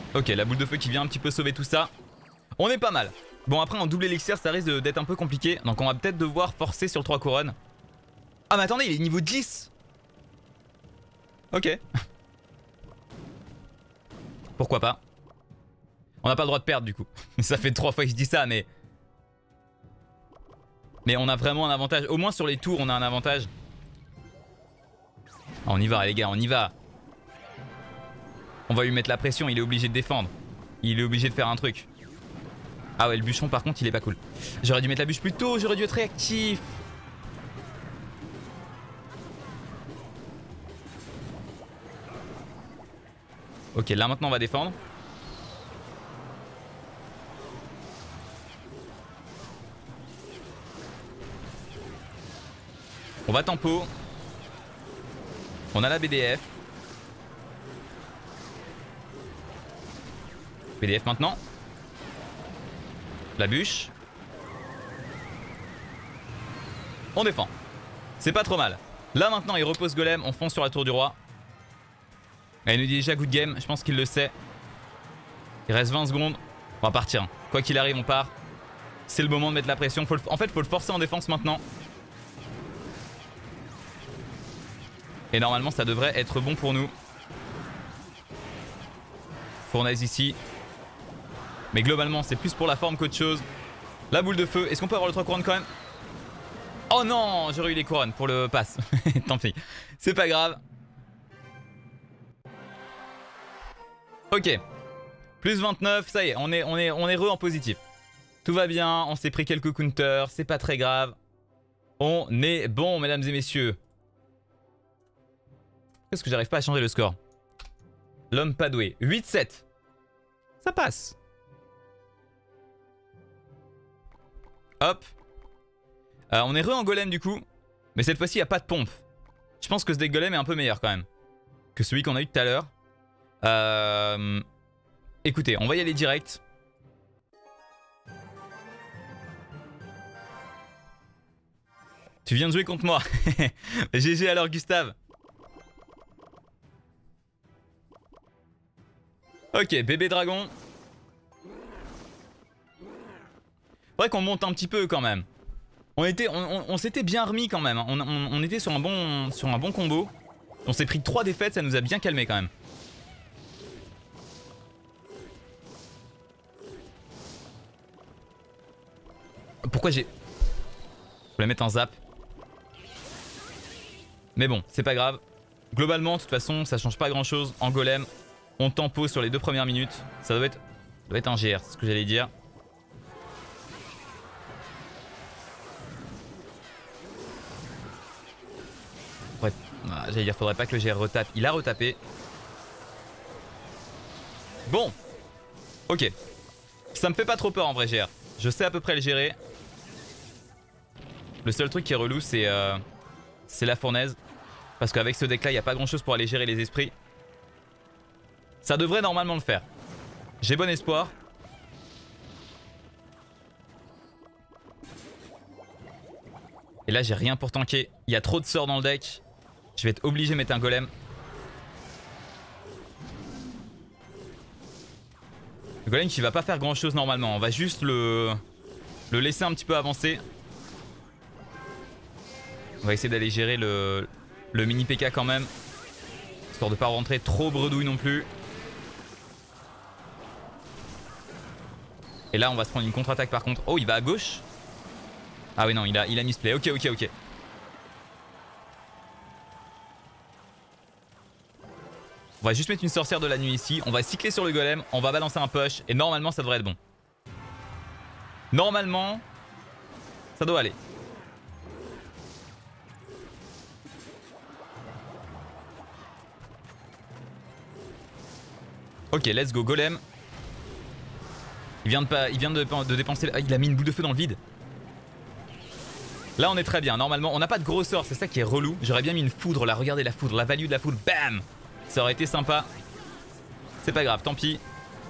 Ok, la boule de feu qui vient un petit peu sauver tout ça. On est pas mal. Bon, après, en double élixir, ça risque d'être un peu compliqué. Donc, on va peut-être devoir forcer sur le trois couronnes. Ah, mais attendez, il est niveau dix. Ok. Pourquoi pas. On n'a pas le droit de perdre, du coup. Ça fait trois fois que je dis ça, mais... Mais on a vraiment un avantage. Au moins, sur les tours, on a un avantage. Ah, on y va, les gars, on y va. On va lui mettre la pression, il est obligé de défendre. Il est obligé de faire un truc. Ah ouais, le bûcheron par contre il est pas cool. J'aurais dû mettre la bûche plus tôt, j'aurais dû être réactif. Ok, là maintenant on va défendre. On va tempo. On a la B D F. B D F maintenant. La bûche. On défend. C'est pas trop mal. Là maintenant il repose golem, on fonce sur la tour du roi. Et il nous dit déjà good game, je pense qu'il le sait. Il reste vingt secondes. On va partir. Quoi qu'il arrive on part. C'est le moment de mettre la pression. Faut le... En fait il faut le forcer en défense maintenant. Et normalement ça devrait être bon pour nous. Fournaise ici. Mais globalement c'est plus pour la forme qu'autre chose. La boule de feu, est-ce qu'on peut avoir le trois couronnes quand même? Oh non, j'aurais eu les couronnes pour le pass. Tant pis, c'est pas grave. Ok, plus vingt-neuf, ça y est, on est, on est, on est re en positif. Tout va bien, on s'est pris quelques counters, c'est pas très grave. On est bon mesdames et messieurs. Qu'est-ce que j'arrive pas à changer le score? L'homme pas doué, huit sept. Ça passe. Hop. Euh, on est re en golem du coup. Mais cette fois-ci il n'y a pas de pompe. Je pense que ce deck golem est un peu meilleur quand même que celui qu'on a eu tout à l'heure. euh... Écoutez, on va y aller direct. Tu viens de jouer contre moi. G G alors Gustave. Ok, bébé dragon. Faudrait qu'on monte un petit peu quand même. On était, on, on, on s'était bien remis quand même. On, on, on était sur un bon, sur un bon combo. On s'est pris trois défaites, ça nous a bien calmé quand même. Pourquoi j'ai... Je voulais mettre un zap. Mais bon, c'est pas grave. Globalement, de toute façon, ça change pas grand chose. En golem, on tempo sur les deux premières minutes. Ça doit être, ça doit être un G R, c'est ce que j'allais dire. Ouais, ah, j'allais dire, faudrait pas que le G R retape. Il a retapé. Bon. Ok. Ça me fait pas trop peur en vrai G R. Je sais à peu près le gérer. Le seul truc qui est relou c'est euh, c'est la fournaise. Parce qu'avec ce deck là il n'y a pas grand chose pour aller gérer les esprits. Ça devrait normalement le faire. J'ai bon espoir. Et là j'ai rien pour tanker. Il y a trop de sorts dans le deck. Je vais être obligé de mettre un golem. Le golem qui va pas faire grand chose normalement. On va juste le, le laisser un petit peu avancer. On va essayer d'aller gérer le, le mini P K quand même. Histoire de pas rentrer trop bredouille non plus. Et là on va se prendre une contre-attaque par contre. Oh il va à gauche. Ah oui non il a, il a misplay. Ok ok ok. On va juste mettre une sorcière de la nuit ici. On va cycler sur le golem. On va balancer un push. Et normalement ça devrait être bon. Normalement ça doit aller. Ok let's go golem. Il vient de, pas, il vient de, de dépenser... Ah, il a mis une boule de feu dans le vide. Là on est très bien. Normalement on n'a pas de gros sort. C'est ça qui est relou. J'aurais bien mis une foudre là. Regardez la foudre. La value de la foudre. Bam. Ça aurait été sympa. C'est pas grave. Tant pis.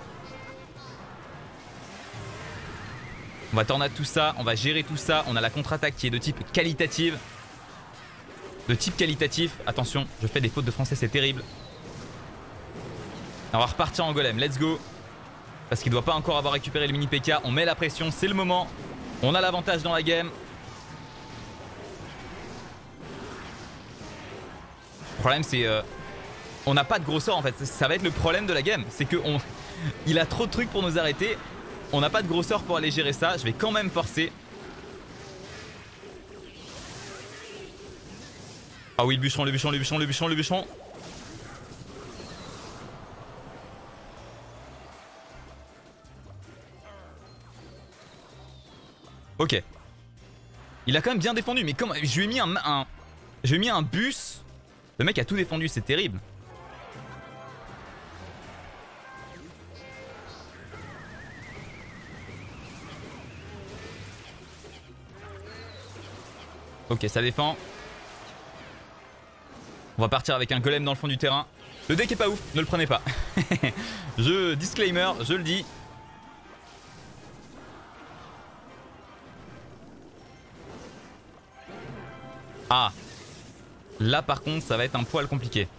On va tornade tout ça. On va gérer tout ça. On a la contre-attaque qui est de type qualitative. De type qualitatif. Attention. Je fais des fautes de français. C'est terrible. On va repartir en golem, let's go. Parce qu'il doit pas encore avoir récupéré le mini P K. On met la pression, c'est le moment. On a l'avantage dans la game. Le problème c'est... Euh, on n'a pas de gros sort en fait. Ça va être le problème de la game. C'est que on, il a trop de trucs pour nous arrêter. On n'a pas de gros sort pour aller gérer ça. Je vais quand même forcer. Ah oui, le bûcheron, le bûcheron, le bûcheron, le bûcheron, le bûcheron. Ok. Il a quand même bien défendu. Mais comment... Je lui ai mis un... un... Je lui ai mis un bus. Le mec a tout défendu, c'est terrible. Ok, ça défend. On va partir avec un golem dans le fond du terrain. Le deck est pas ouf, ne le prenez pas. Je disclaimer, je le dis. Ah. Là par contre ça va être un poil compliqué.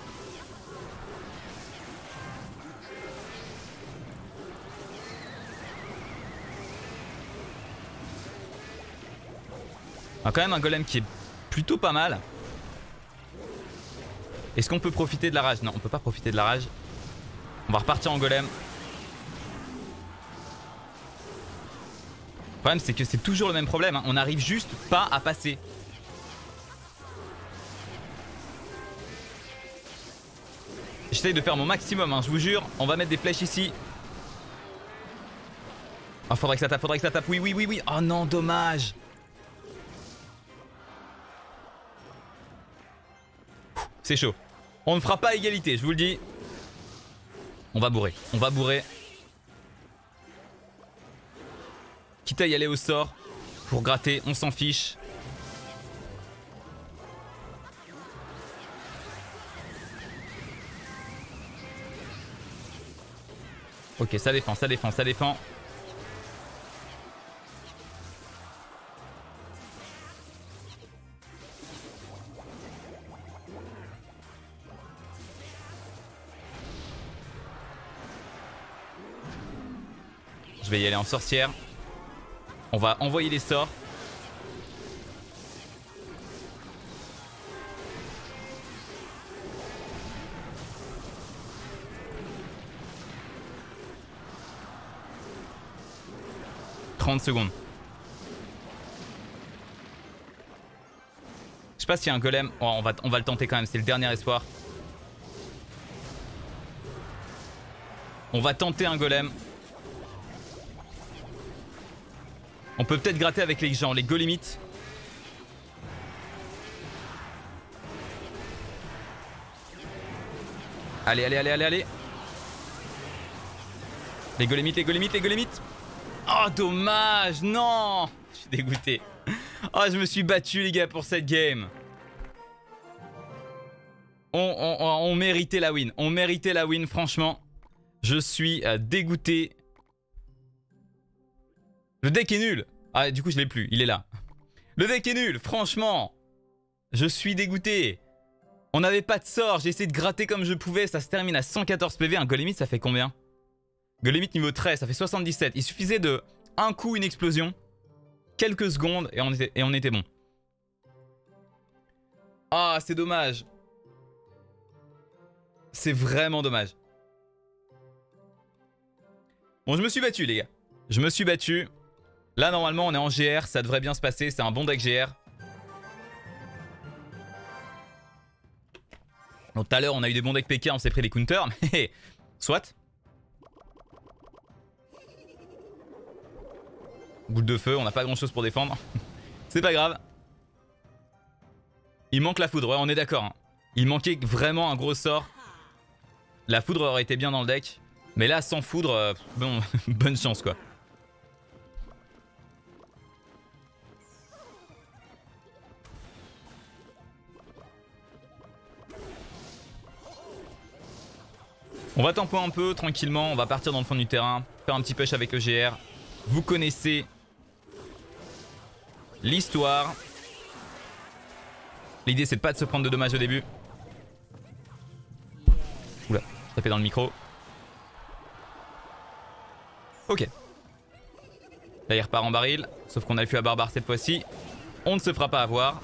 On a quand même un golem qui est plutôt pas mal. Est-ce qu'on peut profiter de la rage? Non, on peut pas profiter de la rage. On va repartir en golem. Le problème c'est que c'est toujours le même problème, hein. On n'arrive juste pas à passer. J'essaye de faire mon maximum, hein, je vous jure. On va mettre des flèches ici. Ah, faudrait que ça tape, faudrait que ça tape. Oui, oui, oui, oui. Oh non, dommage. C'est chaud. On ne fera pas égalité, je vous le dis. On va bourrer, on va bourrer. Quitte à y aller au sort pour gratter, on s'en fiche. Ok, ça défend, ça défend, ça défend. Je vais y aller en sorcière. On va envoyer les sorts. trente secondes. Je sais pas s'il y a un golem. Oh, on va, on va le tenter quand même, c'est le dernier espoir. On va tenter un golem. On peut peut-être gratter avec les gens, les golemites. Allez, allez, allez, allez, allez. Les golemites, les golemites, les golemites. Oh, dommage, non. Je suis dégoûté. Oh, je me suis battu, les gars, pour cette game. On, on, on, on méritait la win. On méritait la win, franchement. Je suis euh, dégoûté. Le deck est nul. Ah, du coup, je l'ai plus. Il est là. Le deck est nul, franchement. Je suis dégoûté. On n'avait pas de sort. J'ai essayé de gratter comme je pouvais. Ça se termine à cent quatorze P V. Un golemite, ça fait combien? Golemite niveau treize, ça fait soixante-dix-sept. Il suffisait de un coup, une explosion. Quelques secondes et on était, et on était bon. Ah, c'est dommage. C'est vraiment dommage. Bon, je me suis battu, les gars. Je me suis battu. Là, normalement, on est en G R. Ça devrait bien se passer. C'est un bon deck G R. Donc, tout à l'heure, on a eu des bons decks P K. On s'est pris des counters. Mais soit. Boule de feu. On n'a pas grand-chose pour défendre. C'est pas grave. Il manque la foudre. Ouais, on est d'accord. Hein. Il manquait vraiment un gros sort. La foudre aurait été bien dans le deck. Mais là, sans foudre, euh, bon, bonne chance, quoi. On va tempo un peu tranquillement, on va partir dans le fond du terrain, faire un petit push avec le G R. Vous connaissez l'histoire. L'idée c'est pas de se prendre de dommages au début. Oula. Taper dans le micro. Ok. Là il repart en baril. Sauf qu'on a le fût à barbare cette fois-ci. On ne se fera pas avoir.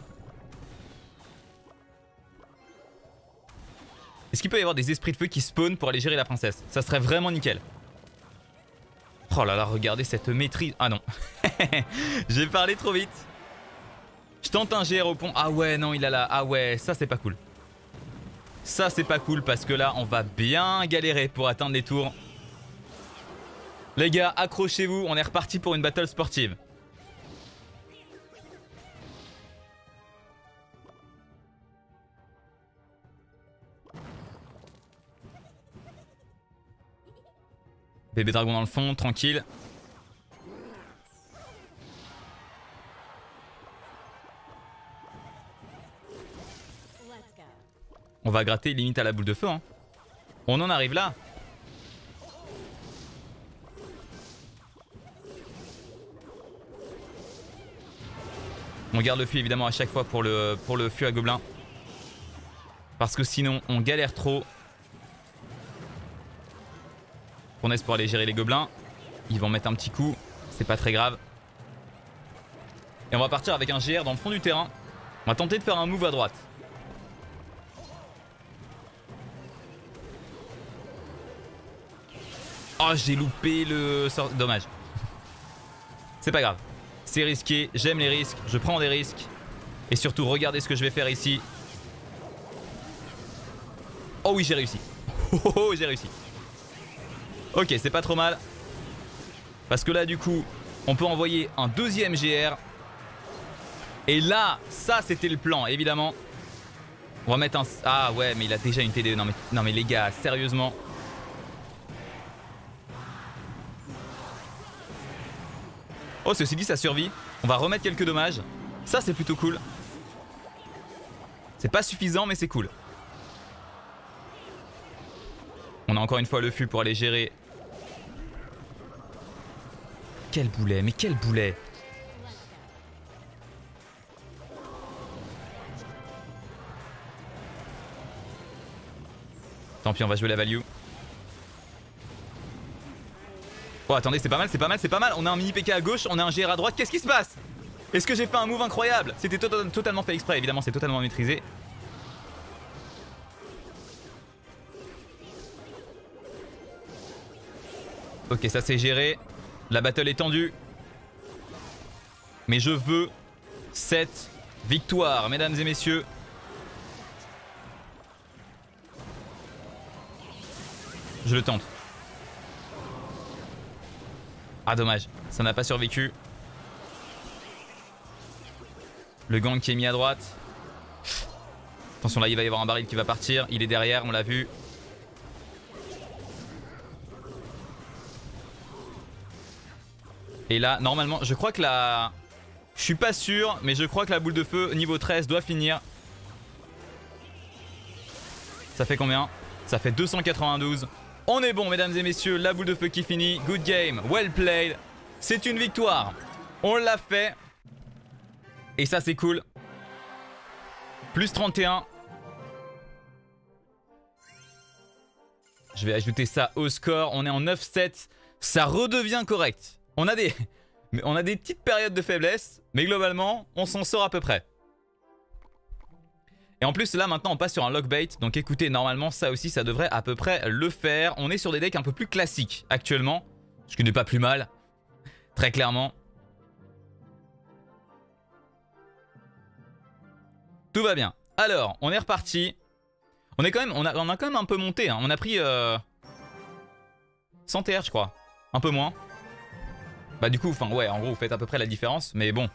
Est-ce qu'il peut y avoir des esprits de feu qui spawnent pour aller gérer la princesse? Ça serait vraiment nickel. Oh là là, regardez cette maîtrise. Ah non. J'ai parlé trop vite. Je tente un G R au pont. Ah ouais, non, il a là. Ah ouais, ça c'est pas cool. Ça c'est pas cool parce que là, on va bien galérer pour atteindre les tours. Les gars, accrochez-vous. On est reparti pour une battle sportive. Bébé dragon dans le fond, tranquille. On va gratter limite à la boule de feu. Hein. On en arrive là. On garde le fût évidemment à chaque fois pour le, pour le fût à gobelin. Parce que sinon on galère trop. Fournaise pour aller gérer les gobelins. Ils vont mettre un petit coup. C'est pas très grave. Et on va partir avec un G R dans le fond du terrain. On va tenter de faire un move à droite. Oh, j'ai loupé le sort. Dommage. C'est pas grave. C'est risqué. J'aime les risques. Je prends des risques. Et surtout, regardez ce que je vais faire ici. Oh oui, j'ai réussi. Oh, oh, oh j'ai réussi. Ok, c'est pas trop mal. Parce que là, du coup, on peut envoyer un deuxième G R. Et là, ça, c'était le plan, évidemment. On va mettre un... Ah ouais, mais il a déjà une T D E. Non mais, non, mais les gars, sérieusement. Oh, ceci dit, ça survit. On va remettre quelques dommages. Ça, c'est plutôt cool. C'est pas suffisant, mais c'est cool. On a encore une fois le fût pour aller gérer. Quel boulet, mais quel boulet. Tant pis, on va jouer la value. Oh, attendez, c'est pas mal, c'est pas mal, c'est pas mal. On a un mini P K à gauche, on a un G R à droite. Qu'est-ce qui se passe? Est-ce que j'ai fait un move incroyable? C'était to totalement fait exprès, évidemment, c'est totalement maîtrisé. Ok, ça c'est géré. La battle est tendue. Mais je veux cette victoire, mesdames et messieurs. Je le tente. Ah dommage, ça n'a pas survécu. Le gang qui est mis à droite. Attention là, il va y avoir un baril qui va partir. Il est derrière, on l'a vu. Et là, normalement, je crois que la... Je suis pas sûr, mais je crois que la boule de feu niveau treize doit finir. Ça fait combien? Ça fait deux cent quatre-vingt-douze. On est bon, mesdames et messieurs, la boule de feu qui finit. Good game, well played. C'est une victoire. On l'a fait. Et ça, c'est cool. Plus trente et un. Je vais ajouter ça au score. On est en neuf sept. Ça redevient correct. On a des, on a des petites périodes de faiblesse, mais globalement, on s'en sort à peu près. Et en plus, là, maintenant, on passe sur un lockbait. Donc écoutez, normalement, ça aussi, ça devrait à peu près le faire. On est sur des decks un peu plus classiques actuellement, ce qui n'est pas plus mal, très clairement. Tout va bien. Alors, on est reparti. On est quand même, on a, on a quand même un peu monté. Hein. On a pris euh, cent T R, je crois. Un peu moins. Bah du coup, enfin ouais, en gros, vous faites à peu près la différence, mais bon.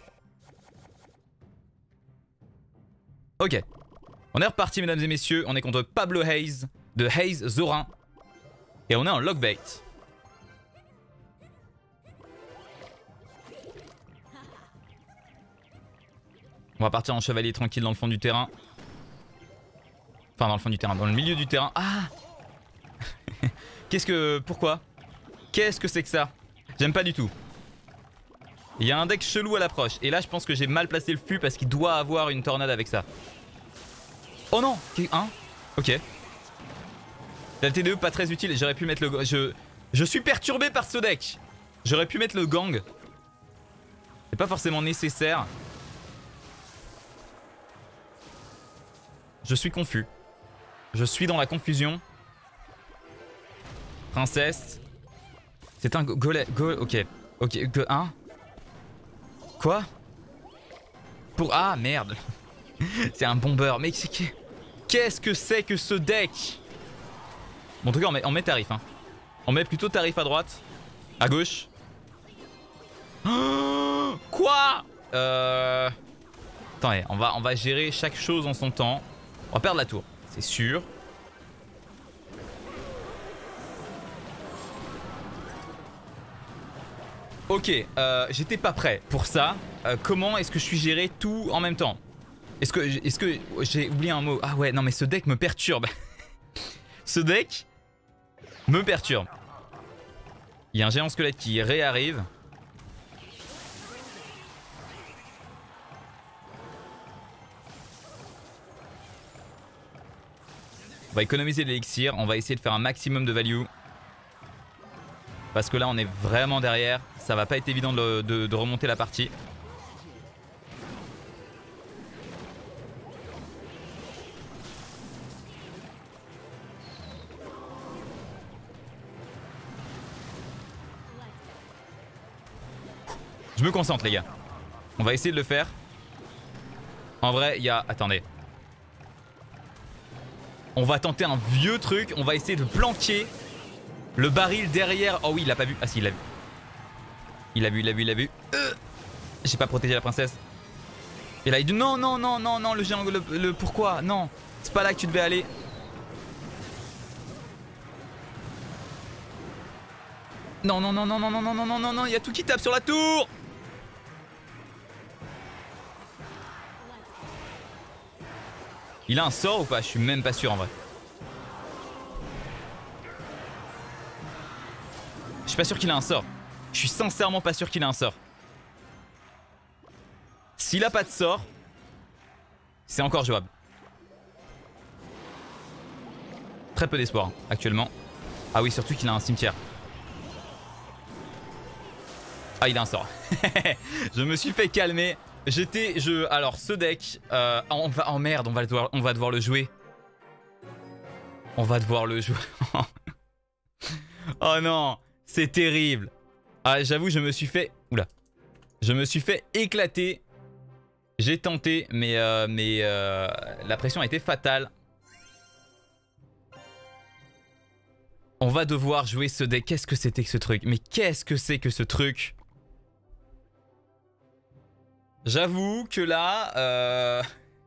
Ok. On est reparti, mesdames et messieurs. On est contre Pablo Hayes, de Hayes Zorin. Et on est en lockbait. On va partir en chevalier tranquille dans le fond du terrain. Enfin, dans le fond du terrain, dans le milieu du terrain. Ah. Qu'est-ce que... Pourquoi? Qu'est-ce que c'est que ça? J'aime pas du tout. Il y a un deck chelou à l'approche. Et là, je pense que j'ai mal placé le fût parce qu'il doit avoir une tornade avec ça. Oh non! Hein? Ok. La T D E pas très utile, j'aurais pu mettre le... Je, je suis perturbé par ce deck. J'aurais pu mettre le gang. C'est pas forcément nécessaire. Je suis confus. Je suis dans la confusion. Princesse. C'est un golem. Go, ok. Ok. Go, hein? Quoi? Pour. Ah merde. C'est un bomber. Mais qu'est-ce que c'est que ce deck? Bon, en tout cas, on met, on met tarif. Hein. On met plutôt tarif à droite. À gauche. Oh, quoi? Euh. Attendez, on va, on va gérer chaque chose en son temps. On va perdre la tour, c'est sûr. Ok, euh, j'étais pas prêt pour ça. Euh, comment est-ce que je suis géré tout en même temps? Est-ce que, est-ce que j'ai oublié un mot? Ah ouais, non mais ce deck me perturbe. Ce deck me perturbe. Il y a un géant squelette qui réarrive. On va économiser l'élixir, on va essayer de faire un maximum de value. Parce que là on est vraiment derrière, ça va pas être évident de, de, de remonter la partie. Je me concentre les gars. On va essayer de le faire. En vrai il y a... Attendez. On va tenter un vieux truc, on va essayer de planquer le baril derrière. Oh oui, il l'a pas vu. Ah si, il l'a vu. Il l'a vu, il l'a vu, il l'a vu. Euh, J'ai pas protégé la princesse. Et là, il dit non, non, non, non, non, le géant, le, le pourquoi? Non, c'est pas là que tu devais aller. Non, non, non, non, non, non, non, non, non, non, non, il y a tout qui tape sur la tour. Il a un sort ou pas? Je suis même pas sûr en vrai. Je suis pas sûr qu'il a un sort. Je suis sincèrement pas sûr qu'il a un sort. S'il a pas de sort, c'est encore jouable. Très peu d'espoir hein, actuellement. Ah oui, surtout qu'il a un cimetière. Ah, il a un sort. Je me suis fait calmer. J'étais... Je... Alors, ce deck... Euh, on va... Oh merde, on va, devoir, on va devoir le jouer. On va devoir le jouer. Oh non, c'est terrible. Ah, j'avoue, je me suis fait... Oula. Je me suis fait éclater. J'ai tenté, mais, euh, mais euh, la pression a été fatale. On va devoir jouer ce deck. Qu'est-ce que c'était que ce truc? Mais qu'est-ce que c'est que ce truc? J'avoue que là, euh...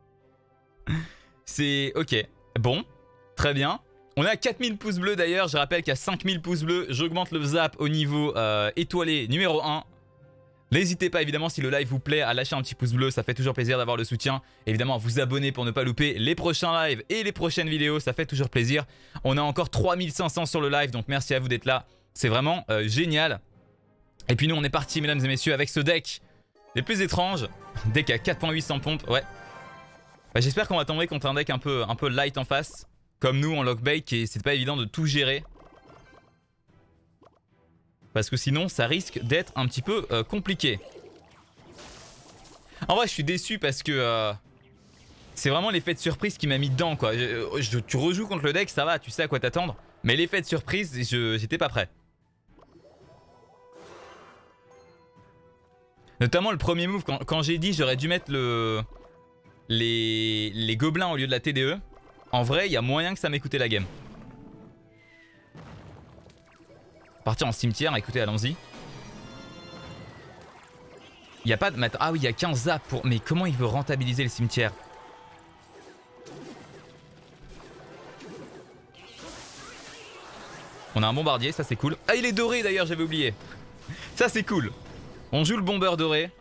c'est ok. Bon, très bien. On est à quatre mille pouces bleus d'ailleurs. Je rappelle qu'à cinq mille pouces bleus, j'augmente le zap au niveau euh, étoilé numéro un. N'hésitez pas évidemment si le live vous plaît à lâcher un petit pouce bleu. Ça fait toujours plaisir d'avoir le soutien. Évidemment à vous abonner pour ne pas louper les prochains lives et les prochaines vidéos. Ça fait toujours plaisir. On a encore trois mille cinq cents sur le live. Donc merci à vous d'être là. C'est vraiment euh, génial. Et puis nous on est parti mesdames et messieurs avec ce deck. Les plus étranges, deck à quatre point huit sans pompe, ouais. Bah, j'espère qu'on va tomber contre un deck un peu, un peu light en face. Comme nous en lockbait, et c'est pas évident de tout gérer. Parce que sinon ça risque d'être un petit peu euh, compliqué. En vrai je suis déçu parce que euh, c'est vraiment l'effet de surprise qui m'a mis dedans quoi. Je, je, tu rejoues contre le deck, ça va, tu sais à quoi t'attendre. Mais l'effet de surprise, j'étais pas prêt. Notamment le premier move, quand, quand j'ai dit j'aurais dû mettre le, les, les gobelins au lieu de la T D E. En vrai, il y a moyen que ça m'ait coûté la game. Partir en cimetière, écoutez, allons-y. Il n'y a pas de... Ah oui, il y a quinze zap pour... Mais comment il veut rentabiliser le cimetière? On a un bombardier, ça c'est cool. Ah, il est doré d'ailleurs, j'avais oublié. Ça c'est cool. On joue le bomber doré.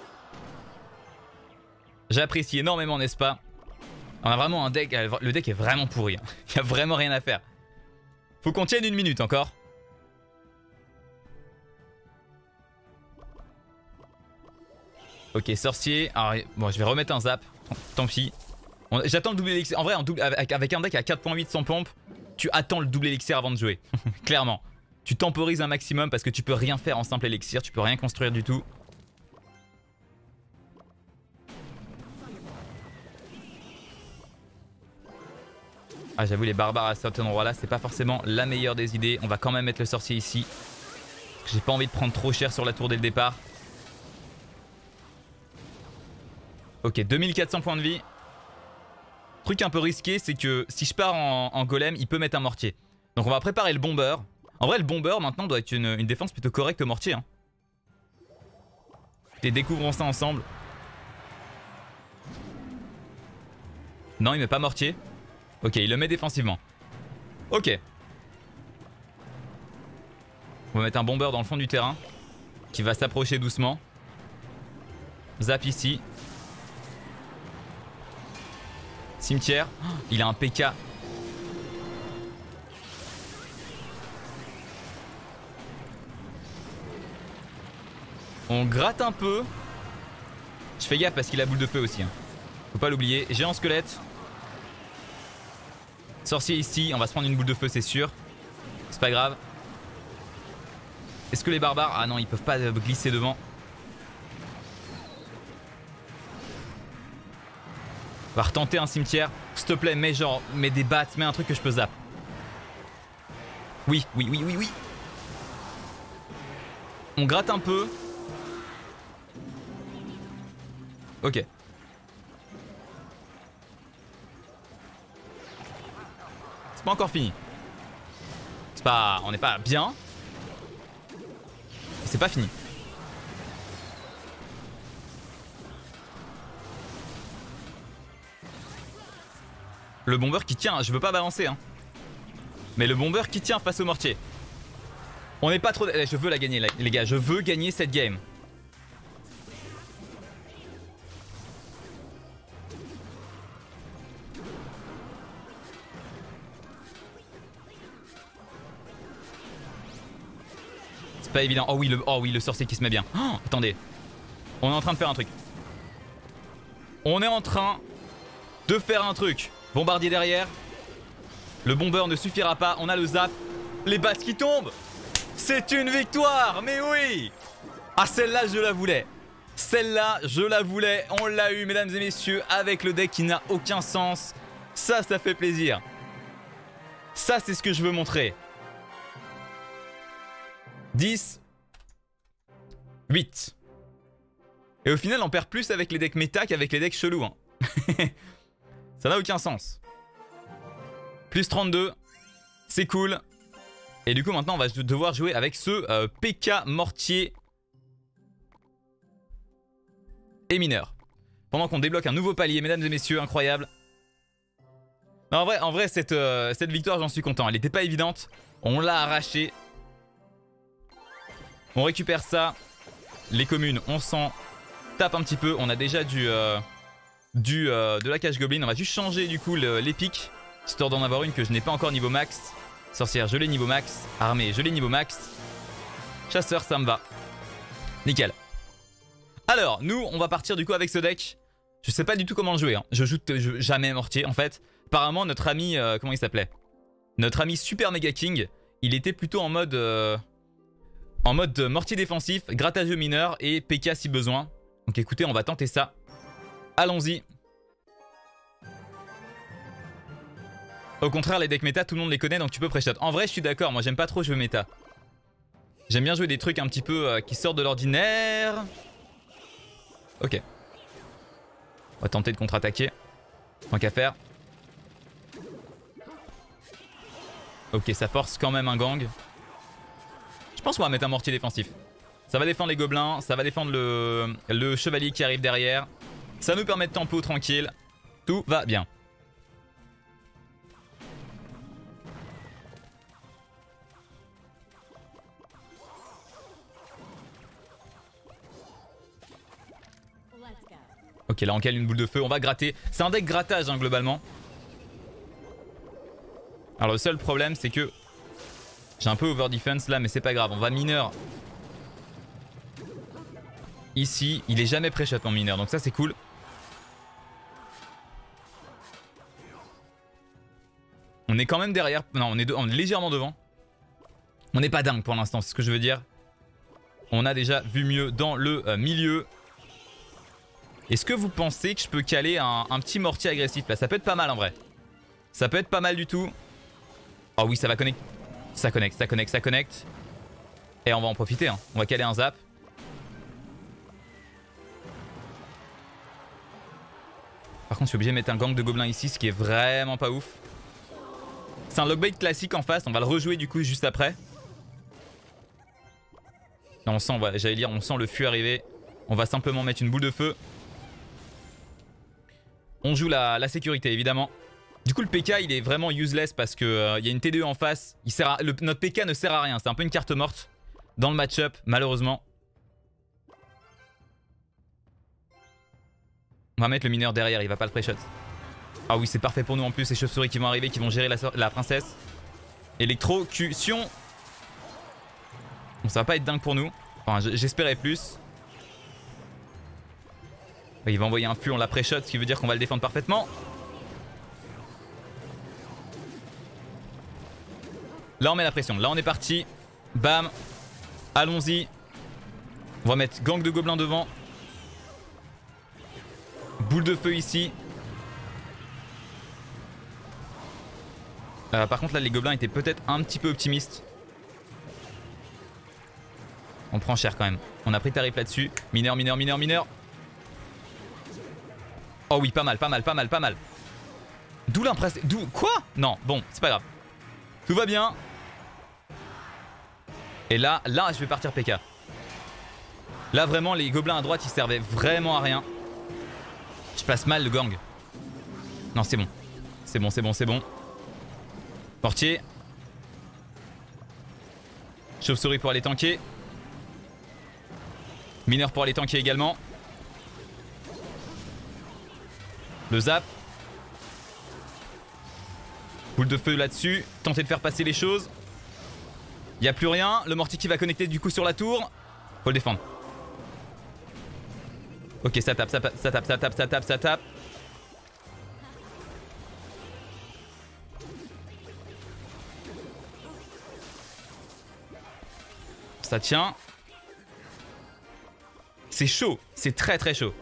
J'apprécie énormément, n'est-ce pas? On a vraiment un deck... Le deck est vraiment pourri. Il n'y a vraiment rien à faire. Faut qu'on tienne une minute encore. Ok, sorcier. Alors, bon, je vais remettre un zap. Tant pis. J'attends le double élixir. En vrai, un double, avec, avec un deck à quatre point huit sans pompe, tu attends le double élixir avant de jouer. Clairement. Tu temporises un maximum parce que tu peux rien faire en simple élixir, tu peux rien construire du tout. Ah, j'avoue, les barbares à cet endroit là, c'est pas forcément la meilleure des idées. On va quand même mettre le sorcier ici. J'ai pas envie de prendre trop cher sur la tour dès le départ. Ok, deux mille quatre cents points de vie. Truc un peu risqué, c'est que si je pars en, en golem, il peut mettre un mortier. Donc on va préparer le bomber. En vrai, le bomber maintenant doit être une, une défense plutôt correcte au mortier. Hein. Et découvrons ça ensemble. Non, il met pas mortier. Ok, il le met défensivement. Ok. On va mettre un bomber dans le fond du terrain. Qui va s'approcher doucement. Zap ici. Cimetière. Oh, il a un P K. On gratte un peu. Je fais gaffe parce qu'il a boule de feu aussi. Hein. Faut pas l'oublier. Géant squelette. Sorcier ici. On va se prendre une boule de feu, c'est sûr. C'est pas grave. Est-ce que les barbares... Ah non, ils peuvent pas glisser devant. On va retenter un cimetière. S'il te plaît, mets genre... Mets des battes, mets un truc que je peux zap. Oui, oui, oui, oui, oui. On gratte un peu. Ok. C'est pas encore fini. C'est pas... On n'est pas bien. C'est pas fini. Le bomber qui tient, je veux pas balancer hein. Mais le bomber qui tient face au mortier. On n'est pas trop... Je veux la gagner les gars, je veux gagner cette game. C'est pas évident. Oh oui, le... oh oui, le sorcier qui se met bien. Oh, attendez. On est en train de faire un truc. On est en train de faire un truc. Bombardier derrière. Le bomber ne suffira pas. On a le zap. Les bases qui tombent. C'est une victoire. Mais oui. Ah, celle-là, je la voulais. Celle-là, je la voulais. On l'a eu, mesdames et messieurs, avec le deck qui n'a aucun sens. Ça, ça fait plaisir. Ça, c'est ce que je veux montrer. dix. huit. Et au final, on perd plus avec les decks méta qu'avec les decks chelous. Hein. Ça n'a aucun sens. Plus trente-deux. C'est cool. Et du coup, maintenant, on va devoir jouer avec ce euh, P K mortier et mineur. Pendant qu'on débloque un nouveau palier, mesdames et messieurs, incroyable. Non, en vrai, en vrai cette, euh, cette victoire, j'en suis content. Elle n'était pas évidente. On l'a arrachée. On récupère ça. Les communes, on s'en tape un petit peu. On a déjà du... Euh, Du, euh, de la cage goblin. On va juste changer du coup l'épique, histoire d'en avoir une que je n'ai pas encore niveau max. Sorcière, je l'ai niveau max. Armée, je l'ai niveau max. Chasseur, ça me va. Nickel. Alors, nous, on va partir du coup avec ce deck. Je sais pas du tout comment le jouer. Hein. Je joue je, jamais mortier en fait. Apparemment, notre ami, euh, comment il s'appelait? Notre ami Super Mega King, il était plutôt en mode, euh, en mode mortier défensif, grattageux mineur et P K si besoin. Donc écoutez, on va tenter ça. Allons-y. Au contraire, les decks méta, tout le monde les connaît, donc tu peux pré-shot. En vrai, je suis d'accord, moi j'aime pas trop jouer méta. J'aime bien jouer des trucs un petit peu euh, qui sortent de l'ordinaire. Ok. On va tenter de contre-attaquer. Tant qu'à faire. Ok, ça force quand même un gang. Je pense qu'on va mettre un mortier défensif. Ça va défendre les gobelins, ça va défendre le, le chevalier qui arrive derrière. Ça nous permet de tempo tranquille. Tout va bien. Ok, là on cale une boule de feu. On va gratter. C'est un deck grattage hein, globalement. Alors le seul problème c'est que j'ai un peu over defense là, mais c'est pas grave. On va mineur. Ici, il est jamais pré-shot en mineur, donc ça c'est cool. On est quand même derrière. Non, on est, de... on est légèrement devant. On n'est pas dingue pour l'instant, c'est ce que je veux dire. On a déjà vu mieux dans le euh, milieu. Est-ce que vous pensez que je peux caler un, un petit mortier agressif là? Ça peut être pas mal en vrai. Ça peut être pas mal du tout. Oh oui, ça va connecter. Ça connecte, ça connecte, ça connecte. Et on va en profiter, hein. On va caler un zap. Par contre, je suis obligé de mettre un gang de gobelins ici, ce qui est vraiment pas ouf. C'est un lockbait classique en face. On va le rejouer du coup juste après. Non, on sent, voilà, j'allais dire, on sent le fût arriver. On va simplement mettre une boule de feu. On joue la, la sécurité évidemment. Du coup le P K il est vraiment useless parce que euh, y a une T deux en face. Il sert à, le, notre P K ne sert à rien. C'est un peu une carte morte dans le match-up malheureusement. On va mettre le mineur derrière, il va pas le pré-shot. Ah oui c'est parfait pour nous en plus, ces chauves-souris qui vont arriver, qui vont gérer la, la princesse. Électrocution. Bon ça va pas être dingue pour nous. Enfin j'espérais plus. Il va envoyer un fût, on l'a pré-shot, ce qui veut dire qu'on va le défendre parfaitement. Là on met la pression, là on est parti. Bam. Allons-y. On va mettre gang de gobelins devant. Boule de feu ici. Euh, par contre là les gobelins étaient peut-être un petit peu optimistes. On prend cher quand même. On a pris tarif là-dessus. Mineur, mineur, mineur, mineur. Oh oui, pas mal, pas mal, pas mal, pas mal. D'où l'impression... D'où... Quoi? Non, bon, c'est pas grave. Tout va bien. Et là, là, je vais partir P K. Là, vraiment, les gobelins à droite, ils servaient vraiment à rien. Je place mal le gang. Non, c'est bon. C'est bon, c'est bon, c'est bon. Portier. Chauve-souris pour aller tanker. Mineur pour aller tanker également. Le zap. Boule de feu là-dessus. Tenter de faire passer les choses. Il n'y a plus rien. Le mortier qui va connecter du coup sur la tour. Faut le défendre. Ok, ça tape, ça tape, ça tape, ça tape, ça tape, ça tape. Ça tient. C'est chaud. C'est très très chaud.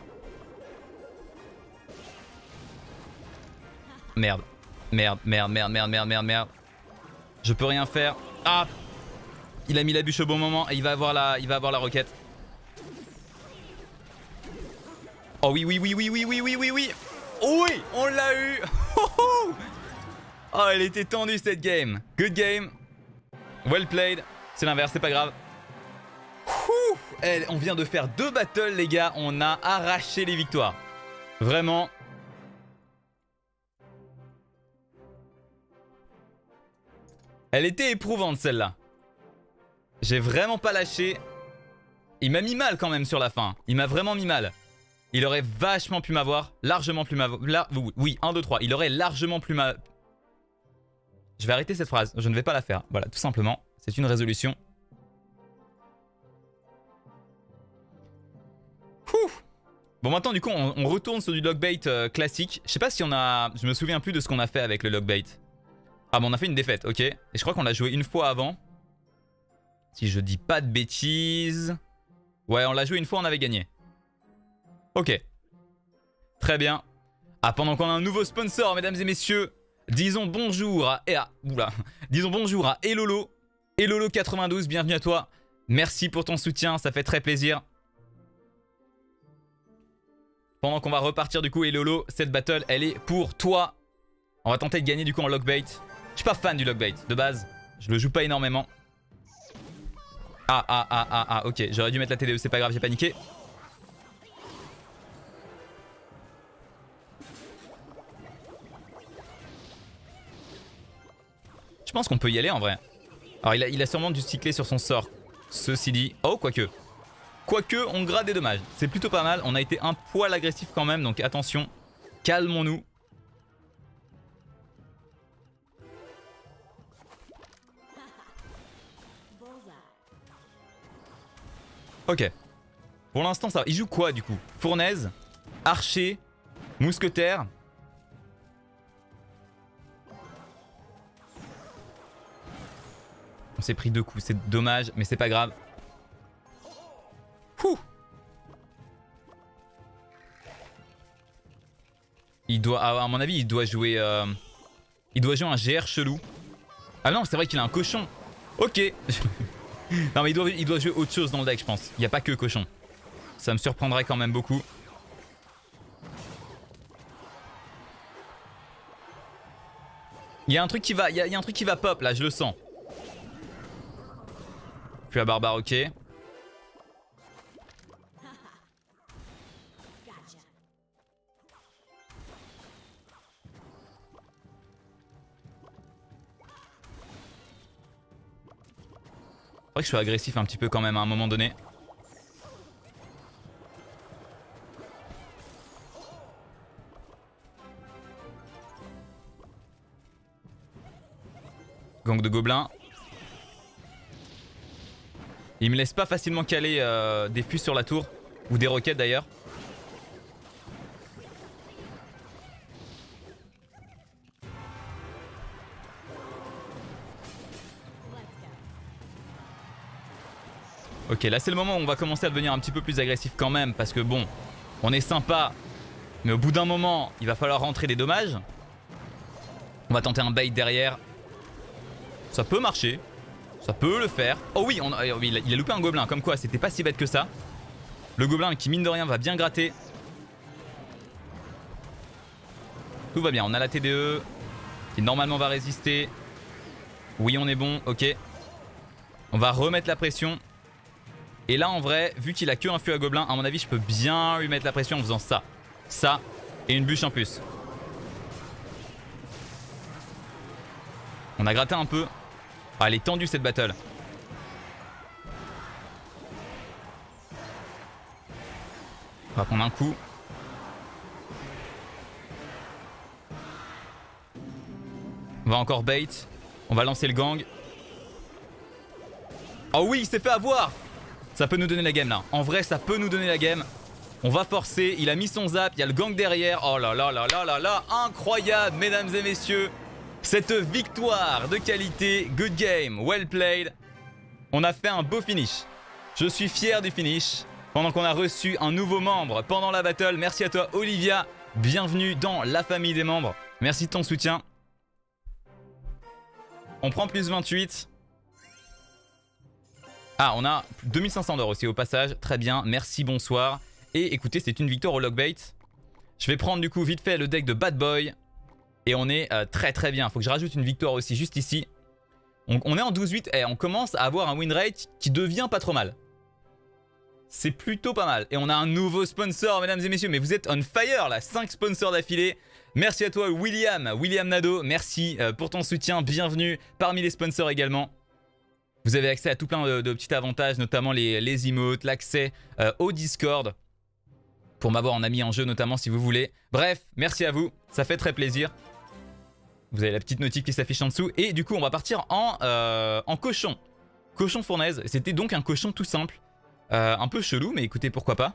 Merde. Merde, merde, merde, merde, merde, merde, merde. Je peux rien faire. Ah! Il a mis la bûche au bon moment et il va avoir la, il va avoir la roquette. Oh oui, oui, oui, oui, oui, oui, oui, oui, oui. Oui, on l'a eu. Oh, elle était tendue cette game. Good game. Well played. C'est l'inverse, c'est pas grave. Ouh, elle, on vient de faire deux battles, les gars. On a arraché les victoires. Vraiment. Elle était éprouvante celle-là. J'ai vraiment pas lâché. Il m'a mis mal quand même sur la fin. Il m'a vraiment mis mal. Il aurait vachement pu m'avoir. Largement plus m'avoir. Là, oui, un, deux, trois. Il aurait largement plus m'a... Je vais arrêter cette phrase. Je ne vais pas la faire. Voilà, tout simplement. C'est une résolution. Ouh. Bon, maintenant, du coup, on, on retourne sur du lockbait euh, classique. Je sais pas si on a... Je me souviens plus de ce qu'on a fait avec le lockbait. Ah bon, on a fait une défaite, ok. Et je crois qu'on l'a joué une fois avant. Si je dis pas de bêtises. Ouais, on l'a joué une fois, on avait gagné. Ok. Très bien. Ah, pendant qu'on a un nouveau sponsor, mesdames et messieurs, disons bonjour à... Ah, oula. Disons bonjour à Elolo. Elolo quatre-vingt-douze, bienvenue à toi. Merci pour ton soutien, ça fait très plaisir. Pendant qu'on va repartir du coup, Elolo, cette battle, elle est pour toi. On va tenter de gagner du coup en lockbait. Je suis pas fan du lockbait, de base. Je le joue pas énormément. Ah, ah, ah, ah, ah, ok. J'aurais dû mettre la T D E, c'est pas grave, j'ai paniqué. Je pense qu'on peut y aller en vrai. Alors il a, il a sûrement dû cycler sur son sort. Ceci dit... Oh, quoique. Quoique, on grade des dommages. C'est plutôt pas mal. On a été un poil agressif quand même, donc attention. Calmons-nous. Ok. Pour l'instant, ça va. Il joue quoi du coup? Fournaise, archer, mousquetaire. On s'est pris deux coups, c'est dommage, mais c'est pas grave. Ouh. Il doit, à mon avis, il doit jouer... Euh, il doit jouer un G R chelou. Ah non, c'est vrai qu'il a un cochon. Ok. Non mais il doit, il doit jouer autre chose dans le deck, je pense. Il n'y a pas que cochon. Ça me surprendrait quand même beaucoup. Il y a un truc qui va, il y a, il y a un truc qui va pop là, je le sens. Puis la barbare, ok. C'est vrai que je suis agressif un petit peu quand même à un moment donné. Gang de gobelins. Il me laisse pas facilement caler euh, des fus sur la tour. Ou des roquettes d'ailleurs. Ok, là c'est le moment où on va commencer à devenir un petit peu plus agressif quand même. Parce que bon, on est sympa. Mais au bout d'un moment, il va falloir rentrer des dommages. On va tenter un bait derrière. Ça peut marcher. Ça peut le faire. Oh oui, on a, il, a, il a loupé un gobelin. Comme quoi, c'était pas si bête que ça. Le gobelin qui, mine de rien, va bien gratter. Tout va bien. On a la T D E qui normalement va résister. Oui, on est bon. Ok. On va remettre la pression. Et là, en vrai, vu qu'il a que un feu à gobelin, à mon avis, je peux bien lui mettre la pression en faisant ça. Ça et une bûche en plus. On a gratté un peu. Ah, elle est tendue cette battle. On va prendre un coup. On va encore bait. On va lancer le gang. Oh oui, il s'est fait avoir. Ça peut nous donner la game là. En vrai, ça peut nous donner la game. On va forcer. Il a mis son zap. Il y a le gang derrière. Oh là là là là là là. Incroyable, mesdames et messieurs. Cette victoire de qualité. Good game. Well played. On a fait un beau finish. Je suis fier du finish. Pendant qu'on a reçu un nouveau membre pendant la battle. Merci à toi, Olivia. Bienvenue dans la famille des membres. Merci de ton soutien. On prend plus vingt-huit. Ah, on a deux mille cinq cents d'or aussi au passage. Très bien, merci, bonsoir. Et écoutez, c'est une victoire au logbait. Je vais prendre du coup vite fait le deck de Bad Boy. Et on est euh, très très bien. Faut que je rajoute une victoire aussi juste ici. On, on est en douze huit et on commence à avoir un win rate qui devient pas trop mal. C'est plutôt pas mal. Et on a un nouveau sponsor, mesdames et messieurs. Mais vous êtes on fire là, cinq sponsors d'affilée. Merci à toi, William. William Nadeau, merci euh, pour ton soutien. Bienvenue parmi les sponsors également. Vous avez accès à tout plein de, de petits avantages, notamment les, les emotes, l'accès euh, au Discord. Pour m'avoir en ami en jeu notamment si vous voulez. Bref, merci à vous, ça fait très plaisir. Vous avez la petite notif qui s'affiche en dessous. Et du coup, on va partir en, euh, en cochon. Cochon fournaise. C'était donc un cochon tout simple. Euh, un peu chelou, mais écoutez, pourquoi pas.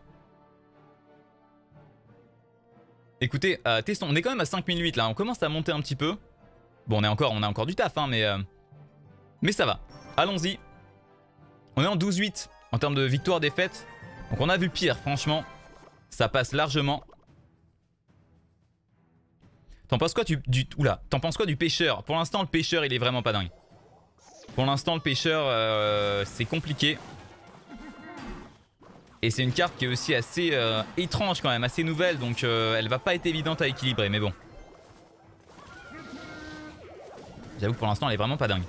Écoutez, euh, testons. On est quand même à cinq mille huit là. On commence à monter un petit peu. Bon, on, est encore, on a encore du taf, hein, mais, euh, mais ça va. Allons-y. On est en douze huit en termes de victoire-défaite. Donc on a vu pire, franchement. Ça passe largement. T'en penses quoi du, du... Oula, t'en penses quoi du pêcheur? Pour l'instant, le pêcheur, il est vraiment pas dingue. Pour l'instant, le pêcheur, euh, c'est compliqué. Et c'est une carte qui est aussi assez euh, étrange quand même, assez nouvelle. Donc euh, elle va pas être évidente à équilibrer, mais bon. J'avoue que pour l'instant, elle est vraiment pas dingue.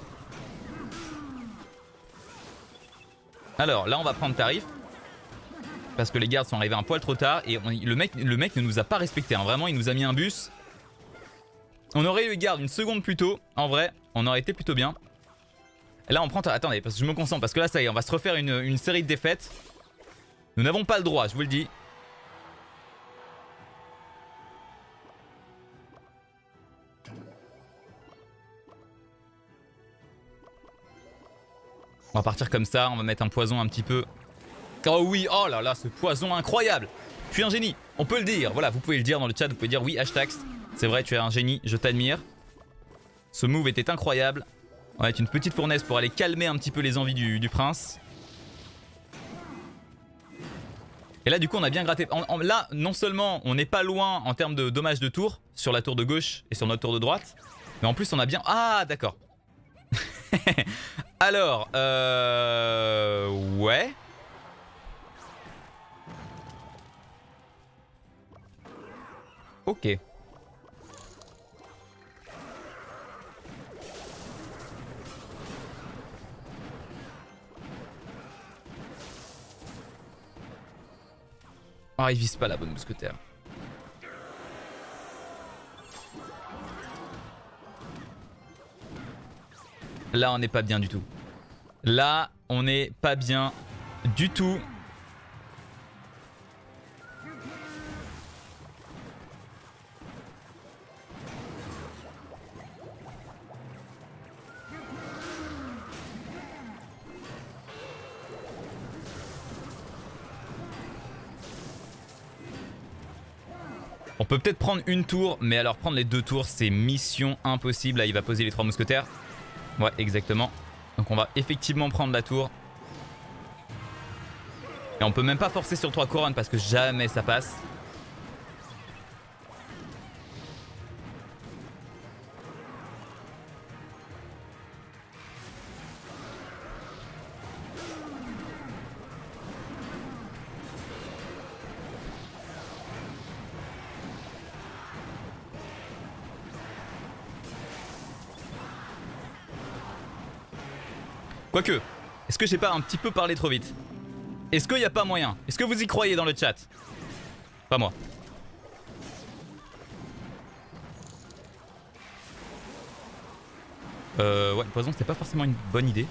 Alors là on va prendre tarif. Parce que les gardes sont arrivés un poil trop tard. Et on, le, mec, le mec ne nous a pas respecté hein. Vraiment il nous a mis un bus. On aurait eu les gardes une seconde plus tôt. En vrai on aurait été plutôt bien. Et là on prend... Attendez parce que je me concentre. Parce que là ça y est on va se refaire une, une série de défaites. Nous n'avons pas le droit, je vous le dis. On va partir comme ça, on va mettre un poison un petit peu. Oh oui, oh là là, ce poison incroyable. Je suis un génie, on peut le dire. Voilà, vous pouvez le dire dans le chat, vous pouvez dire oui, hashtag. C'est vrai, tu es un génie, je t'admire. Ce move était incroyable. On va mettre une petite fournaise pour aller calmer un petit peu les envies du, du prince. Et là du coup on a bien gratté. En, en, là non seulement on n'est pas loin en termes de dommages de tour sur la tour de gauche et sur notre tour de droite, mais en plus on a bien... Ah d'accord. Alors, euh... ouais. Ok. Ah, il vise pas la bonne mousquetaire. Là, on n'est pas bien du tout. Là, on n'est pas bien du tout. On peut peut-être prendre une tour, mais alors prendre les deux tours, c'est mission impossible. Là, il va poser les trois mousquetaires. Ouais, exactement. Donc on va effectivement prendre la tour. Et on peut même pas forcer sur trois couronnes parce que jamais ça passe. Quoique, est-ce que j'ai pas un petit peu parlé trop vite? Est-ce qu'il n'y a pas moyen? Est-ce que vous y croyez dans le chat? Pas moi. Euh, ouais, le poison c'était pas forcément une bonne idée.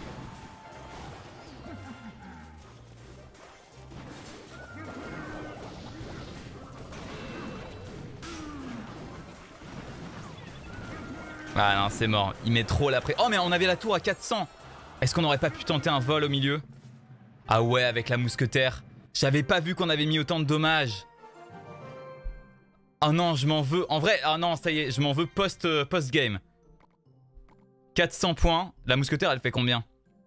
Ah non, c'est mort. Il met trop la pression. Oh, mais on avait la tour à quatre cents. Est-ce qu'on n'aurait pas pu tenter un vol au milieu? Ah ouais, avec la mousquetaire. J'avais pas vu qu'on avait mis autant de dommages. Oh non, je m'en veux. En vrai, ah non, ça y est, je m'en veux post, euh, post-game. quatre cents points. La mousquetaire, elle fait combien?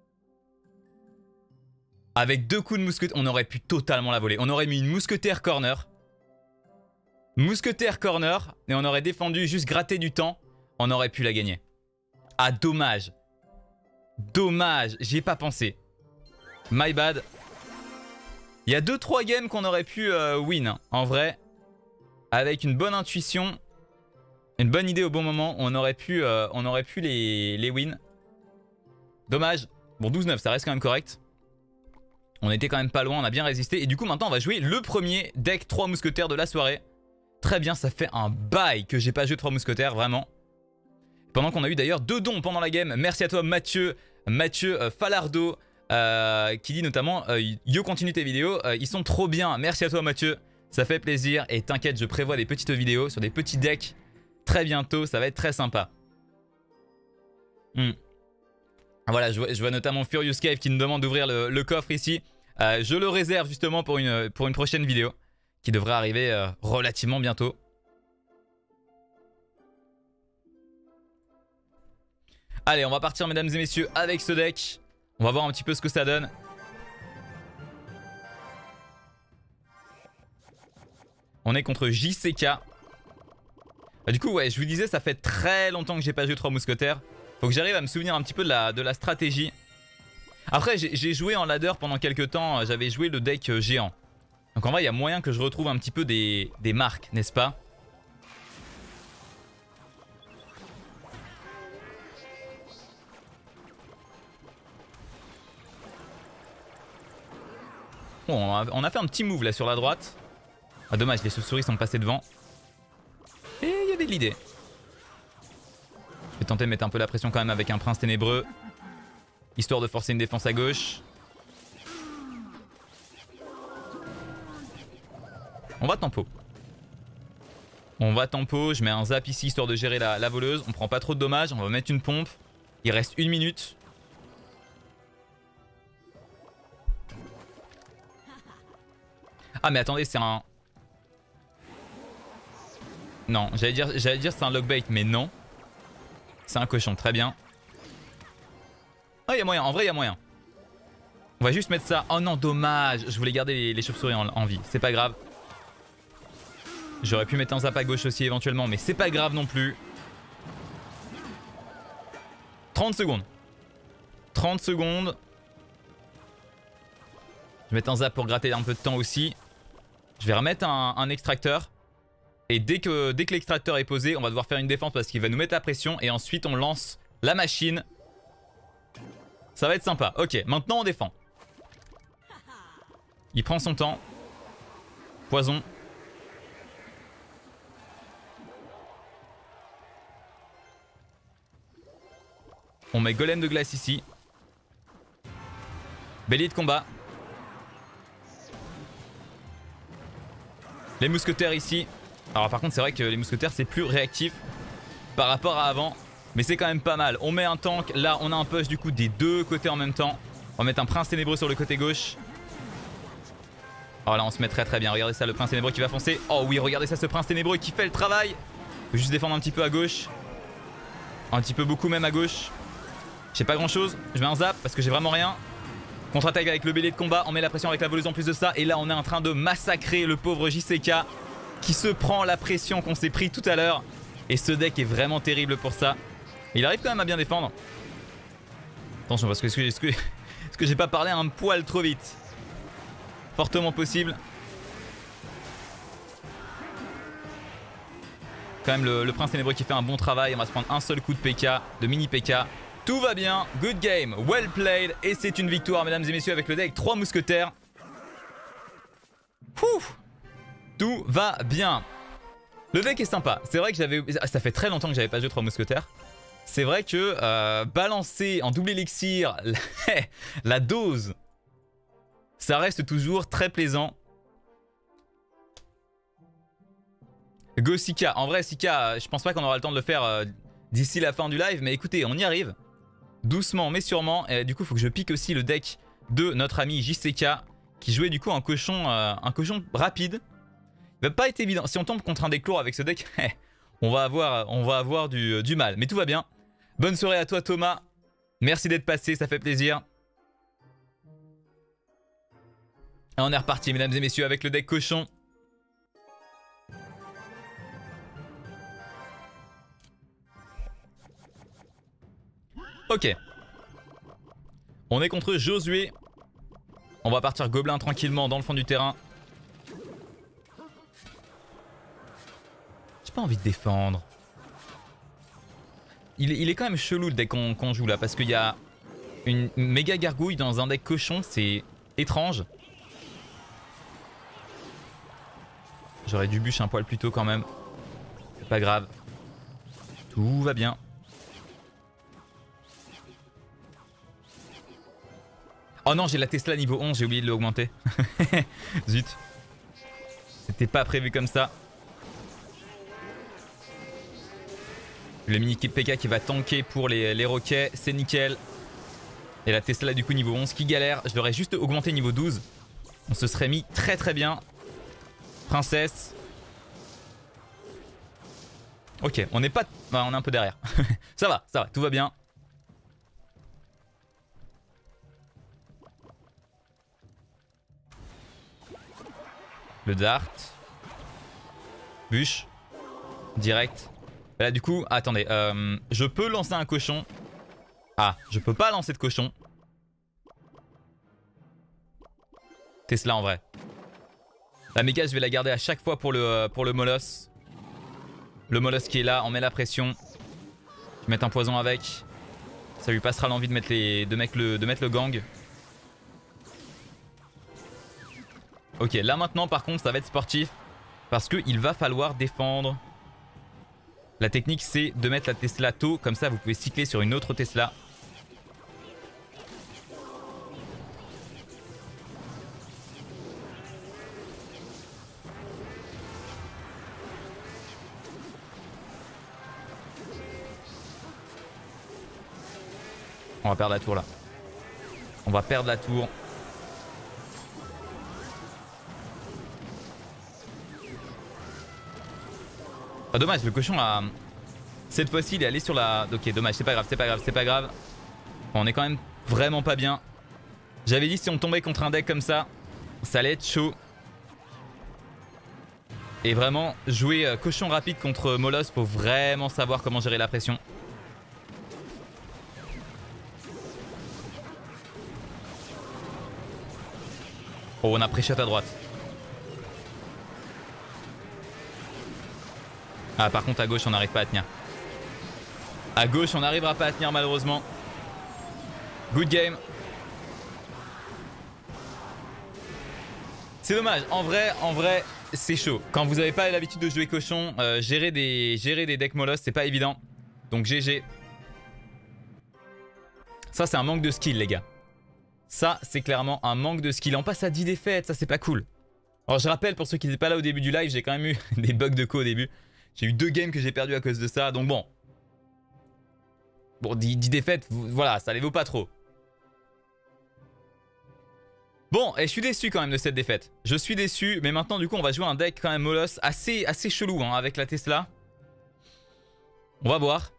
Avec deux coups de mousquetaire, on aurait pu totalement la voler. On aurait mis une mousquetaire corner. Mousquetaire corner. Et on aurait défendu, juste gratter du temps. On aurait pu la gagner. Ah, dommage. Dommage, j'y ai pas pensé. My bad. Il y a deux trois games qu'on aurait pu euh, win. En vrai, avec une bonne intuition, une bonne idée au bon moment, on aurait pu, euh, on aurait pu les, les win. Dommage. Bon, douze neuf, ça reste quand même correct. On était quand même pas loin, on a bien résisté. Et du coup, maintenant, on va jouer le premier deck trois mousquetaires de la soirée. Très bien, ça fait un bail que j'ai pas joué trois mousquetaires, vraiment. Pendant qu'on a eu d'ailleurs deux dons pendant la game. Merci à toi, Mathieu. Mathieu euh, Falardo. Euh, qui dit notamment euh, Yo, continue tes vidéos, euh, ils sont trop bien. Merci à toi Mathieu, ça fait plaisir. Et t'inquiète, je prévois des petites vidéos sur des petits decks très bientôt, ça va être très sympa. hmm. Voilà, je vois, je vois notamment Furious Cave qui nous demande d'ouvrir le, le coffre ici. euh, Je le réserve justement pour une, pour une prochaine vidéo qui devrait arriver euh, relativement bientôt. Allez, on va partir mesdames et messieurs avec ce deck. On va voir un petit peu ce que ça donne. On est contre J C K. Bah, du coup, ouais, je vous disais, ça fait très longtemps que j'ai pas joué trois mousquetaires. Faut que j'arrive à me souvenir un petit peu de la, de la stratégie. Après, j'ai joué en ladder pendant quelques temps. J'avais joué le deck géant. Donc en vrai, il y a moyen que je retrouve un petit peu des, des marques, n'est-ce pas? Bon, on a, on a fait un petit move là sur la droite. Ah dommage, les chauves-souris sont passés devant. Et il y avait de l'idée. Je vais tenter de mettre un peu la pression quand même avec un prince ténébreux. Histoire de forcer une défense à gauche. On va tempo. On va tempo, je mets un zap ici histoire de gérer la, la voleuse. On prend pas trop de dommages, on va mettre une pompe. Il reste une minute. Ah mais attendez, c'est un... Non, j'allais dire, j'allais dire c'est un lockbait, mais non. C'est un cochon, très bien. il y a moyen, en vrai il y a moyen. On va juste mettre ça. Oh non, dommage. Je voulais garder les, les chauves-souris en, en vie. C'est pas grave. J'aurais pu mettre un zap à gauche aussi éventuellement, mais c'est pas grave non plus. trente secondes. trente secondes. Je vais mettre un zap pour gratter un peu de temps aussi. Je vais remettre un, un extracteur. Et dès que, dès que l'extracteur est posé, on va devoir faire une défense parce qu'il va nous mettre la pression. Et ensuite, on lance la machine. Ça va être sympa. Ok, maintenant on défend. Il prend son temps. Poison. On met golem de glace ici. Bélier de combat. Les mousquetaires ici. Alors par contre c'est vrai que les mousquetaires c'est plus réactif par rapport à avant. Mais c'est quand même pas mal. On met un tank. Là on a un push du coup des deux côtés en même temps. On va mettre un prince ténébreux sur le côté gauche. Alors là on se met très très bien. Regardez ça, le prince ténébreux qui va foncer. Oh oui, regardez ça, ce prince ténébreux qui fait le travail. Faut juste défendre un petit peu à gauche. Un petit peu beaucoup même à gauche. J'ai pas grand chose. Je mets un zap parce que j'ai vraiment rien. Contre-attaque avec le bélier de combat. On met la pression avec la voleuse en plus de ça. Et là on est en train de massacrer le pauvre J C K qui se prend la pression qu'on s'est pris tout à l'heure. Et ce deck est vraiment terrible pour ça. Il arrive quand même à bien défendre. Attention parce que est-ce que, est-ce que, est-ce que j'ai pas parlé un poil trop vite? Fortement possible. Quand même le, le prince ténébreux qui fait un bon travail. On va se prendre un seul coup de P K, de mini P K. Tout va bien, good game, well played. Et c'est une victoire mesdames et messieurs avec le deck trois mousquetaires. Ouh, tout va bien. Le deck est sympa. C'est vrai que j'avais... Ça fait très longtemps que j'avais pas joué trois mousquetaires. C'est vrai que euh, balancer en double élixir la dose, ça reste toujours très plaisant. Go Sika. En vrai Sika, je pense pas qu'on aura le temps de le faire euh, d'ici la fin du live. Mais écoutez, on y arrive. Doucement mais sûrement. Et du coup il faut que je pique aussi le deck de notre ami J C K qui jouait du coup un cochon, euh, un cochon rapide. Il va pas être évident. Si on tombe contre un deck lourd avec ce deck, on va avoir, on va avoir du, du mal. Mais tout va bien. Bonne soirée à toi Thomas. Merci d'être passé, ça fait plaisir. Et on est reparti mesdames et messieurs avec le deck cochon. Ok. On est contre Josué. On va partir gobelin tranquillement dans le fond du terrain. J'ai pas envie de défendre. Il est, il est quand même chelou le deck qu'on qu'on joue là. Parce qu'il y a une méga gargouille dans un deck cochon. C'est étrange. J'aurais dû bûcher un poil plus tôt quand même. C'est pas grave. Tout va bien. Oh non, j'ai la Tesla niveau onze, j'ai oublié de l'augmenter. Zut. C'était pas prévu comme ça. Le mini P K qui va tanker pour les, les roquets, c'est nickel. Et la Tesla du coup niveau onze qui galère. Je l'aurais juste augmenté niveau douze. On se serait mis très très bien. Princesse. Ok, on n'est pas... Bah, on est un peu derrière. Ça va, ça va, tout va bien. Le dart. Bûche. Direct. Et là du coup, attendez, euh, je peux lancer un cochon. Ah, je peux pas lancer de cochon. Tesla en vrai. La méga je vais la garder à chaque fois pour le, pour le molosse. Le molosse qui est là, on met la pression. Je vais mettre un poison avec. Ça lui passera l'envie de mettre, les, de, mettre le, de mettre le gang. Ok, là maintenant par contre ça va être sportif. Parce qu'il va falloir défendre. La technique c'est de mettre la Tesla tôt. Comme ça vous pouvez cycler sur une autre Tesla. On va perdre la tour là. On va perdre la tour. Ah, dommage, le cochon a... Cette fois-ci il est allé sur la... Ok, dommage, c'est pas grave, c'est pas grave, c'est pas grave. Bon, on est quand même Vraiment pas bien. J'avais dit si on tombait contre un deck comme ça, ça allait être chaud. Et vraiment, jouer euh, cochon rapide contre Moloss, faut vraiment savoir comment gérer la pression. Oh, on a pré-shot à droite. Ah, par contre, à gauche, on n'arrive pas à tenir. À gauche, on n'arrivera pas à tenir, malheureusement. Good game. C'est dommage. En vrai, en vrai, c'est chaud. Quand vous n'avez pas l'habitude de jouer cochon, euh, gérer, des, gérer des decks Moloss, c'est pas évident. Donc, G G. Ça, c'est un manque de skill, les gars. Ça, c'est clairement un manque de skill. On passe à dix défaites, ça, c'est pas cool. Alors, je rappelle, pour ceux qui n'étaient pas là au début du live, j'ai quand même eu des bugs de co au début. J'ai eu deux games que j'ai perdu à cause de ça. Donc, bon. Bon, dix défaites, voilà, ça les vaut pas trop. Bon, et je suis déçu quand même de cette défaite. Je suis déçu, mais maintenant, du coup, on va jouer un deck quand même Moloss assez, assez chelou hein, avec la Tesla. On va voir.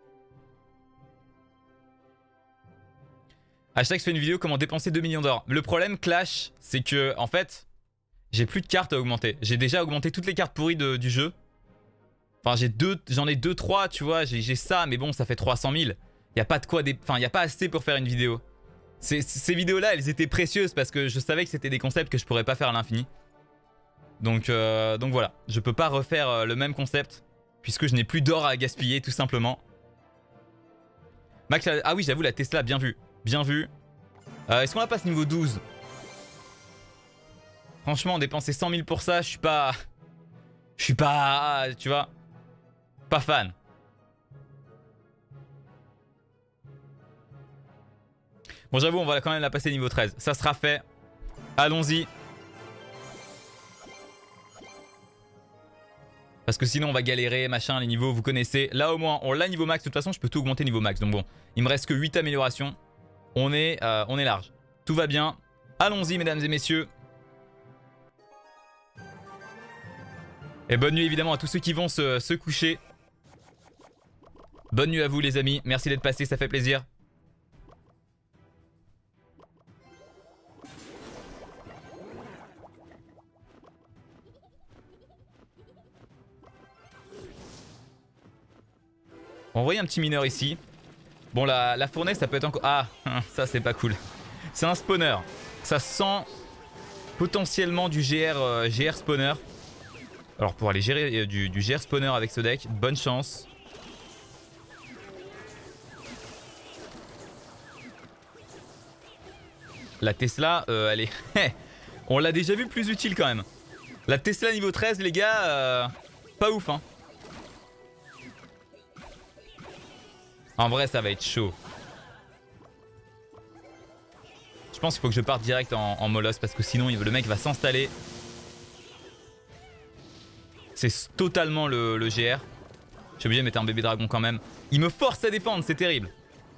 Hashtag je fais une vidéo comment dépenser deux millions d'or. Le problème Clash, c'est que en fait, j'ai plus de cartes à augmenter. J'ai déjà augmenté toutes les cartes pourries de, du jeu. Enfin, j'ai deux, j'en ai deux, trois, tu vois. J'ai ça, mais bon, ça fait trois cent mille. Il n'y a pas de quoi, des... enfin, il n'y a pas assez pour faire une vidéo. Ces, ces vidéos-là, elles étaient précieuses parce que je savais que c'était des concepts que je pourrais pas faire à l'infini. Donc, euh, donc voilà, je peux pas refaire le même concept puisque je n'ai plus d'or à gaspiller, tout simplement. Max, ah oui, j'avoue, la Tesla, bien vu. Bien vu. Euh, Est-ce qu'on la passe niveau douze? Franchement, dépenser cent mille pour ça, je suis pas... Je suis pas... Tu vois, pas fan. Bon, j'avoue, on va quand même la passer niveau treize. Ça sera fait. Allons-y. Parce que sinon, on va galérer, machin, les niveaux, vous connaissez. Là, au moins, on l'a niveau max. De toute façon, je peux tout augmenter niveau max. Donc bon, il me reste que huit améliorations. On est, euh, on est large. Tout va bien. Allons-y, mesdames et messieurs. Et bonne nuit, évidemment, à tous ceux qui vont se, se coucher. Bonne nuit à vous, les amis. Merci d'être passés, ça fait plaisir. On va envoyer un petit mineur ici. Bon, la, la fournaise, ça peut être encore... Ah, ça, c'est pas cool. C'est un spawner. Ça sent potentiellement du G R, euh, G R spawner. Alors, pour aller gérer euh, du, du G R spawner avec ce deck, bonne chance. La Tesla, euh, elle est... On l'a déjà vu plus utile quand même. La Tesla niveau treize, les gars, euh, pas ouf, hein. En vrai, ça va être chaud. Je pense qu'il faut que je parte direct en, en Moloss parce que sinon le mec va s'installer. C'est totalement le, le G R. Je suis obligé de mettre un bébé dragon quand même. Il me force à défendre, c'est terrible.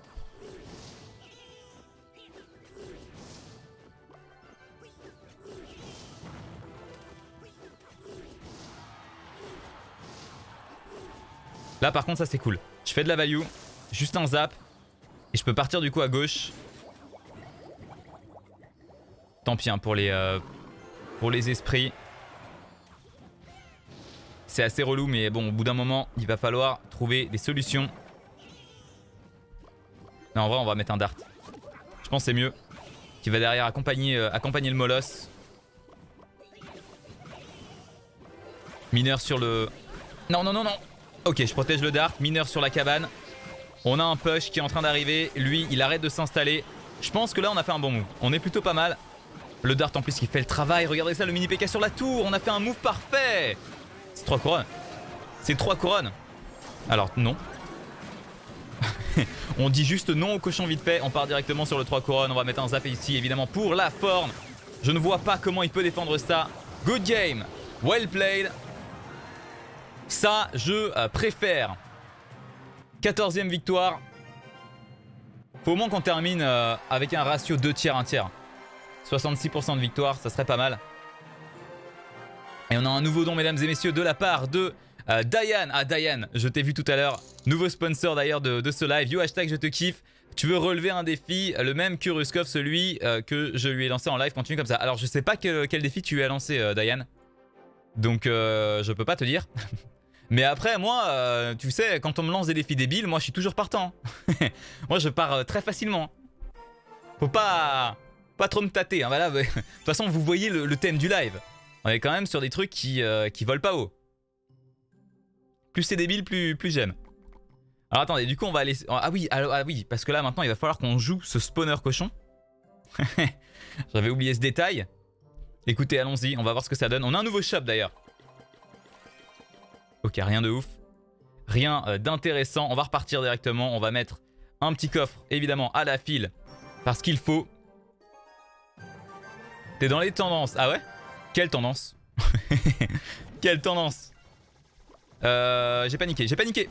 Là par contre ça c'est cool. Je fais de la value. Juste un zap. Et je peux partir du coup à gauche. Tant pis hein, pour, les, euh, pour les esprits. C'est assez relou mais bon au bout d'un moment il va falloir trouver des solutions. Non en vrai on va mettre un dart. Je pense que c'est mieux. Qui va derrière accompagner, euh, accompagner le Moloss. Mineur sur le... Non non non non. Ok je protège le dart. Mineur sur la cabane. On a un push qui est en train d'arriver. Lui, il arrête de s'installer. Je pense que là, on a fait un bon move. On est plutôt pas mal. Le dart, en plus, qui fait le travail. Regardez ça, le mini P K sur la tour. On a fait un move parfait. C'est trois couronnes. C'est trois couronnes. Alors, non. On dit juste non au cochon vite fait. On part directement sur le trois couronnes. On va mettre un zap ici, évidemment, pour la forme. Je ne vois pas comment il peut défendre ça. Good game. Well played. Ça, je euh, préfère. quatorzième victoire. Faut au moins qu'on termine euh, avec un ratio deux tiers, un tiers. soixante-six pour cent de victoire, ça serait pas mal. Et on a un nouveau don, mesdames et messieurs, de la part de euh, Diane. Ah, Diane, je t'ai vu tout à l'heure. Nouveau sponsor d'ailleurs de, de ce live. Yo, hashtag je te kiffe. Tu veux relever un défi, le même que Ruskov, celui euh, que je lui ai lancé en live, continue comme ça. Alors je sais pas quel, quel défi tu lui as lancé, euh, Diane. Donc euh, je peux pas te dire. Mais après, moi, euh, tu sais, quand on me lance des défis débiles, moi je suis toujours partant. Moi je pars euh, très facilement. Faut pas, pas trop me tâter. Hein, voilà. De toute façon, vous voyez le, le thème du live. On est quand même sur des trucs qui, euh, qui volent pas haut. Plus c'est débile, plus, plus j'aime. Alors attendez, du coup on va aller... Ah oui, alors, ah oui, parce que là maintenant il va falloir qu'on joue ce spawner cochon. J'avais oublié ce détail. Écoutez, allons-y, on va voir ce que ça donne. On a un nouveau shop d'ailleurs. Ok, rien de ouf. Rien euh, d'intéressant. On va repartir directement. On va mettre un petit coffre, évidemment, à la file. Parce qu'il faut. T'es dans les tendances. Ah ouais? Quelle tendance? Quelle tendance? euh, J'ai paniqué, j'ai paniqué.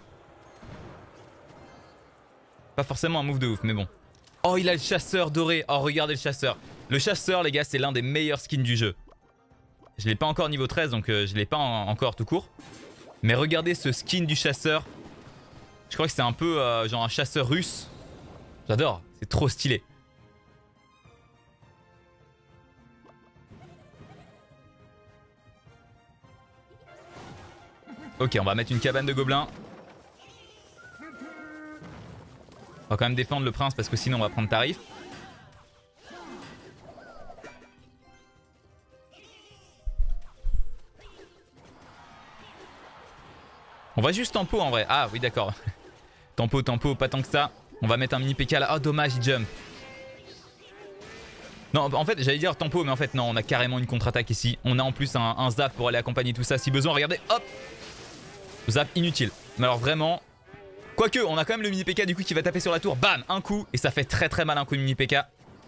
Pas forcément un move de ouf, mais bon. Oh, il a le chasseur doré. Oh, regardez le chasseur. Le chasseur, les gars, c'est l'un des meilleurs skins du jeu. Je l'ai pas encore niveau treize, donc euh, je l'ai pas en encore tout court. Mais regardez ce skin du chasseur. Je crois que c'est un peu euh, genre un chasseur russe. J'adore, c'est trop stylé. Ok, on va mettre une cabane de gobelins. On va quand même défendre le prince parce que sinon on va prendre tarif. On va juste tempo en vrai. Ah oui d'accord. Tempo, tempo, pas tant que ça. On va mettre un mini P K là. Oh dommage, il jump. Non, en fait j'allais dire tempo, mais en fait non, on a carrément une contre-attaque ici. On a en plus un, un zap pour aller accompagner tout ça si besoin. Regardez, hop. Zap inutile. Mais alors vraiment... Quoique, on a quand même le mini P K du coup qui va taper sur la tour. Bam, un coup. Et ça fait très très mal un coup de mini P K.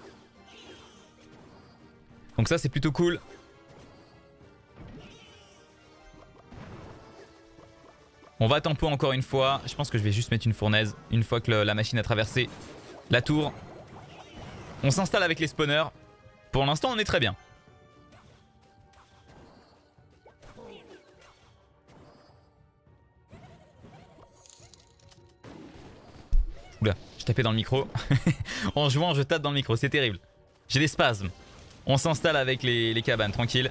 Donc ça c'est plutôt cool. On va tempo encore une fois. Je pense que je vais juste mettre une fournaise. Une fois que le, la machine a traversé la tour. On s'installe avec les spawners. Pour l'instant on est très bien. Oula, je tapais dans le micro. En jouant, je tape dans le micro, c'est terrible. J'ai des spasmes. On s'installe avec les, les cabanes, tranquille.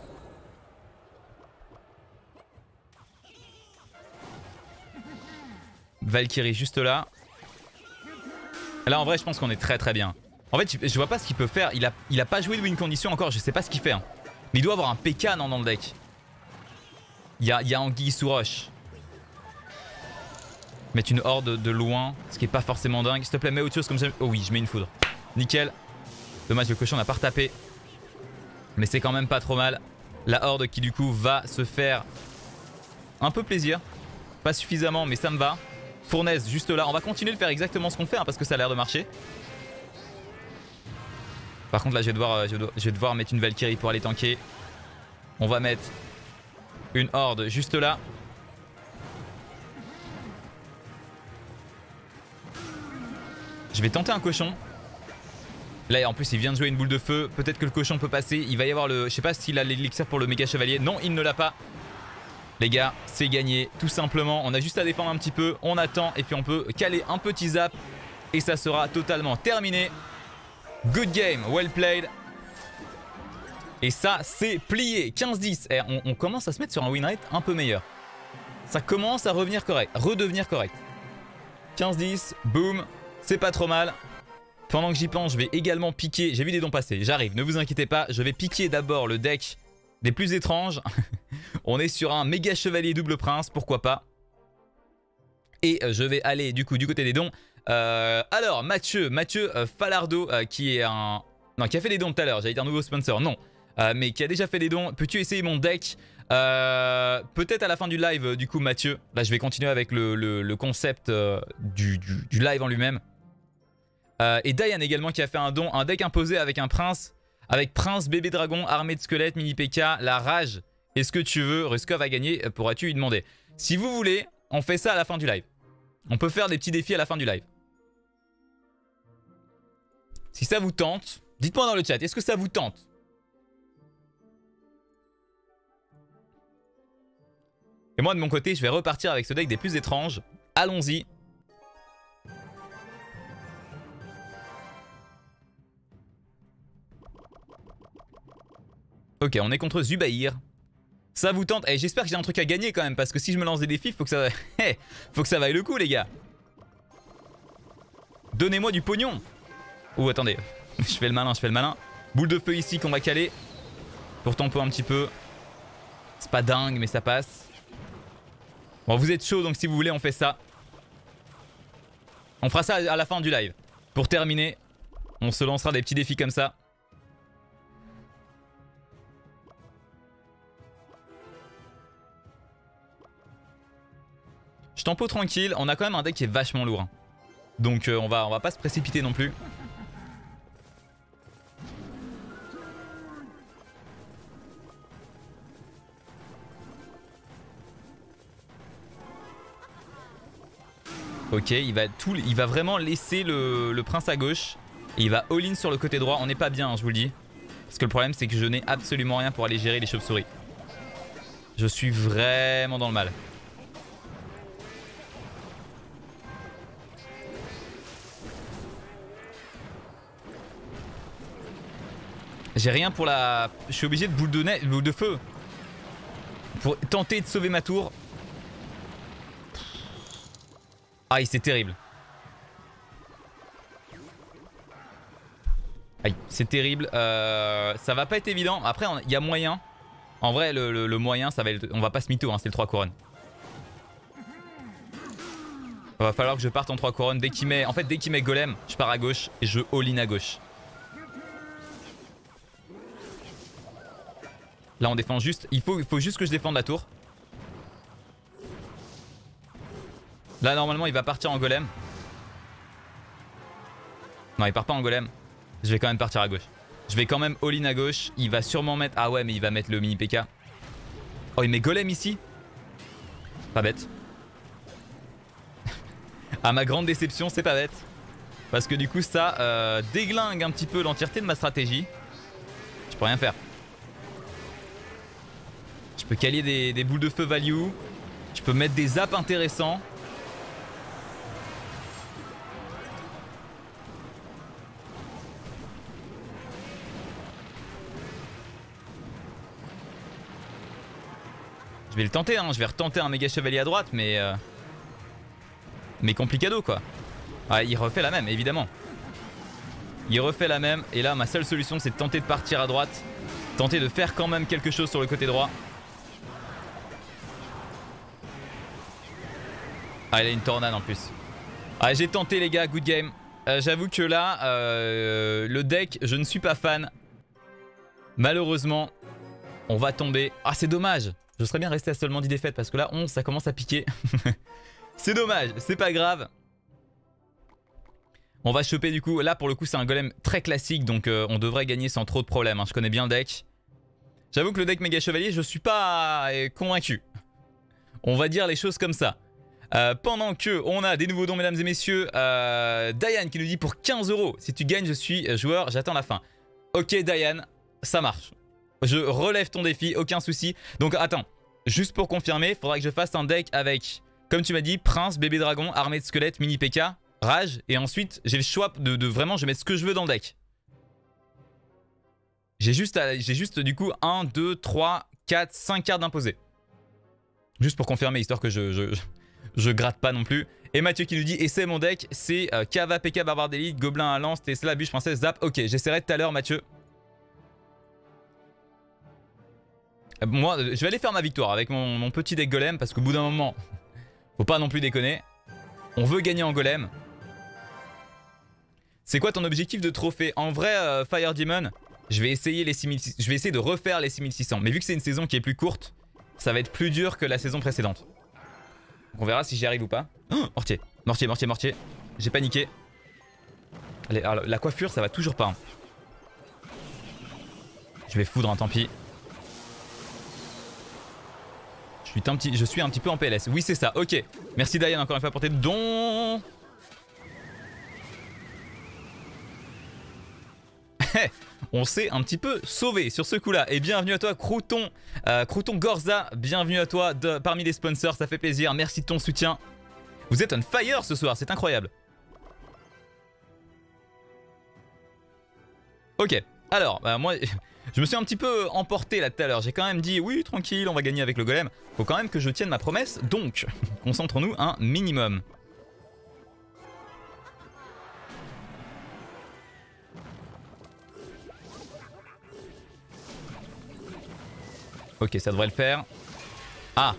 Valkyrie juste là. Là en vrai je pense qu'on est très très bien. En fait je vois pas ce qu'il peut faire. Il a, il a pas joué de win condition encore, je sais pas ce qu'il fait. Hein. Mais il doit avoir un P K non, dans le deck. Il y a, il y a Anguille sous roche. Mettre une horde de loin, ce qui est pas forcément dingue. S'il te plaît, mets autre chose comme ça. Oh oui, je mets une foudre. Nickel. Dommage, le cochon n'a pas retapé. Mais c'est quand même pas trop mal. La horde qui du coup va se faire un peu plaisir. Pas suffisamment, mais ça me va. Fournaise juste là. On va continuer de faire exactement ce qu'on fait hein, parce que ça a l'air de marcher. Par contre là je vais, devoir, je vais devoir mettre une Valkyrie pour aller tanker. On va mettre une horde juste là. Je vais tenter un cochon. Là en plus il vient de jouer une boule de feu. Peut-être que le cochon peut passer. Il va y avoir le... Je sais pas s'il a l'élixir pour le méga chevalier. Non, il ne l'a pas. Les gars, c'est gagné, tout simplement. On a juste à défendre un petit peu, on attend et puis on peut caler un petit zap et ça sera totalement terminé. Good game, well played. Et ça, c'est plié. quinze dix. Eh, on, on commence à se mettre sur un win rate un peu meilleur. Ça commence à revenir correct, redevenir correct. quinze dix, boum, c'est pas trop mal. Pendant que j'y pense, je vais également piquer. J'ai vu des dons passer, j'arrive, ne vous inquiétez pas. Je vais piquer d'abord le deck des plus étranges. On est sur un méga chevalier double prince, pourquoi pas. Et euh, je vais aller du coup du côté des dons. Euh, alors Mathieu, Mathieu euh, Falardo euh, qui est un... Non, qui a fait des dons tout à l'heure, j'allais dire nouveau sponsor, non. Euh, mais qui a déjà fait des dons. Peux-tu essayer mon deck euh, peut-être à la fin du live euh, du coup Mathieu. Là je vais continuer avec le, le, le concept euh, du, du, du live en lui-même. Euh, et Diane également qui a fait un don, un deck imposé avec un prince. Avec prince, bébé dragon, armée de squelettes, mini P K, la rage. Est-ce que tu veux? Ruskov a gagné, pourras-tu lui demander? Si vous voulez, on fait ça à la fin du live. On peut faire des petits défis à la fin du live. Si ça vous tente, dites-moi dans le chat, est-ce que ça vous tente? Et moi de mon côté, je vais repartir avec ce deck des plus étranges. Allons-y. Ok, on est contre Zubair. Ça vous tente? Eh, j'espère que j'ai un truc à gagner quand même, parce que si je me lance des défis, faut que ça, faut que ça vaille le coup, les gars. Donnez-moi du pognon. Ouh, attendez. Je fais le malin, je fais le malin. Boule de feu ici qu'on va caler. Pour tempo un petit peu. C'est pas dingue, mais ça passe. Bon, vous êtes chaud, donc si vous voulez, on fait ça. On fera ça à la fin du live. Pour terminer, on se lancera des petits défis comme ça. Je tempo tranquille. On a quand même un deck qui est vachement lourd. Hein. Donc euh, on va, on va pas se précipiter non plus. Ok, il va, tout, il va vraiment laisser le, le prince à gauche. Et il va all-in sur le côté droit. On n'est pas bien, hein, je vous le dis. Parce que le problème, c'est que je n'ai absolument rien pour aller gérer les chauves-souris. Je suis vraiment dans le mal. J'ai rien pour la... Je suis obligé de boule de, nez, boule de feu. Pour tenter de sauver ma tour. Aïe, c'est terrible. Aïe, c'est terrible. Euh, ça va pas être évident. Après, il y a moyen. En vrai, le, le, le moyen, ça va être... on va pas se mytho, hein, c'est le trois couronnes. Il va falloir que je parte en trois couronnes. Dès qu'il met... En fait, dès qu'il met golem, je pars à gauche et je all-in à gauche. Là, on défend juste... Il faut, il faut juste que je défende la tour. Là, normalement, il va partir en golem. Non, il part pas en golem. Je vais quand même partir à gauche. Je vais quand même all-in à gauche. Il va sûrement mettre... Ah ouais, mais il va mettre le mini P K. Oh, il met golem ici. Pas bête. À ma grande déception, c'est pas bête. Parce que du coup, ça euh, déglingue un petit peu l'entièreté de ma stratégie. Je peux rien faire. Je peux caler des, des boules de feu value. Je peux mettre des zaps intéressants. Je vais le tenter, hein. Je vais retenter un méga chevalier à droite, mais... Euh... Mais complicado, quoi. Ah, il refait la même, évidemment. Il refait la même. Et là, ma seule solution, c'est de tenter de partir à droite. Tenter de faire quand même quelque chose sur le côté droit. Ah, il a une tornade en plus. Ah, j'ai tenté, les gars. Good game. Euh, J'avoue que là, euh, le deck, je ne suis pas fan. Malheureusement, on va tomber. Ah, c'est dommage. Je serais bien resté à seulement dix défaites parce que là, onze, ça commence à piquer. C'est dommage, c'est pas grave. On va choper du coup. Là, pour le coup, c'est un golem très classique. Donc, euh, on devrait gagner sans trop de problèmes. Hein. Je connais bien le deck. J'avoue que le deck méga chevalier, je suis pas euh, convaincu. On va dire les choses comme ça. Euh, pendant que on a des nouveaux dons, mesdames et messieurs. Euh, Diane qui nous dit pour quinze euros. Si tu gagnes, je suis joueur, j'attends la fin. Ok, Diane, ça marche. Je relève ton défi, aucun souci. Donc attends, juste pour confirmer, il faudra que je fasse un deck avec, comme tu m'as dit, Prince, Bébé Dragon, Armée de Squelettes, Mini P K, Rage. Et ensuite, j'ai le choix de, de vraiment, je vais mettre ce que je veux dans le deck. J'ai juste, j'ai juste du coup un, deux, trois, quatre, cinq cartes d'imposées. Juste pour confirmer, histoire que je, je, je gratte pas non plus. Et Mathieu qui nous dit, et c'est mon deck, c'est euh, Kava, P K, Barbare d'élite, Gobelin à lance, Tesla, Bûche, Princesse, Zap. Ok, j'essaierai tout à l'heure, Mathieu. Moi, je vais aller faire ma victoire avec mon, mon petit deck golem parce qu'au bout d'un moment, faut pas non plus déconner. On veut gagner en golem. C'est quoi ton objectif de trophée? En vrai, euh, Fire Demon, je vais essayer les six mille six cents, je vais essayer de refaire les six mille six cents. Mais vu que c'est une saison qui est plus courte, ça va être plus dur que la saison précédente. Donc on verra si j'y arrive ou pas. Oh, mortier, mortier, mortier, mortier. J'ai paniqué. Allez, alors, la coiffure, ça va toujours pas. Hein. Je vais foudre, hein, tant pis. Je suis, un petit, je suis un petit peu en P L S. Oui, c'est ça. Ok. Merci Diane encore une fois pour tes dons. On s'est un petit peu sauvé sur ce coup-là. Et bienvenue à toi, Crouton. Euh, Crouton Gorza, bienvenue à toi de, parmi les sponsors. Ça fait plaisir. Merci de ton soutien. Vous êtes on fire ce soir. C'est incroyable. Ok. Alors, bah, moi, je me suis un petit peu emporté là tout à l'heure. J'ai quand même dit, oui, tranquille, on va gagner avec le golem. Faut quand même que je tienne ma promesse. Donc, concentrons-nous un minimum. Ok, ça devrait le faire. Ah!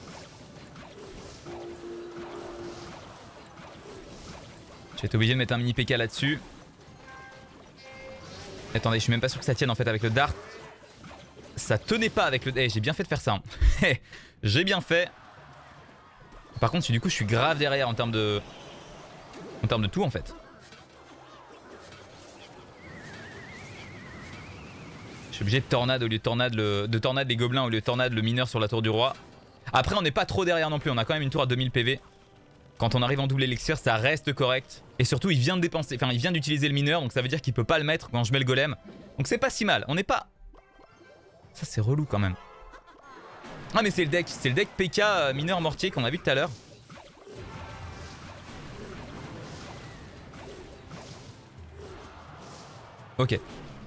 Je vais être obligé de mettre un mini P K là-dessus. Attendez, je suis même pas sûr que ça tienne en fait avec le dart. Ça tenait pas avec le... Eh, j'ai bien fait de faire ça. Hein. J'ai bien fait. Par contre, du coup, je suis grave derrière en termes de... En termes de tout en fait. Je suis obligé de tornade au lieu de tornade, le... de tornade les gobelins au lieu de tornade le mineur sur la tour du roi. Après, on n'est pas trop derrière non plus. On a quand même une tour à deux mille P V. Quand on arrive en double élixir, ça reste correct. Et surtout, il vient de dépenser, enfin, il vient d'utiliser le mineur, donc ça veut dire qu'il peut pas le mettre quand je mets le golem. Donc c'est pas si mal. On n'est pas... Ça, c'est relou quand même. Ah, mais c'est le deck. C'est le deck P K euh, mineur mortier qu'on a vu tout à l'heure. Ok.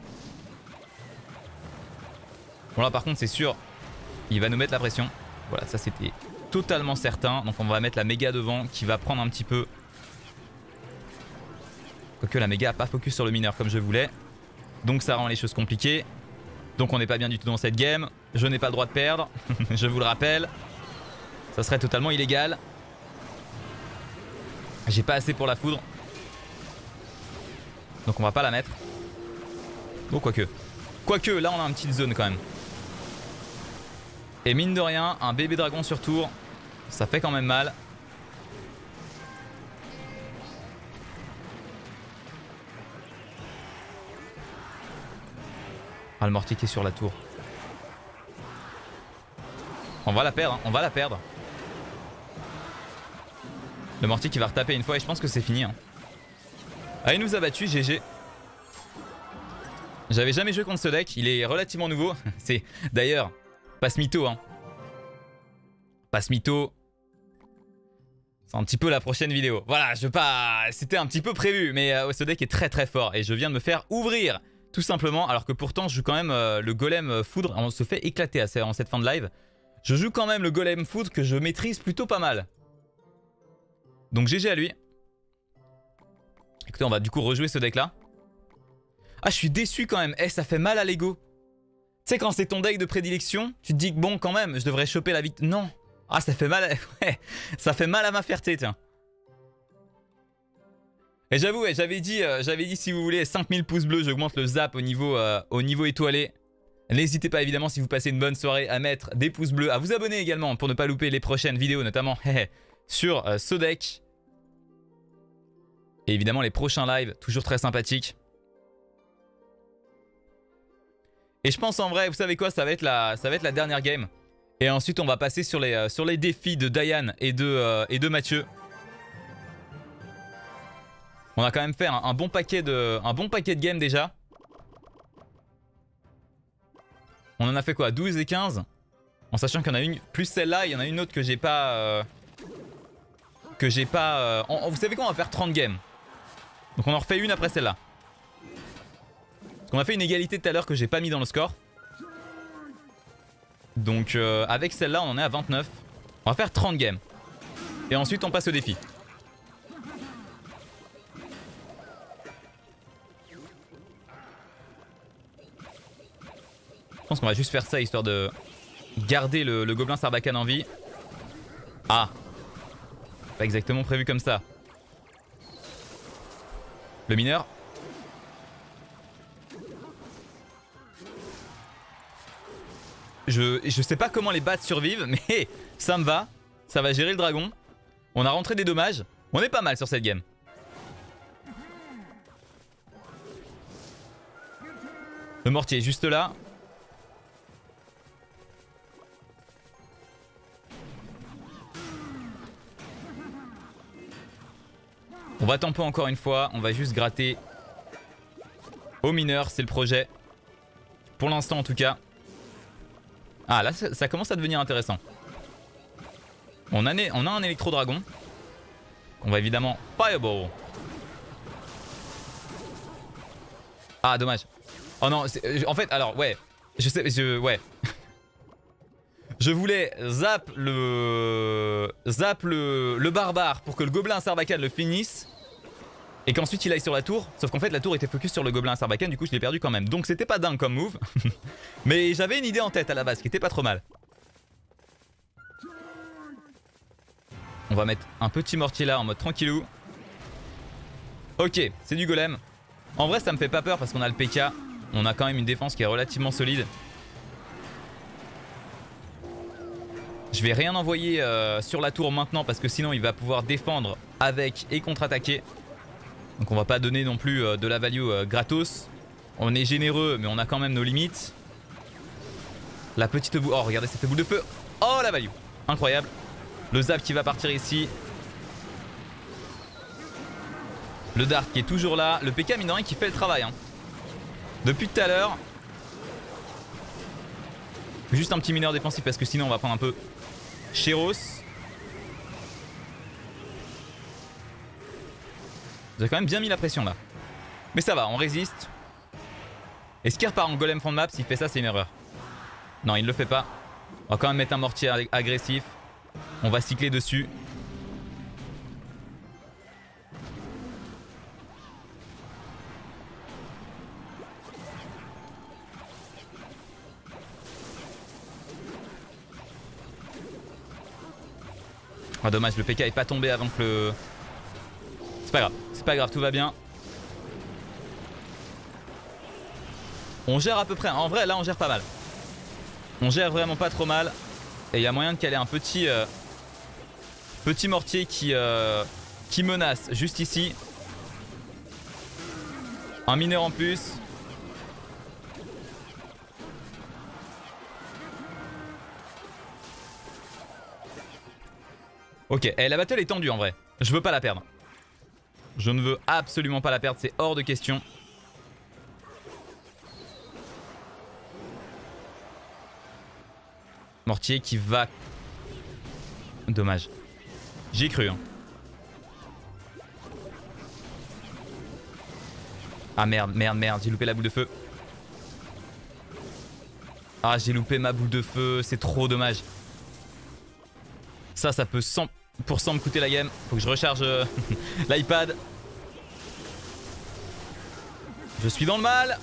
Bon, là, par contre, c'est sûr, il va nous mettre la pression. Voilà, ça, c'était totalement certain. Donc, on va mettre la méga devant qui va prendre un petit peu. Quoique la méga n'a pas focus sur le mineur comme je voulais. Donc, ça rend les choses compliquées. Donc, on n'est pas bien du tout dans cette game. Je n'ai pas le droit de perdre. Je vous le rappelle. Ça serait totalement illégal. J'ai pas assez pour la foudre. Donc, on va pas la mettre. Bon, quoique. Quoique, là, on a une petite zone quand même. Et mine de rien, un bébé dragon sur tour, ça fait quand même mal. Ah, le mortier qui est sur la tour. On va la perdre, hein. On va la perdre. Le mortier qui va retaper une fois et je pense que c'est fini. Hein. Ah, il nous a battu, G G. J'avais jamais joué contre ce deck, il est relativement nouveau. C'est d'ailleurs... Passe mytho, hein. Passe mytho. C'est un petit peu la prochaine vidéo. Voilà, je veux pas... C'était un petit peu prévu, mais euh, ce deck est très très fort. Et je viens de me faire ouvrir, tout simplement. Alors que pourtant, je joue quand même euh, le golem foudre. On se fait éclater à, en cette fin de live. Je joue quand même le golem foudre que je maîtrise plutôt pas mal. Donc G G à lui. Écoutez, on va du coup rejouer ce deck-là. Ah, je suis déçu quand même. Eh, ça fait mal à l'ego. Tu sais, quand c'est ton deck de prédilection, tu te dis que bon, quand même, je devrais choper la victoire. Non. Ah, ça fait mal à... Ouais, ça fait mal à ma fierté, tiens. Et j'avoue, ouais, j'avais dit, euh, j'avais dit, si vous voulez, cinq mille pouces bleus, j'augmente le zap au niveau, euh, au niveau étoilé. N'hésitez pas, évidemment, si vous passez une bonne soirée, à mettre des pouces bleus, à vous abonner également pour ne pas louper les prochaines vidéos, notamment sur euh, ce deck. Et évidemment, les prochains lives, toujours très sympathiques. Et je pense en vrai, vous savez quoi, ça va être la, ça va être la dernière game. Et ensuite, on va passer sur les, euh, sur les défis de Diane et de, euh, et de Mathieu. On a quand même fait un, un, bon paquet de, un bon paquet de games déjà. On en a fait quoi, douze et quinze? En sachant qu'il y en a une, plus celle-là, il y en a une autre que j'ai pas... Euh, que j'ai pas... Euh, en, vous savez quoi, on va faire trente games. Donc on en refait une après celle-là. On a fait une égalité tout à l'heure que j'ai pas mis dans le score. Donc euh, avec celle-là, on en est à vingt-neuf. On va faire trente games. Et ensuite, on passe au défi. Je pense qu'on va juste faire ça histoire de garder le, le gobelin Sarbacane en vie. Ah. Pas exactement prévu comme ça. Le mineur. Je, je sais pas comment les bats survivent, mais ça me va. Ça va gérer le dragon. On a rentré des dommages. On est pas mal sur cette game. Le mortier est juste là. On va tempo encore une fois. On va juste gratter au mineur, c'est le projet. Pour l'instant en tout cas. Ah là ça, ça commence à devenir intéressant. On a, on a un électro-dragon. On va évidemment Fireball. Ah dommage. Oh non, en fait, alors ouais. Je sais, je... Ouais. Je voulais zap le... Zap le... le barbare pour que le gobelin à Sarbacane le finisse. Et qu'ensuite il aille sur la tour. Sauf qu'en fait la tour était focus sur le gobelin à Sarbacane, du coup je l'ai perdu quand même. Donc c'était pas dingue comme move. Mais j'avais une idée en tête à la base qui était pas trop mal. On va mettre un petit mortier là en mode tranquillou. Ok, c'est du golem. En vrai ça me fait pas peur parce qu'on a le P K. On a quand même une défense qui est relativement solide. Je vais rien envoyer euh, sur la tour maintenant parce que sinon il va pouvoir défendre avec et contre-attaquer. Donc on va pas donner non plus euh, de la value euh, gratos. On est généreux mais on a quand même nos limites. La petite boule... Oh regardez cette boule de feu. Oh la value. Incroyable. Le zap qui va partir ici. Le dart qui est toujours là. Le P K mine de rien qui fait le travail. Hein. Depuis tout à l'heure. Juste un petit mineur défensif parce que sinon on va prendre un peu Chéros. Vous avez quand même bien mis la pression là. Mais ça va, on résiste. Est-ce qu'il repart en golem fond de map? S'il fait ça, c'est une erreur. Non, il ne le fait pas. On va quand même mettre un mortier agressif. On va cycler dessus. Ah dommage, le P K est pas tombé avant que le... C'est pas grave, c'est pas grave, tout va bien. On gère à peu près, en vrai là on gère pas mal. On gère vraiment pas trop mal. Et il y a moyen de caler un petit... Euh, petit mortier qui, euh, qui menace juste ici. Un mineur en plus. Ok, et la battle est tendue en vrai. Je veux pas la perdre. Je ne veux absolument pas la perdre, c'est hors de question. Mortier qui va... Dommage. J'y ai cru. Hein. Ah merde, merde, merde, j'ai loupé la boule de feu. Ah, j'ai loupé ma boule de feu, c'est trop dommage. Ça, ça peut cent pour cent me coûter la game. Faut que je recharge euh, l'iPad. Je suis dans le mal.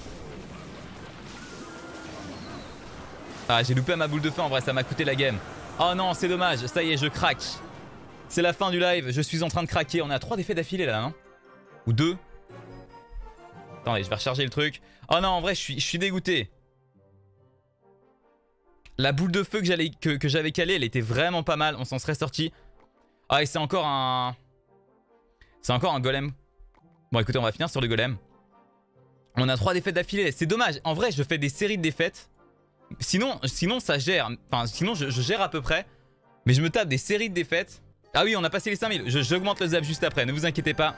Ah, j'ai loupé ma boule de feu, en vrai, ça m'a coûté la game. Oh non, c'est dommage, ça y est, je craque. C'est la fin du live, je suis en train de craquer. On a trois défaites d'affilée là, non? Ou deux? Attendez, je vais recharger le truc. Oh non, en vrai, je suis, je suis dégoûté. La boule de feu que j'avais que, que j'avais calée, elle était vraiment pas mal. On s'en serait sorti. Ah, et c'est encore un... C'est encore un golem. Bon, écoutez, on va finir sur le golem. On a trois défaites d'affilée. C'est dommage. En vrai, je fais des séries de défaites. Sinon, sinon ça gère. Enfin, sinon, je, je gère à peu près. Mais je me tape des séries de défaites. Ah oui, on a passé les cinq mille. J'augmente le zap juste après. Ne vous inquiétez pas.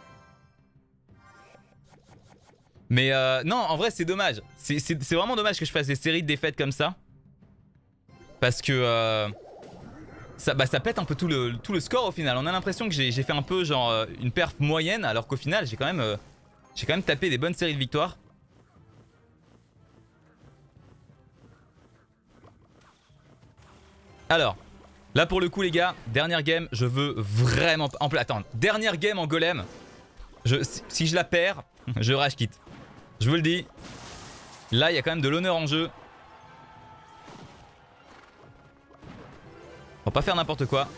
Mais euh, non, en vrai, c'est dommage. C'est vraiment dommage que je fasse des séries de défaites comme ça. Parce que euh, ça, bah, ça pète un peu tout le, tout le score au final. On a l'impression que j'ai fait un peu genre euh, une perf moyenne, alors qu'au final j'ai quand même euh, j'ai quand même tapé des bonnes séries de victoires. Alors, là pour le coup les gars, dernière game, je veux vraiment... En plus, attends, dernière game en golem. Je, si, si je la perds, je rage quitte. Je vous le dis. Là il y a quand même de l'honneur en jeu. On va pas faire n'importe quoi.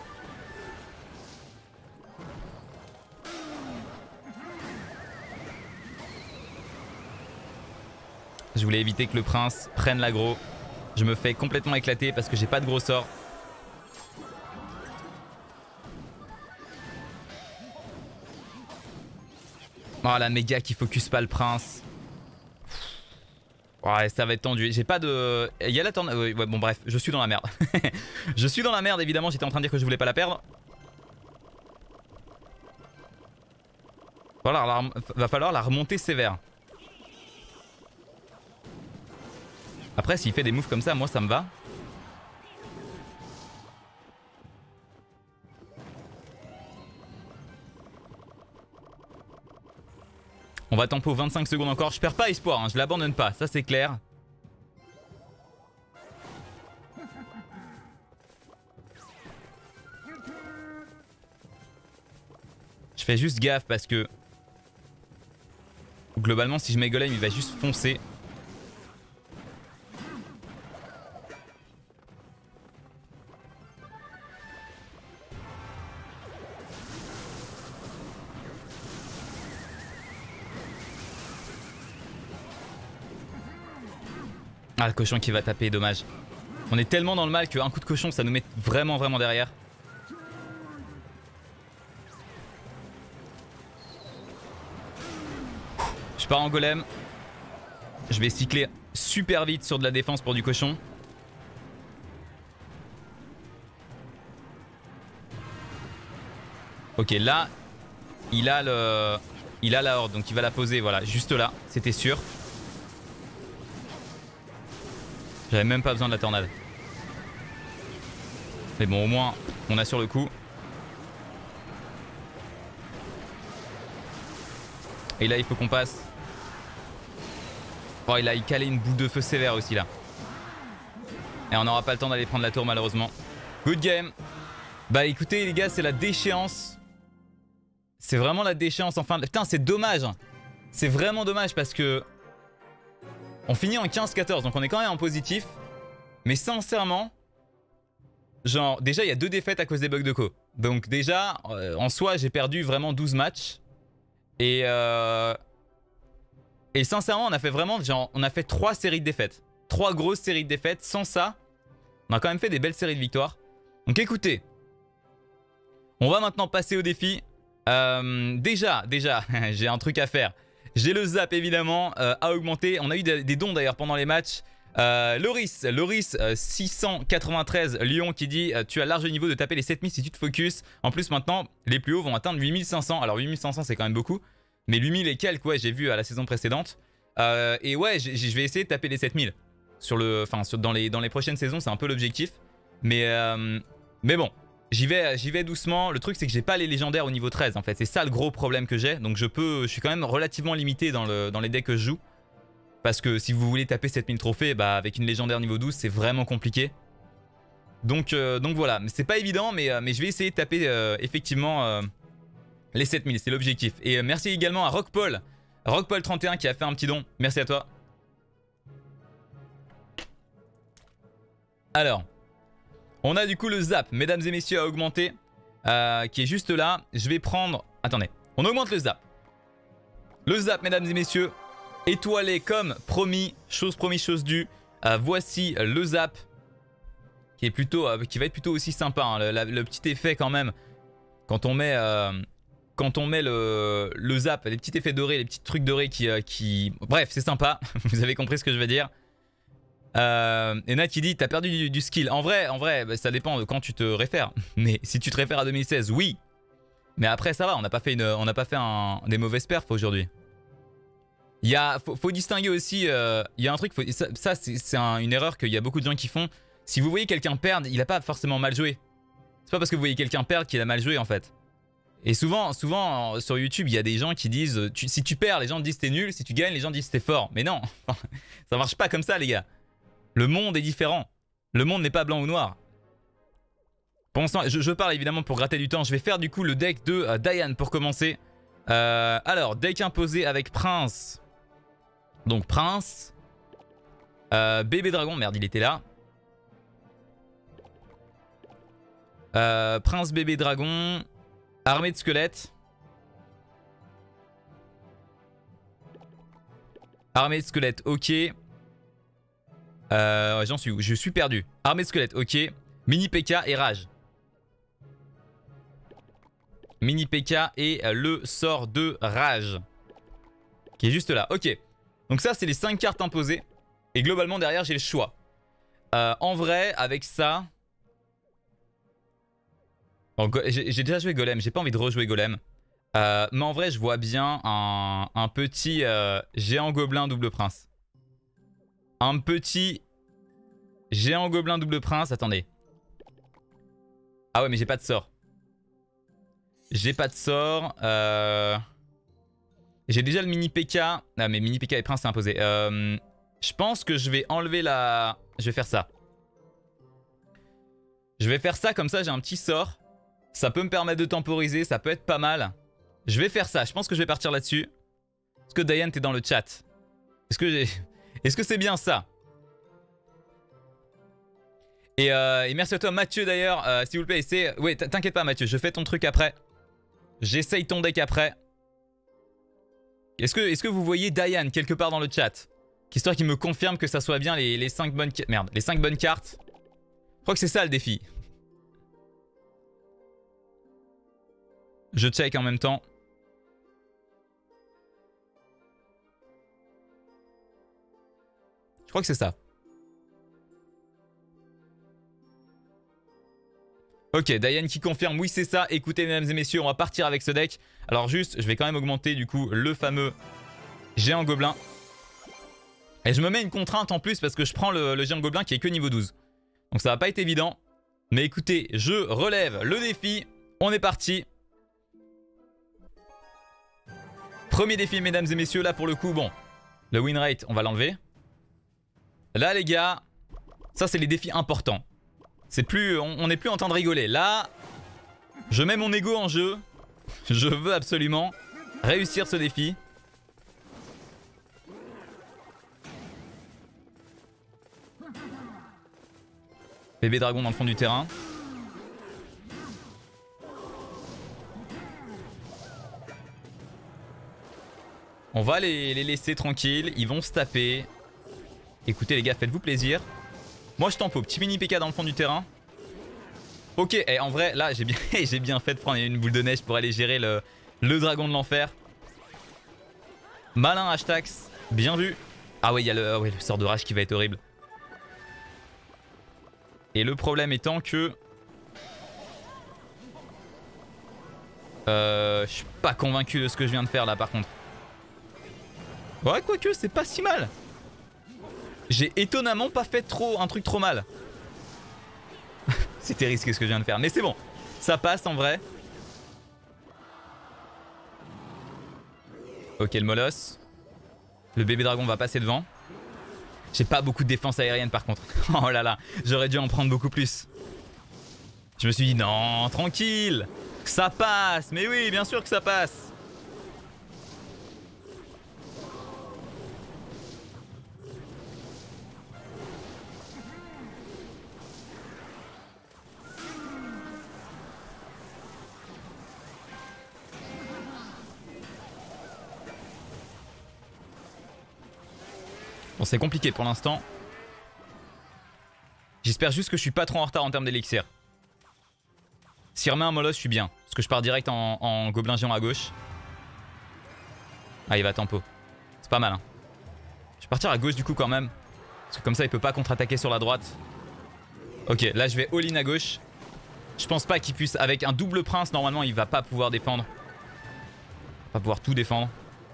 Je voulais éviter que le prince prenne l'aggro. Je me fais complètement éclater parce que j'ai pas de gros sort. Oh la méga qui focus pas le prince. Ouais, ça va être tendu. J'ai pas de... Il y a la tornade... Ouais, bon bref, je suis dans la merde. Je suis dans la merde évidemment, j'étais en train de dire que je voulais pas la perdre. Va falloir la, va falloir la remonter sévère. Après s'il fait des moves comme ça, moi ça me va. On va tempo vingt-cinq secondes encore. Je perds pas espoir, hein, je l'abandonne pas, ça c'est clair. Je fais juste gaffe parce que globalement si je mets golem il va juste foncer. Ah, le cochon qui va taper, dommage. On est tellement dans le mal qu'un coup de cochon ça nous met vraiment vraiment derrière. Je pars en golem. Je vais cycler super vite sur de la défense pour du cochon. Ok, là, il a le, il a la horde, donc il va la poser, voilà, juste là, c'était sûr. J'avais même pas besoin de la tornade. Mais bon, au moins, on assure le coup. Et là, il faut qu'on passe. Oh, il a calé une boule de feu sévère aussi là. Et on n'aura pas le temps d'aller prendre la tour malheureusement. Good game. Bah écoutez les gars, c'est la déchéance. C'est vraiment la déchéance en fin de... Putain, c'est dommage. C'est vraiment dommage parce que... On finit en quinze quatorze, donc on est quand même en positif. Mais sincèrement... Genre, déjà il y a deux défaites à cause des bugs de co. Donc déjà, euh, en soi, j'ai perdu vraiment douze matchs. Et... Euh... Et sincèrement, on a fait vraiment, genre, on a fait trois séries de défaites. Trois grosses séries de défaites. Sans ça, on a quand même fait des belles séries de victoires. Donc écoutez, on va maintenant passer au défi. Euh, déjà, déjà, j'ai un truc à faire. J'ai le zap évidemment euh, à augmenter. On a eu des, des dons d'ailleurs pendant les matchs. Euh, Loris, Loris euh, six cent quatre-vingt-treize Lyon qui dit euh, tu as large niveau de taper les sept mille si tu te focus. En plus maintenant, les plus hauts vont atteindre huit mille cinq cents. Alors huit mille cinq cents c'est quand même beaucoup. Mais huit mille et quelques, ouais, j'ai vu à la saison précédente. Euh, et ouais, je vais essayer de taper les sept mille. Sur le, enfin, sur, dans, les, dans les prochaines saisons, c'est un peu l'objectif. Mais, euh, mais bon, j'y vais, j'y vais doucement. Le truc, c'est que j'ai pas les légendaires au niveau treize, en fait. C'est ça le gros problème que j'ai. Donc je peux, je suis quand même relativement limité dans, le, dans les decks que je joue. Parce que si vous voulez taper sept mille trophées, bah, avec une légendaire niveau douze, c'est vraiment compliqué. Donc, euh, donc voilà, c'est pas évident, mais, euh, mais je vais essayer de taper euh, effectivement... Euh, les sept mille, c'est l'objectif. Et euh, merci également à Rockpaul. Rockpaul trente et un qui a fait un petit don. Merci à toi. Alors, on a du coup le zap, mesdames et messieurs, à augmenter. Euh, qui est juste là. Je vais prendre... Attendez, on augmente le zap. Le zap, mesdames et messieurs. Étoilé comme promis. Chose promis, chose due. Euh, voici le zap. Qui, est plutôt, euh, qui va être plutôt aussi sympa. Hein, le, la, le petit effet quand même. Quand on met... Euh, Quand on met le, le zap, les petits effets dorés, les petits trucs dorés qui... Euh, qui... Bref, c'est sympa. Vous avez compris ce que je veux dire. Euh, et Nat qui dit, t'as perdu du, du skill. En vrai, en vrai bah, ça dépend de quand tu te réfères. Mais si tu te réfères à deux mille seize, oui. Mais après, ça va. On n'a pas fait, une, on n'a pas fait un, des mauvaises perfs aujourd'hui. Il y a, faut, faut distinguer aussi... Euh, il y a un truc... Faut, ça, ça c'est un, une erreur qu'il y a beaucoup de gens qui font. Si vous voyez quelqu'un perdre, il n'a pas forcément mal joué. C'est pas parce que vous voyez quelqu'un perdre qu'il a mal joué, en fait. Et souvent, souvent sur YouTube, il y a des gens qui disent tu, si tu perds, les gens disent t'es nul, si tu gagnes, les gens disent t'es fort. Mais non, ça marche pas comme ça, les gars. Le monde est différent. Le monde n'est pas blanc ou noir. Pour l'instant, je, je parle évidemment pour gratter du temps. Je vais faire du coup le deck de euh, Diane pour commencer. Euh, alors, deck imposé avec Prince. Donc, Prince. Euh, bébé dragon, merde, il était là. Euh, Prince, bébé dragon. Armée de squelettes. Armée de squelettes, ok. Euh, J'en suis où? Je suis perdu. Armée de squelettes, ok. Mini P K et rage. Mini P K et le sort de rage. Qui est juste là, ok. Donc ça, c'est les cinq cartes imposées. Et globalement, derrière, j'ai le choix. Euh, en vrai, avec ça... Bon, j'ai déjà joué Golem, j'ai pas envie de rejouer Golem. Euh, mais en vrai, je vois bien un, un petit euh, géant gobelin double prince. Un petit géant gobelin double prince. Attendez. Ah ouais, mais j'ai pas de sort. J'ai pas de sort. Euh... J'ai déjà le mini P K. Ah mais mini P K et prince c'est imposé. Euh, je pense que je vais enlever la... Je vais faire ça. Je vais faire ça, comme ça j'ai un petit sort. Ça peut me permettre de temporiser, ça peut être pas mal. Je vais faire ça, je pense que je vais partir là-dessus. Est-ce que Diane t'es dans le chat? Est-ce que j'ai... Est-ce que c'est bien ça? et, euh, et merci à toi Mathieu d'ailleurs, euh, s'il vous plaît. C'est... Ouais, t'inquiète pas Mathieu, je fais ton truc après. J'essaye ton deck après. Est-ce que, est-ce que vous voyez Diane quelque part dans le chat? Histoire qu'il me confirme que ça soit bien les, les cinq bonnes... Merde, les cinq bonnes cartes. Je crois que c'est ça le défi. Je check en même temps. Je crois que c'est ça. Ok, Diane qui confirme, oui c'est ça. Écoutez mesdames et messieurs, on va partir avec ce deck. Alors juste, je vais quand même augmenter du coup le fameux géant gobelin. Et je me mets une contrainte en plus parce que je prends le, le géant gobelin qui est que niveau douze. Donc ça va pas être évident. Mais écoutez, je relève le défi. On est parti. Premier défi mesdames et messieurs, là pour le coup, bon. Le win rate, on va l'enlever. Là les gars, ça c'est les défis importants. C'est plus, on n'est plus en train de rigoler. Là, je mets mon ego en jeu. Je veux absolument réussir ce défi. Bébé dragon dans le fond du terrain. On va les, les laisser tranquilles. Ils vont se taper. Écoutez les gars, faites-vous plaisir. Moi je tempo, petit mini P K dans le fond du terrain. Ok, et en vrai là j'ai bien, j'ai bien fait de prendre une boule de neige pour aller gérer le, le dragon de l'enfer. Malin Hashtax, bien vu. Ah ouais, il y a le, ouais, le sort de rage qui va être horrible. Et le problème étant que... Euh, je suis pas convaincu de ce que je viens de faire là par contre. Ouais, quoique c'est pas si mal. J'ai étonnamment pas fait trop un truc trop mal. C'était risqué ce que je viens de faire. Mais c'est bon. Ça passe en vrai. Ok le molosse. Le bébé dragon va passer devant. J'ai pas beaucoup de défense aérienne par contre. Oh là là. J'aurais dû en prendre beaucoup plus. Je me suis dit non, tranquille. Ça passe. Mais oui, bien sûr que ça passe. Bon, c'est compliqué pour l'instant. J'espère juste que je suis pas trop en retard en termes d'élixir. S'il remet un molosse, je suis bien. Parce que je pars direct en, en gobelin géant à gauche. Ah, il va tempo. C'est pas mal, hein. Je vais partir à gauche du coup quand même. Parce que comme ça, il peut pas contre-attaquer sur la droite. Ok, là, je vais all-in à gauche. Je pense pas qu'il puisse... Avec un double prince, normalement, il va pas pouvoir défendre. Il va pas pouvoir tout défendre.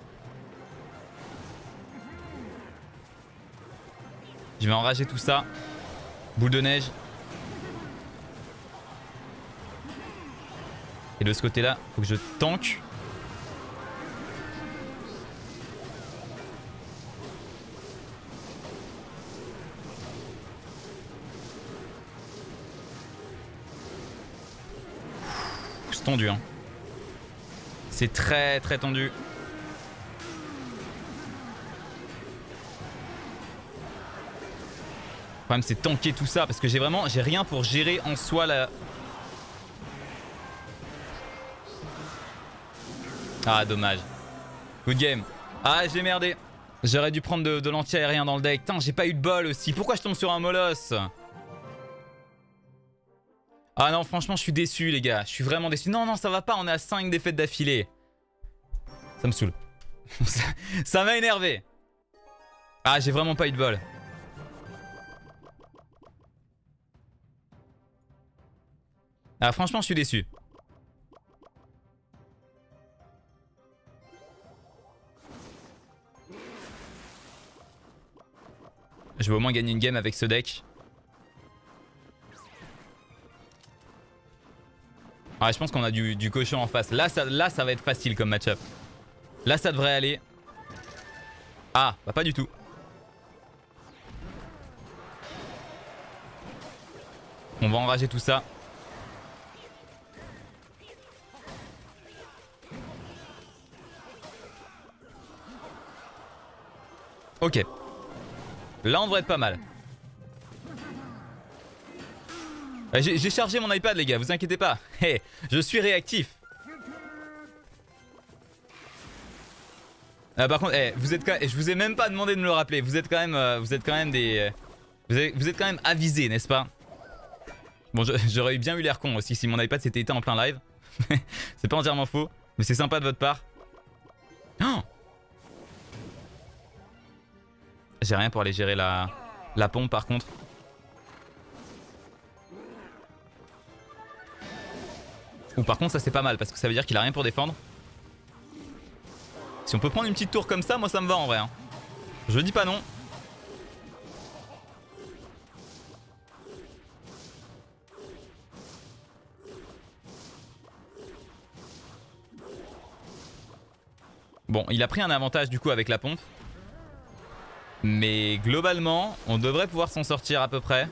Je vais enrager tout ça. Boule de neige. Et de ce côté-là, faut que je tank. C'est tendu, hein. C'est très très tendu. Le problème c'est tanker tout ça parce que j'ai vraiment j'ai rien pour gérer en soi la... Ah dommage. Good game. Ah j'ai merdé. J'aurais dû prendre de, de l'anti-aérien dans le deck. Putain j'ai pas eu de bol aussi. Pourquoi je tombe sur un molosse? Ah non franchement je suis déçu les gars. Je suis vraiment déçu. Non non ça va pas, on est à cinq défaites d'affilée. Ça me saoule. Ça m'a énervé. Ah j'ai vraiment pas eu de bol. Ah franchement je suis déçu. Je vais au moins gagner une game avec ce deck. Ah je pense qu'on a du, du cochon en face. Là ça, là ça va être facile comme match-up. Là ça devrait aller. Ah bah pas du tout. On va enrager tout ça. Ok. Là on devrait être pas mal. J'ai chargé mon iPad les gars, vous inquiétez pas. Hey, je suis réactif. Ah, par contre, hey, vous êtes quand même, je vous ai même pas demandé de me le rappeler. Vous êtes quand même, euh, vous êtes quand même des, vous êtes, vous êtes quand même avisés, n'est-ce pas? Bon, j'aurais bien eu l'air con aussi si mon iPad s'était éteint en plein live. C'est pas entièrement faux, mais c'est sympa de votre part. Oh, j'ai rien pour aller gérer la, la pompe par contre. Ou par contre ça c'est pas mal parce que ça veut dire qu'il a rien pour défendre. Si on peut prendre une petite tour comme ça, moi ça me va en vrai hein. Je dis pas non. Bon, il a pris un avantage du coup avec la pompe. Mais globalement, on devrait pouvoir s'en sortir à peu près.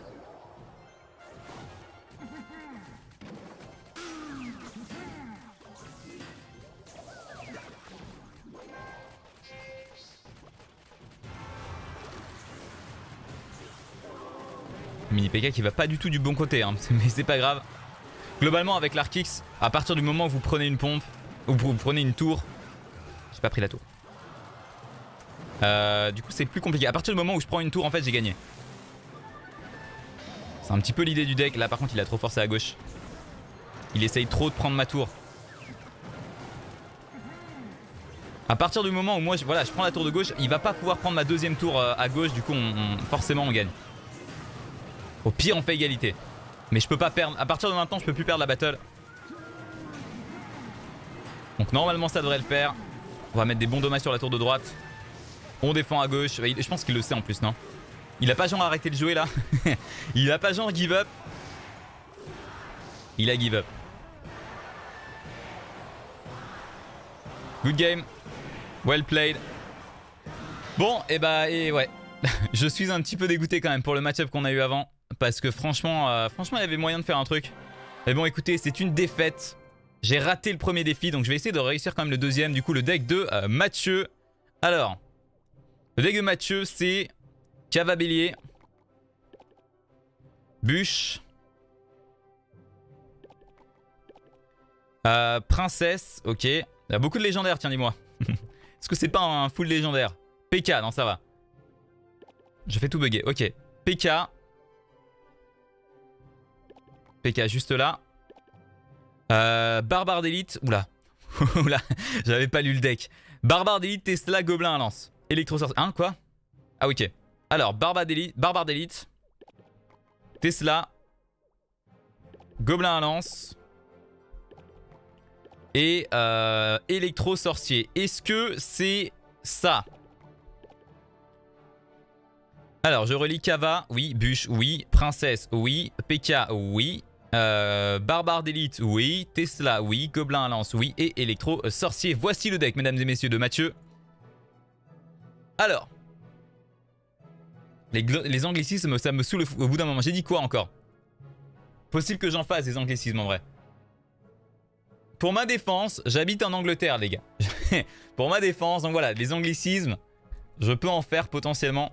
Mini P K qui va pas du tout du bon côté, hein, mais c'est pas grave. Globalement avec l'Arkix, à partir du moment où vous prenez une pompe, ou vous prenez une tour, j'ai pas pris la tour. Euh, du coup c'est plus compliqué. À partir du moment où je prends une tour en fait j'ai gagné. C'est un petit peu l'idée du deck. Là par contre il a trop forcé à gauche. Il essaye trop de prendre ma tour. À partir du moment où moi je, voilà, je prends la tour de gauche, il va pas pouvoir prendre ma deuxième tour à gauche. Du coup on, on, forcément on gagne. Au pire on fait égalité. Mais je peux pas perdre. À partir de maintenant je peux plus perdre la battle. Donc normalement ça devrait le faire. On va mettre des bons dommages sur la tour de droite. On défend à gauche. Je pense qu'il le sait en plus, non? Il a pas genre arrêté de jouer là. Il a pas genre give up. Il a give up. Good game. Well played. Bon, et bah, et ouais. Je suis un petit peu dégoûté quand même pour le match-up qu'on a eu avant. Parce que franchement, euh, franchement, il y avait moyen de faire un truc. Mais bon, écoutez, c'est une défaite. J'ai raté le premier défi, donc je vais essayer de réussir quand même le deuxième. Du coup, le deck de euh, Mathieu. Alors, le deck de Mathieu, c'est Cava Bélier, Bûche, euh, Princesse, ok. Il y a beaucoup de légendaires, tiens, dis-moi. Est-ce que c'est pas un full légendaire? P K, non, ça va. Je fais tout bugger, ok. P K. P K juste là. Euh, Barbare d'élite. Oula. Oula. J'avais pas lu le deck. Barbare d'élite, Tesla, Gobelin à lance. Électro-sorcier. Hein, quoi? Ah, ok. Alors, Barbare d'élite. Barbare d'élite. Tesla. Gobelin à lance. Et euh, électro-sorcier. Est-ce que c'est ça? Alors, je relis Cava. Oui. Bûche. Oui. Princesse. Oui. P K. Oui. Euh, Barbare d'élite, oui. Tesla, oui. Gobelin à lance, oui. Et électro sorcier. Voici le deck, mesdames et messieurs, de Mathieu. Alors. Les, les anglicismes, ça me saoule au bout d'un moment. J'ai dit quoi encore? Possible que j'en fasse des anglicismes en vrai. Pour ma défense, j'habite en Angleterre, les gars. Pour ma défense, donc voilà, les anglicismes, je peux en faire potentiellement.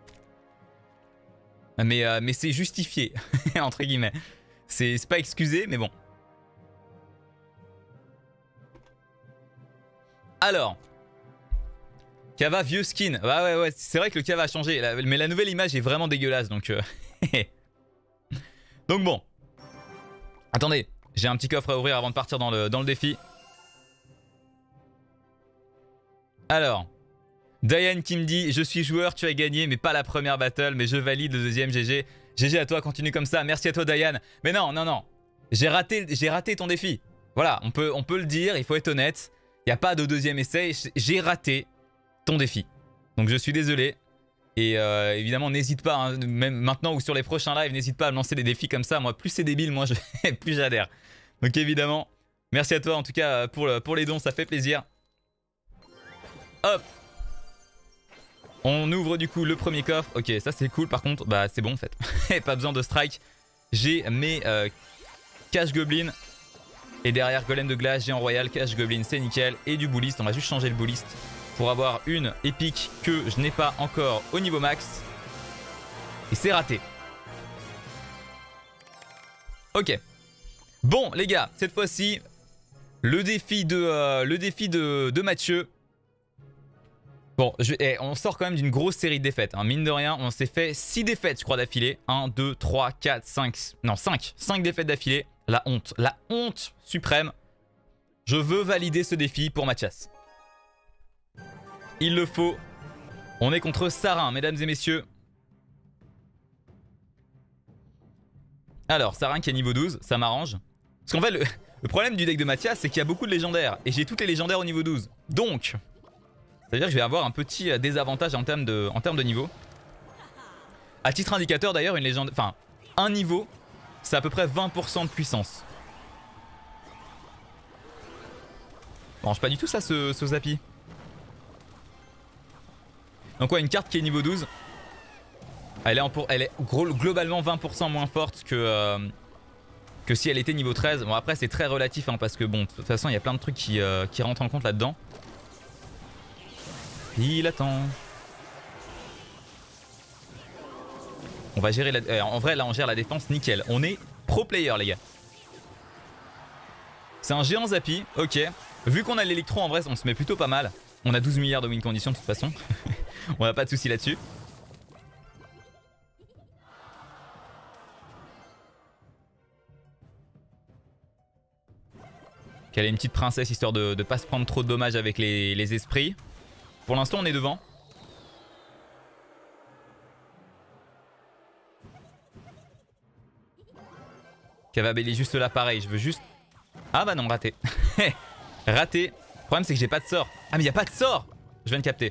Mais, euh, mais c'est justifié, entre guillemets. C'est pas excusé, mais bon. Alors. Cava vieux skin. Ouais, ouais, ouais. C'est vrai que le Cava a changé. Mais la nouvelle image est vraiment dégueulasse. Donc, euh... donc bon. Attendez. J'ai un petit coffre à ouvrir avant de partir dans le, dans le défi. Alors. Diane qui me dit: je suis joueur, tu as gagné, mais pas la première battle. Mais je valide le deuxième. G G. G G à toi, continue comme ça. Merci à toi, Diane. Mais non, non, non. J'ai raté, j'ai raté ton défi. Voilà, on peut, on peut le dire, il faut être honnête. Il n'y a pas de deuxième essai. J'ai raté ton défi. Donc je suis désolé. Et euh, évidemment, n'hésite pas, hein, même maintenant ou sur les prochains lives, n'hésite pas à me lancer des défis comme ça. Moi, plus c'est débile, moi, je, plus j'adhère. Donc évidemment, merci à toi en tout cas pour, le, pour les dons, ça fait plaisir. Hop. On ouvre du coup le premier coffre. Ok, ça c'est cool. Par contre, bah c'est bon en fait. Pas besoin de strike. J'ai mes euh, cache goblin. Et derrière golem de glace, géant royal, cache goblin, c'est nickel. Et du bullist. On va juste changer le bullist pour avoir une épique que je n'ai pas encore au niveau max. Et c'est raté. Ok. Bon les gars, cette fois-ci, le défi de, euh, le défi de, de Mathieu. Bon, je, eh, on sort quand même d'une grosse série de défaites. Hein. Mine de rien, on s'est fait six défaites, je crois, d'affilée. un, deux, trois, quatre, cinq... Non, cinq. cinq défaites d'affilée. La honte. La honte suprême. Je veux valider ce défi pour Mathias. Il le faut. On est contre Sarin, mesdames et messieurs. Alors, Sarin qui est niveau douze, ça m'arrange. Parce qu'en fait, le, le problème du deck de Mathias, c'est qu'il y a beaucoup de légendaires. Et j'ai toutes les légendaires au niveau douze. Donc... ça veut dire que je vais avoir un petit désavantage en termes de, en termes de niveau. À titre indicateur d'ailleurs, une légende, enfin un niveau, c'est à peu près vingt pour cent de puissance. Ça range pas du tout ça ce, ce Zappy. Donc ouais, une carte qui est niveau douze. Elle est, en pour, elle est gros, globalement vingt pour cent moins forte que, euh, que si elle était niveau treize. Bon après c'est très relatif hein, parce que bon, de toute façon il y a plein de trucs qui, euh, qui rentrent en compte là-dedans. Il attend. On va gérer la... Euh, en vrai là on gère la défense nickel. On est pro player les gars. C'est un géant Zappy, ok. Vu qu'on a l'électro en vrai on se met plutôt pas mal. On a douze milliards de win conditions de toute façon. On n'a pas de soucis là-dessus. Qu'elle est une petite princesse histoire de ne pas se prendre trop de dommages avec les, les esprits. Pour l'instant on est devant. Cavabelli est juste là pareil, je veux juste... Ah bah non, raté. Raté. Le problème c'est que j'ai pas de sort. Ah mais il n'y a pas de sort. Je viens de capter.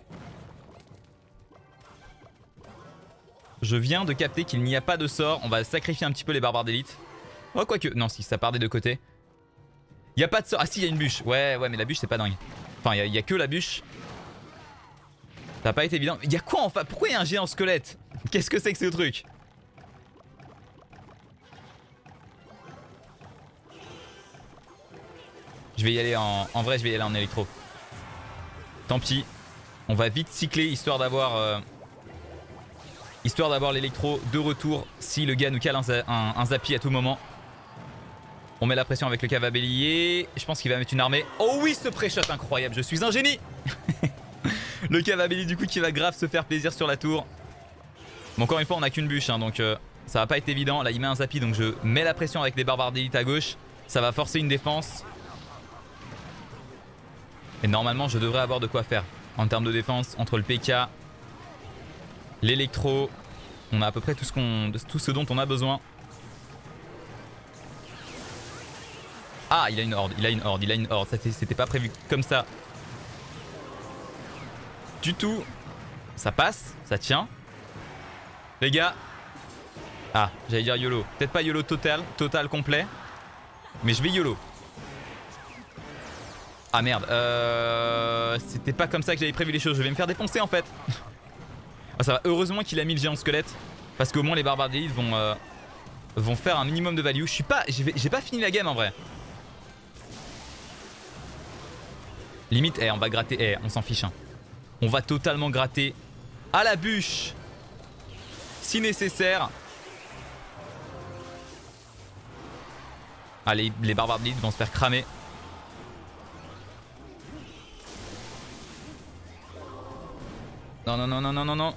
Je viens de capter qu'il n'y a pas de sort. On va sacrifier un petit peu les barbares d'élite. Oh quoique, non si, ça part des deux côtés. Il n'y a pas de sort. Ah si, il y a une bûche. Ouais, ouais mais la bûche c'est pas dingue. Enfin, il n'y a, a que la bûche. Ça n'a pas été évident. Il y a quoi en fait? Pourquoi il y a un géant squelette? Qu'est-ce que c'est que ce truc? Je vais y aller en... En vrai, je vais y aller en électro. Tant pis. On va vite cycler histoire d'avoir... Euh... Histoire d'avoir l'électro de retour si le gars nous cale un, un, un Zappy à tout moment. On met la pression avec le Cavabellier. Je pense qu'il va mettre une armée. Oh oui, ce pré-shot incroyable. Je suis un génie. Le Cavabelli du coup qui va grave se faire plaisir sur la tour. Bon, encore une fois on n'a qu'une bûche hein, donc euh, ça va pas être évident. Là il met un Zappy donc je mets la pression avec les barbares d'élite à gauche. Ça va forcer une défense. Et normalement je devrais avoir de quoi faire en termes de défense entre le P K, l'électro. On a à peu près tout ce, qu'on, tout ce dont on a besoin. Ah il a une horde, il a une horde, il a une horde. C'était pas prévu comme ça du tout. Ça passe, ça tient. Les gars. Ah, j'allais dire YOLO. Peut-être pas YOLO total, total complet. Mais je vais YOLO. Ah merde. Euh... C'était pas comme ça que j'avais prévu les choses. Je vais me faire défoncer en fait. Ah, ça va. Heureusement qu'il a mis le géant squelette. Parce qu'au moins les barbares d'élite vont, euh... vont faire un minimum de value. Je suis pas... J'ai pas fini la game en vrai. Limite, eh, on va gratter. Eh, on s'en fiche. Hein. On va totalement gratter à la bûche si nécessaire. Allez, les barbares d'élite vont se faire cramer. Non, non, non, non, non, non, non.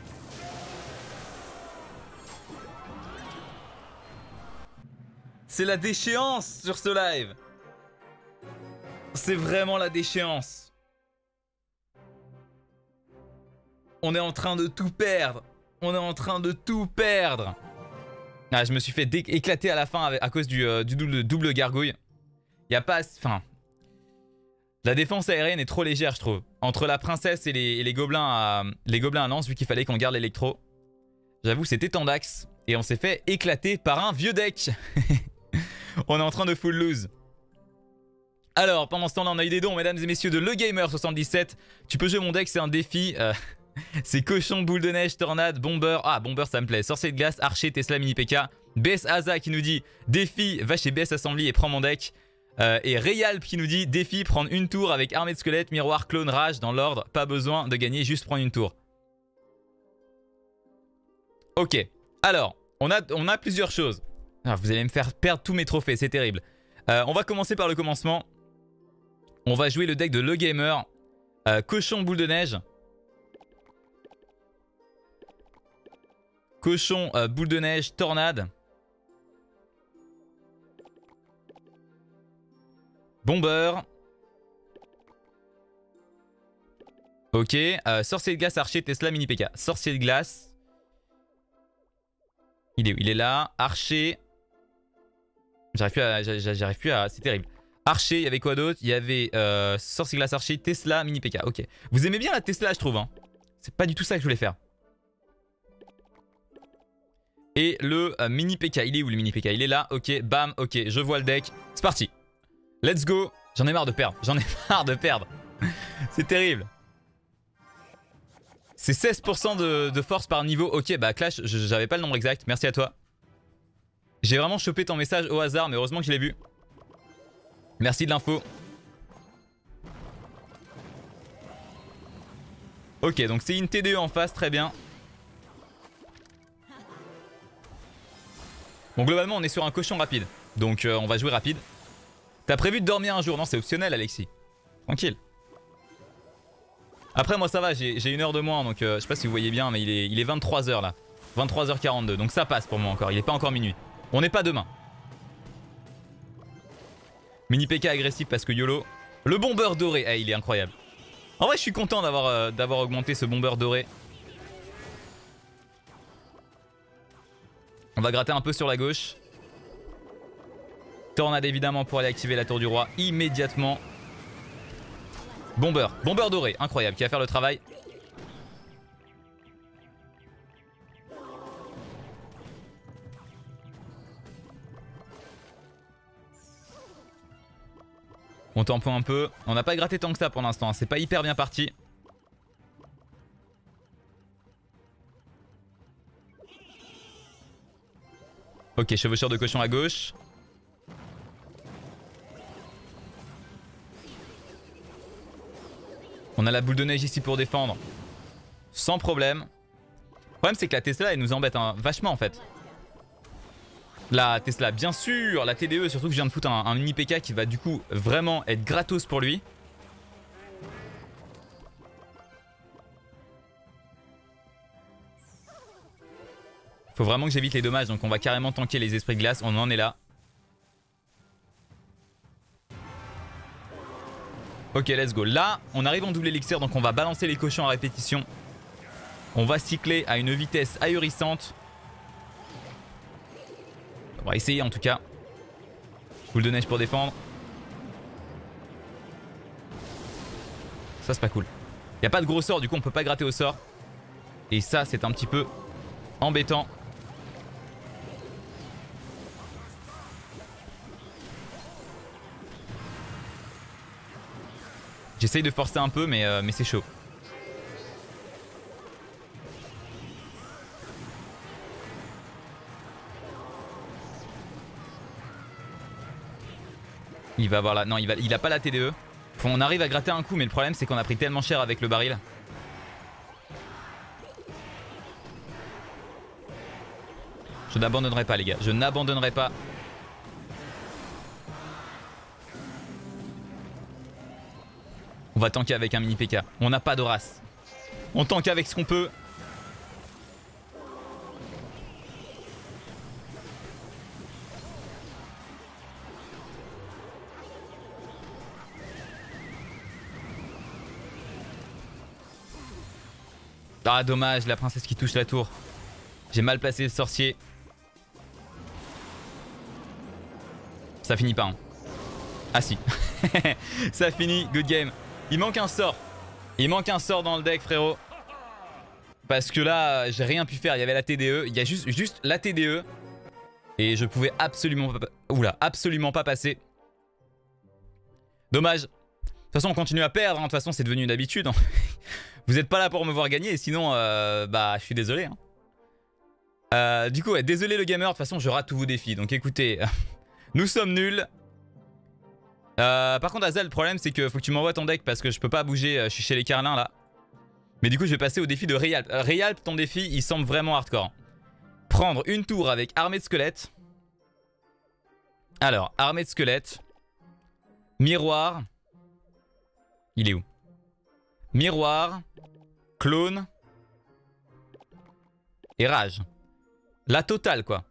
C'est la déchéance sur ce live. C'est vraiment la déchéance. On est en train de tout perdre. On est en train de tout perdre. Ah, je me suis fait éclater à la fin avec, à cause du, euh, du double, double gargouille. Il y a pas... Enfin... La défense aérienne est trop légère, je trouve. Entre la princesse et les, et les gobelins à, les gobelins à lance, vu qu'il fallait qu'on garde l'électro. J'avoue, c'était tendax. Et on s'est fait éclater par un vieux deck. On est en train de full lose. Alors, pendant ce temps-là, on a eu des dons, mesdames et messieurs, de Le Gamer soixante-dix-sept. Tu peux jouer mon deck, c'est un défi. Euh, c'est cochon, boule de neige, tornade, bomber. Ah, bomber, ça me plaît. Sorcier de glace, archer, Tesla, mini P K. B S Aza qui nous dit défi, va chez B S Assembly et prends mon deck. Euh, et Rayalp qui nous dit défi, prendre une tour avec armée de squelettes, miroir, clone, rage dans l'ordre. Pas besoin de gagner, juste prendre une tour. Ok. Alors, on a, on a plusieurs choses. Ah, vous allez me faire perdre tous mes trophées, c'est terrible. Euh, on va commencer par le commencement. On va jouer le deck de Le Gamer. Euh, cochon, boule de neige. Cochon, euh, boule de neige, tornade. Bomber. Ok. Euh, sorcier de glace, archer, Tesla, mini P K. Sorcier de glace. Il est où? Il est là. Archer. J'arrive plus à... J'arrive plus à... C'est terrible. Archer, il y avait quoi d'autre? Il y avait euh, sorcier glace, archer, Tesla, mini P K. Ok. Vous aimez bien la Tesla, je trouve. Hein. C'est pas du tout ça que je voulais faire. Et le euh, mini P K. Il est où le mini P K? Il est là. Ok. Bam. Ok. Je vois le deck. C'est parti. Let's go. J'en ai marre de perdre. J'en ai marre de perdre. C'est terrible. C'est seize pour cent de, de force par niveau. Ok. Bah Clash, j'avais pas le nombre exact. Merci à toi. J'ai vraiment chopé ton message au hasard, mais heureusement que je l'ai vu. Merci de l'info. Ok, donc c'est une T D E en face, très bien. Bon, globalement, on est sur un cochon rapide. Donc euh, on va jouer rapide. T'as prévu de dormir un jour? Non, c'est optionnel, Alexis. Tranquille. Après, moi ça va, j'ai une heure de moins, donc euh, je sais pas si vous voyez bien, mais il est, il est vingt-trois heures là. vingt-trois heures quarante-deux, donc ça passe pour moi encore, il est pas encore minuit. On n'est pas demain. Mini P K agressif parce que YOLO. Le bomber doré, eh, il est incroyable. En vrai, je suis content d'avoir euh, d'avoir augmenté ce bomber doré. On va gratter un peu sur la gauche. Tornade évidemment pour aller activer la tour du roi immédiatement. Bomber, bomber doré, incroyable, qui va faire le travail. On tampon un peu. On n'a pas gratté tant que ça pour l'instant. C'est pas hyper bien parti. Ok, chevaucheur de cochon à gauche. On a la boule de neige ici pour défendre. Sans problème. Le problème c'est que la Tesla elle nous embête hein, vachement en fait. La Tesla, bien sûr, la T D E, surtout que je viens de foutre un, un mini P K qui va du coup vraiment être gratos pour lui. Faut vraiment que j'évite les dommages, donc on va carrément tanker les esprits de glace, on en est là. Ok, let's go. Là, on arrive en double élixir, donc on va balancer les cochons à répétition. On va cycler à une vitesse ahurissante. On va essayer en tout cas. Boule de neige pour défendre. Ça c'est pas cool. Il n'y a pas de gros sort, du coup on peut pas gratter au sort. Et ça c'est un petit peu embêtant. J'essaye de forcer un peu mais, euh, mais c'est chaud. Il va avoir la... Non, il, va... il a pas la T D E. Faut on arrive à gratter un coup, mais le problème c'est qu'on a pris tellement cher avec le baril. Je n'abandonnerai pas les gars, je n'abandonnerai pas. On va tanker avec un mini P K. On n'a pas de race. On tank avec ce qu'on peut. Ah dommage, la princesse qui touche la tour. J'ai mal placé le sorcier. Ça finit pas hein. Ah si. Ça finit, good game. Il manque un sort. Il manque un sort dans le deck frérot. Parce que là j'ai rien pu faire. Il y avait la T D E. Il y a juste, juste la T D E. Et je pouvais absolument pas... Oula, absolument pas passer. Dommage. De toute façon, on continue à perdre. Hein. De toute façon, c'est devenu une habitude. Hein. Vous n'êtes pas là pour me voir gagner. Sinon, euh, bah, je suis désolé. Hein. Euh, du coup, ouais, désolé le gamer. De toute façon, je rate tous vos défis. Donc écoutez, nous sommes nuls. Euh, par contre, Azel, le problème, c'est que faut que tu m'envoies ton deck parce que je peux pas bouger. Je suis chez les Carlins là. Mais du coup, je vais passer au défi de Rayalp. Euh, Rayalp, ton défi, il semble vraiment hardcore. Prendre une tour avec armée de squelettes. Alors, armée de squelettes. Miroir. Il est où? Miroir. Clone. Et rage. La totale, quoi.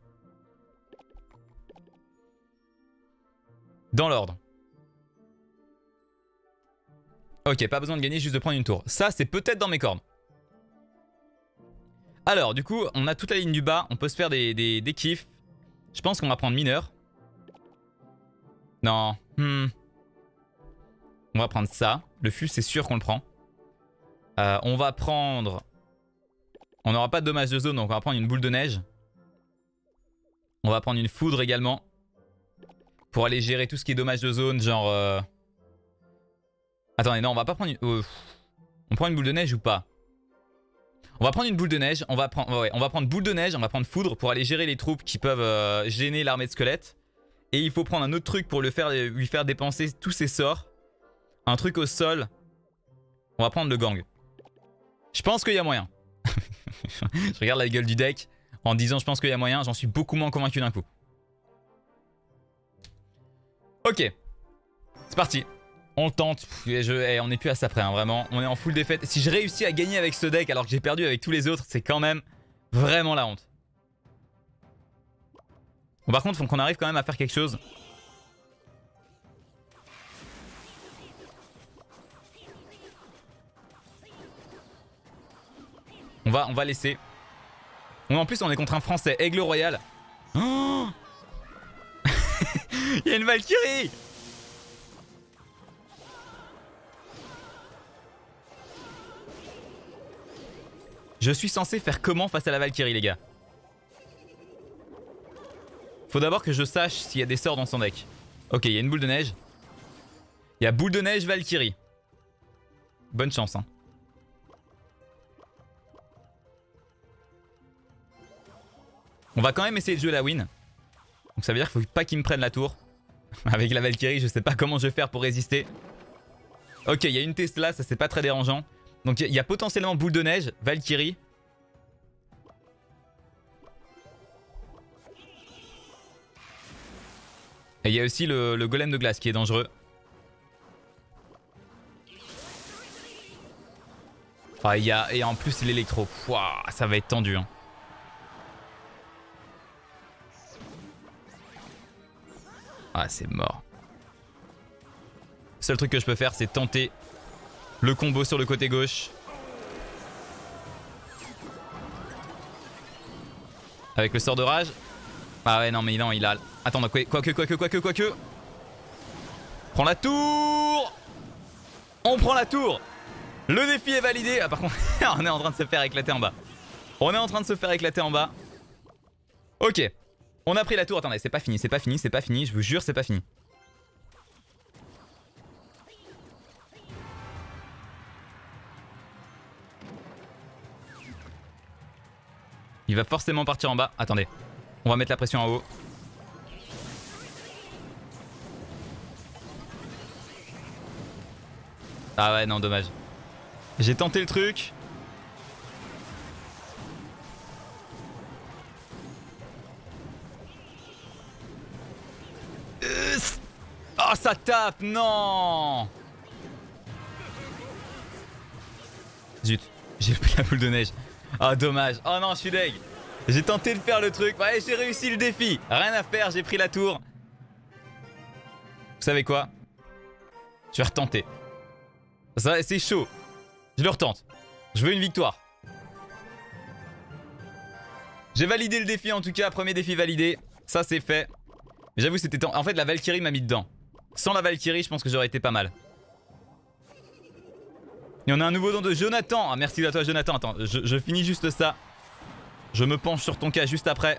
Dans l'ordre. Ok, pas besoin de gagner, juste de prendre une tour. Ça, c'est peut-être dans mes cordes. Alors, du coup, on a toute la ligne du bas. On peut se faire des, des, des kiffs. Je pense qu'on va prendre mineur. Non. Hmm. On va prendre ça. Le fût, c'est sûr qu'on le prend. Euh, on va prendre... On n'aura pas de dommage de zone, donc on va prendre une boule de neige. On va prendre une foudre également. Pour aller gérer tout ce qui est dommage de zone, genre... Euh... Attendez, non, on va pas prendre une... Euh... On prend une boule de neige ou pas? On va prendre une boule de neige, on va prendre, ouais, on va prendre boule de neige, on va prendre foudre pour aller gérer les troupes qui peuvent euh, gêner l'armée de squelettes. Et il faut prendre un autre truc pour le faire, lui faire dépenser tous ses sorts. Un truc au sol. On va prendre le gang. Je pense qu'il y a moyen. Je regarde la gueule du deck en disant je pense qu'il y a moyen, j'en suis beaucoup moins convaincu d'un coup. Ok. C'est parti. On le tente. Je, eh, on n'est plus à ça près, hein, vraiment. On est en full défaite. Si je réussis à gagner avec ce deck alors que j'ai perdu avec tous les autres, c'est quand même vraiment la honte. Bon, par contre, il faut qu'on arrive quand même à faire quelque chose. On va, on va laisser. En plus, on est contre un Français. Aigle Royal. Oh il y a une Valkyrie. Je suis censé faire comment face à la Valkyrie, les gars? Faut d'abord que je sache s'il y a des sorts dans son deck. Ok, il y a une boule de neige. Il y a boule de neige, Valkyrie. Bonne chance, hein. On va quand même essayer de jouer la win. Donc ça veut dire qu'il faut pas qu'il me prenne la tour. Avec la Valkyrie, je sais pas comment je vais faire pour résister. Ok, il y a une Tesla, ça c'est pas très dérangeant. Donc il y, y a potentiellement boule de neige, Valkyrie. Et il y a aussi le, le golem de glace qui est dangereux. Ah, y a, et en plus l'électro. Ça va être tendu. Hein. Ah, c'est mort. Le seul truc que je peux faire, c'est tenter le combo sur le côté gauche. Avec le sort de rage. Ah ouais, non, mais non, il a... Attends, quoi, quoi que, quoi que, quoi que, quoi que. Prends la tour. On prend la tour. Le défi est validé. Ah, par contre, on est en train de se faire éclater en bas. On est en train de se faire éclater en bas. Ok. On a pris la tour. Attendez, c'est pas fini, c'est pas fini, c'est pas fini. Je vous jure, c'est pas fini. Il va forcément partir en bas. Attendez. On va mettre la pression en haut. Ah ouais, non, dommage. J'ai tenté le truc. Euh... Oh, ça tape, non. Zut, j'ai pris la boule de neige. Oh, dommage. Oh non, je suis deg. J'ai tenté de faire le truc. Ouais, j'ai réussi le défi. Rien à faire, j'ai pris la tour. Vous savez quoi? Je vais retenter. Ça, c'est chaud. Je le retente. Je veux une victoire. J'ai validé le défi en tout cas. Premier défi validé. Ça, c'est fait. J'avoue, c'était... Temps... En fait, la Valkyrie m'a mis dedans. Sans la Valkyrie, je pense que j'aurais été pas mal. Et on a un nouveau don de Jonathan. Ah, merci à toi, Jonathan. Attends, je, je finis juste ça. Je me penche sur ton cas juste après.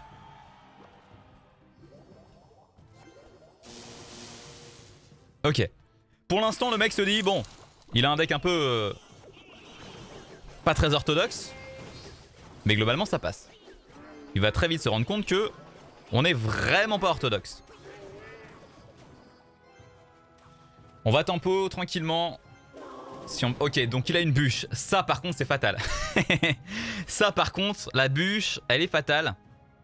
Ok. pour l'instant, le mec se dit, bon, il a un deck un peu... Euh, pas très orthodoxe. Mais globalement, ça passe. Il va très vite se rendre compte que on est vraiment pas orthodoxe. On va tempo tranquillement. Si on... Ok, donc il a une bûche. Ça, par contre, c'est fatal. Ça, par contre, la bûche, elle est fatale.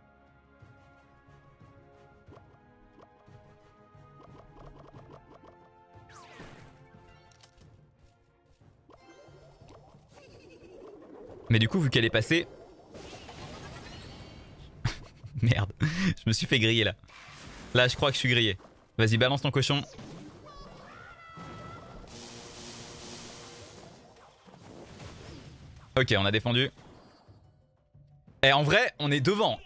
Mais du coup, vu qu'elle est passée... Merde, je me suis fait griller là. Là, je crois que je suis grillé. Vas-y, balance ton cochon. Ok, on a défendu. Et en vrai, on est devant.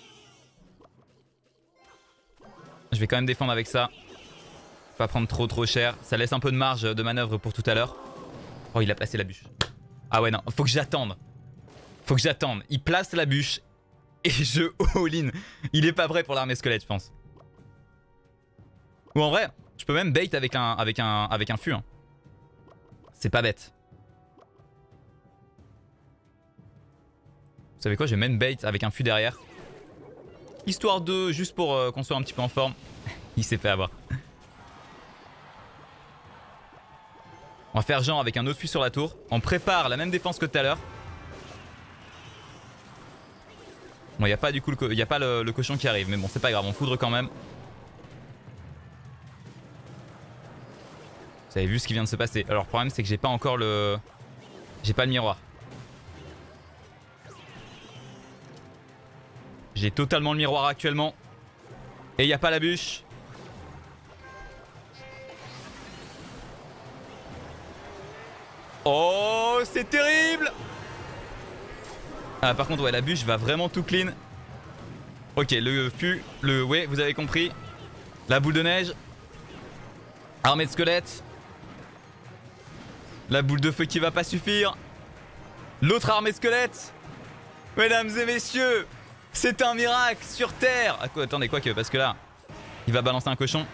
Je vais quand même défendre avec ça. Pas prendre trop trop cher. Ça laisse un peu de marge de manœuvre pour tout à l'heure. Oh, il a placé la bûche. Ah ouais, non, faut que j'attende. Faut que j'attende. Il place la bûche et je all-in. Il est pas prêt pour l'armée squelette, je pense. Ou en vrai, je peux même bait avec un, avec un, avec un fût. Hein. C'est pas bête. Vous savez quoi, je vais même bait avec un fût derrière. Histoire de, juste pour euh, qu'on soit un petit peu en forme. Il s'est fait avoir. On va faire genre avec un autre fût sur la tour. On prépare la même défense que tout à l'heure. Bon, il n'y a pas du coup le, y a pas le, le cochon qui arrive. Mais bon, c'est pas grave, on foudre quand même. Vous avez vu ce qui vient de se passer. Alors le problème c'est que j'ai pas encore le... J'ai pas le miroir. J'ai totalement le miroir actuellement. Et il n'y a pas la bûche. Oh, c'est terrible. Ah, par contre, ouais, la bûche va vraiment tout clean. Ok, le fût, le... Ouais, vous avez compris. La boule de neige. Armée de squelettes. La boule de feu qui va pas suffire. L'autre armée de squelettes. Mesdames et messieurs, c'est un miracle sur Terre. Ah, quoi, attendez, quoi que, parce que là, il va balancer un cochon.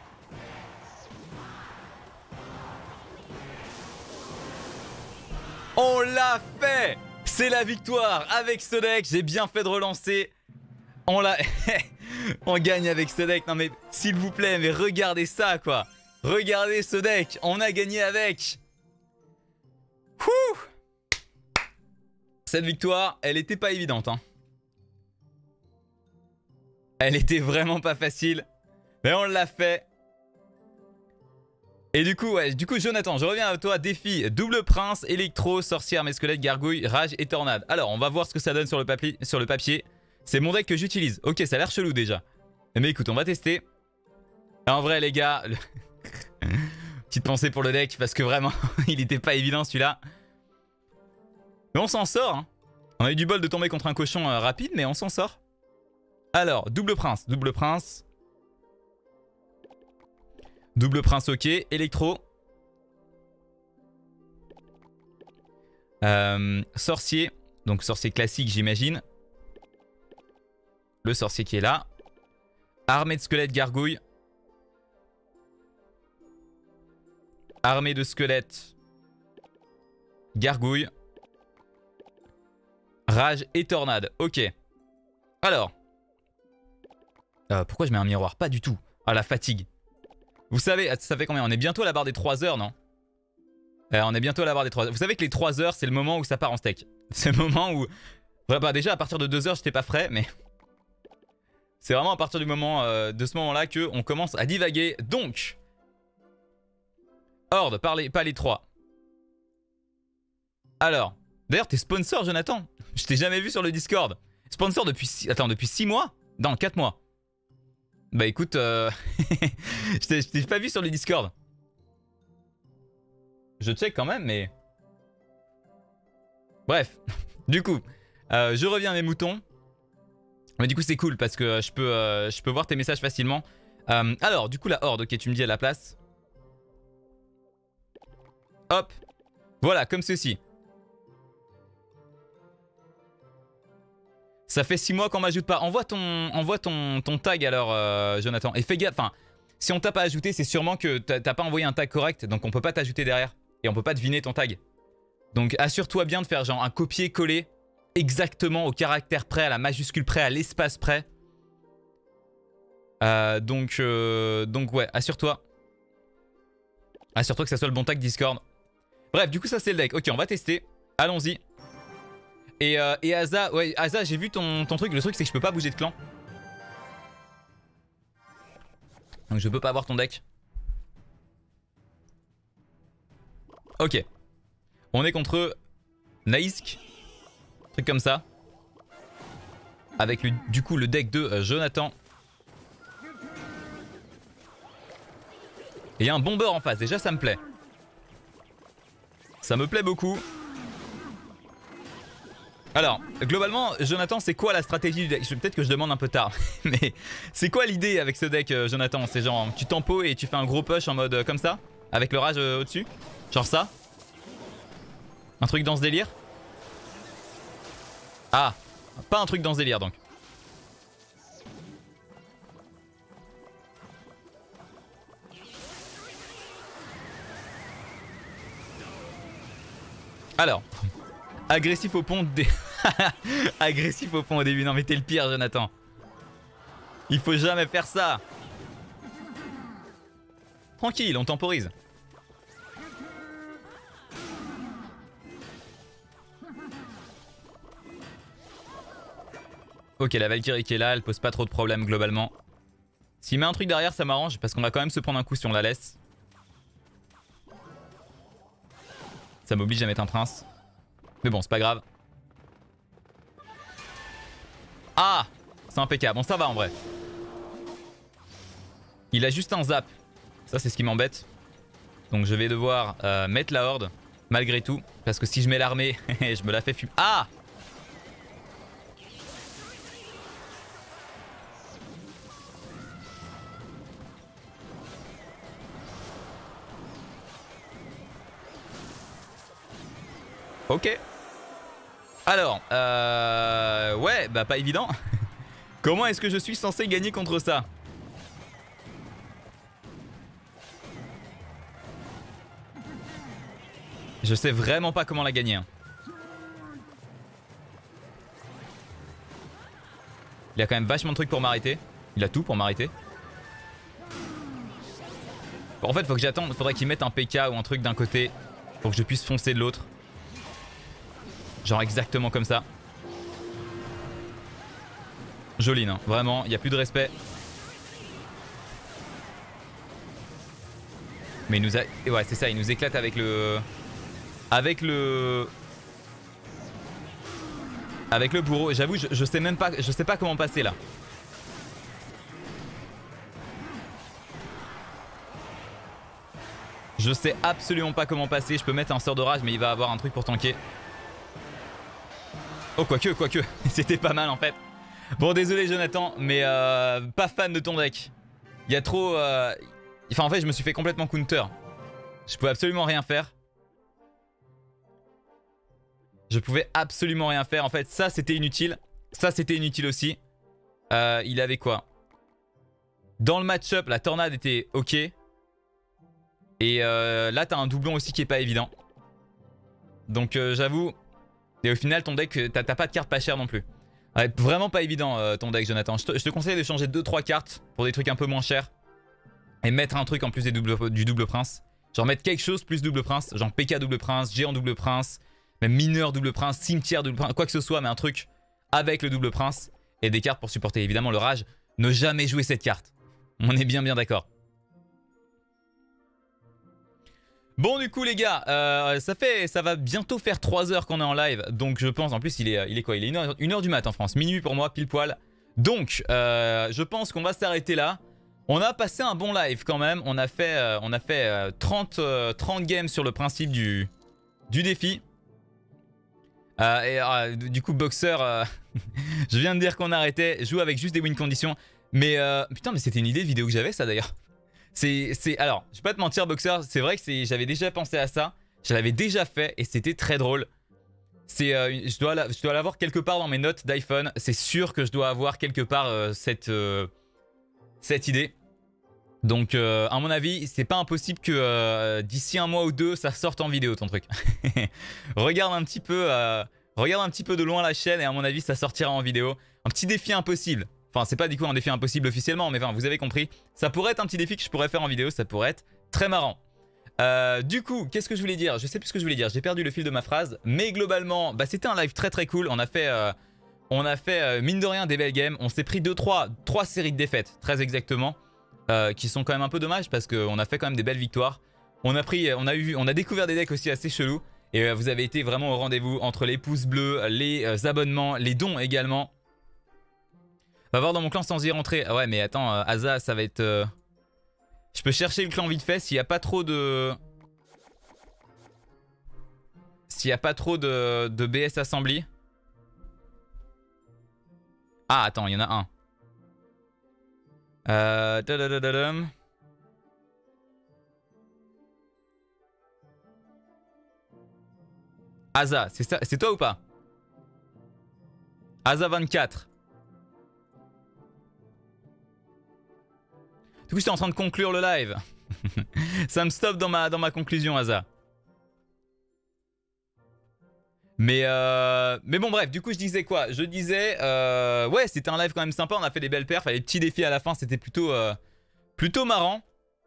On l'a fait. C'est la victoire avec ce deck. J'ai bien fait de relancer. On l'a... On gagne avec ce deck. Non mais, s'il vous plaît, mais regardez ça, quoi. Regardez ce deck. On a gagné avec. Wouh. Cette victoire, elle était pas évidente, hein. Elle était vraiment pas facile. Mais on l'a fait. Et du coup, ouais, du coup, Jonathan, je reviens à toi. Défi, double prince, électro, sorcière, mais squelette, gargouille, rage et tornade. Alors, on va voir ce que ça donne sur le, papier, sur le papier. C'est mon deck que j'utilise. Ok, ça a l'air chelou déjà. Mais écoute, on va tester. En vrai, les gars, le... petite pensée pour le deck, parce que vraiment, il était pas évident celui-là. Mais on s'en sort, hein. On a eu du bol de tomber contre un cochon euh, rapide, mais on s'en sort. Alors, double prince, double prince. Double prince, ok. Électro. Euh, sorcier. Donc sorcier classique, j'imagine. Le sorcier qui est là. Armée de squelettes, gargouille. Armée de squelettes, gargouille. Rage et tornade. Ok. Alors. Euh, pourquoi je mets un miroir? Pas du tout. Ah, la fatigue. Vous savez, ça fait combien? On est bientôt à la barre des trois heures, non? euh, On est bientôt à la barre des trois heures. Vous savez que les trois heures, c'est le moment où ça part en steak. C'est le moment où... Ouais, bah déjà, à partir de deux heures, j'étais pas frais, mais... C'est vraiment à partir du moment, euh, de ce moment-là qu'on commence à divaguer. Donc... Horde, pas les, pas les trois. Alors... D'ailleurs, t'es sponsor, Jonathan. Je t'ai jamais vu sur le Discord. Sponsor depuis... Six... Attends, depuis six mois? Non, quatre mois. Bah écoute, euh... je t'ai pas vu sur le Discord. Je check quand même, mais... Bref, du coup, euh, je reviens à mes moutons. Mais du coup c'est cool parce que je peux, euh, je peux voir tes messages facilement. Euh, alors, du coup la horde, ok, tu me dis à la place. Hop, voilà, comme ceci. Ça fait six mois qu'on m'ajoute pas. Envoie ton, envoie ton, ton tag alors, euh, Jonathan. Et fais gaffe, enfin, Si on t'a pas ajouté, c'est sûrement que t'as pas envoyé un tag correct, donc on peut pas t'ajouter derrière. Et on peut pas deviner ton tag. Donc assure-toi bien de faire genre un copier-coller exactement au caractère près, à la majuscule près, à l'espace près. Euh, donc, euh, donc ouais, assure-toi. Assure-toi que ça soit le bon tag Discord. Bref, du coup ça c'est le deck. Ok, on va tester. Allons-y. Et, euh, et Asa, ouais, Asa, j'ai vu ton, ton truc. Le truc c'est que je peux pas bouger de clan. Donc je peux pas avoir ton deck. Ok. On est contre Naïsk. Truc comme ça. Avec le, du coup le deck de euh, Jonathan. Et il y a un bomber en face. Déjà ça me plaît. Ça me plaît beaucoup. Alors, globalement, Jonathan, c'est quoi la stratégie du deck? Peut-être que je demande un peu tard. Mais c'est quoi l'idée avec ce deck, euh, Jonathan? C'est genre, tu tempo et tu fais un gros push en mode euh, comme ça? Avec le rage euh, au-dessus? Genre ça? Un truc dans ce délire? Ah, pas un truc dans ce délire donc. Alors, agressif au pont dé... agressif au pont au début. Non mais t'es le pire, Jonathan. Il faut jamais faire ça. Tranquille, on temporise. Ok, la Valkyrie qui est là, elle pose pas trop de problèmes globalement. S'il met un truc derrière, ça m'arrange parce qu'on va quand même se prendre un coup si on la laisse. Ça m'oblige à mettre un prince. Mais bon, c'est pas grave. Ah, c'est impeccable. Bon, ça va en vrai. Il a juste un zap. Ça, c'est ce qui m'embête. Donc, je vais devoir euh, mettre la horde, malgré tout. Parce que si je mets l'armée, je me la fais fumer. Ah! Ok. Alors, euh... ouais, bah pas évident. Comment est-ce que je suis censé gagner contre ça? Je sais vraiment pas comment la gagner. Hein. Il a quand même vachement de trucs pour m'arrêter. Il a tout pour m'arrêter. Bon, en fait, faut que j'attende. Faudrait qu'il mette un P K ou un truc d'un côté pour que je puisse foncer de l'autre. Genre exactement comme ça. Joli, non? Vraiment, il n'y a plus de respect. Mais il nous a... Ouais, c'est ça, il nous éclate avec le... Avec le... Avec le bourreau. J'avoue, je, je sais même pas... Je sais pas comment passer, là. Je sais absolument pas comment passer. Je peux mettre un sort de rage, mais il va avoir un truc pour tanker. Oh, quoique, quoique. C'était pas mal, en fait. Bon, désolé, Jonathan, mais euh, pas fan de ton deck. Il y a trop... Euh... Enfin, en fait, je me suis fait complètement counter. Je pouvais absolument rien faire. Je pouvais absolument rien faire. En fait, ça, c'était inutile. Ça, c'était inutile aussi. Euh, il avait quoi? Dans le match-up, la tornade était ok. Et euh, là, t'as un doublon aussi qui est pas évident. Donc, euh, j'avoue... Et au final, ton deck, t'as pas de carte pas chère non plus. Ouais, vraiment pas évident euh, ton deck, Jonathan. Je te, je te conseille de changer deux trois cartes pour des trucs un peu moins chers. Et mettre un truc en plus des double, du double prince. Genre mettre quelque chose plus double prince. Genre P K double prince, géant double prince, même mineur double prince, cimetière double prince, quoi que ce soit, mais un truc avec le double prince. Et des cartes pour supporter évidemment le rage. Ne jamais jouer cette carte. On est bien bien d'accord. Bon du coup les gars, euh, ça fait, ça va bientôt faire trois heures qu'on est en live. Donc je pense, en plus il est, il est quoi? Il est une heure du mat en France, minuit pour moi, pile poil. Donc euh, je pense qu'on va s'arrêter là. On a passé un bon live quand même. On a fait, euh, on a fait euh, trente, euh, trente games sur le principe du, du défi. Euh, et euh, du coup Boxer, euh, je viens de dire qu'on arrêtait. Joue avec juste des win conditions. Mais euh, putain mais c'était une idée de vidéo que j'avais ça d'ailleurs. C'est, alors, je vais pas te mentir, Boxer, c'est vrai que j'avais déjà pensé à ça. Je l'avais déjà fait et c'était très drôle. C'est, euh, je dois la, je dois l'avoir quelque part dans mes notes d'iPhone. C'est sûr que je dois avoir quelque part euh, cette, euh, cette idée. Donc euh, à mon avis, c'est pas impossible que euh, d'ici un mois ou deux, ça sorte en vidéo ton truc. Regarde un petit peu, euh, regarde un petit peu de loin la chaîne et à mon avis, ça sortira en vidéo. Un petit défi impossible. Enfin, c'est pas du coup un défi impossible officiellement, mais enfin, vous avez compris. Ça pourrait être un petit défi que je pourrais faire en vidéo, ça pourrait être très marrant. Euh, du coup, qu'est-ce que je voulais dire? Je sais plus ce que je voulais dire, j'ai perdu le fil de ma phrase. Mais globalement, bah, c'était un live très très cool. On a fait, euh, on a fait euh, mine de rien des belles games. On s'est pris deux trois séries de défaites, très exactement. Euh, qui sont quand même un peu dommages parce qu'on a fait quand même des belles victoires. On a pris, on a eu, on a découvert des decks aussi assez chelous. Et euh, vous avez été vraiment au rendez-vous entre les pouces bleus, les euh, abonnements, les dons également. Va voir dans mon clan sans y rentrer. Ah ouais, mais attends, euh, Asa, ça va être... Euh... Je peux chercher le clan vite fait s'il n'y a pas trop de... S'il n'y a pas trop de, de B S Assembly. Ah, attends, il y en a un. Euh... dadadadadam. Asa, c'est toi ou pas? Asa vingt-quatre. Du coup, j'étais en train de conclure le live. Ça me stoppe dans ma, dans ma conclusion, Asa. Mais, euh, mais bon, bref, du coup, je disais quoi? Je disais, euh, ouais, c'était un live quand même sympa. On a fait des belles perfs. Les petits défis à la fin, c'était plutôt, euh, plutôt marrant.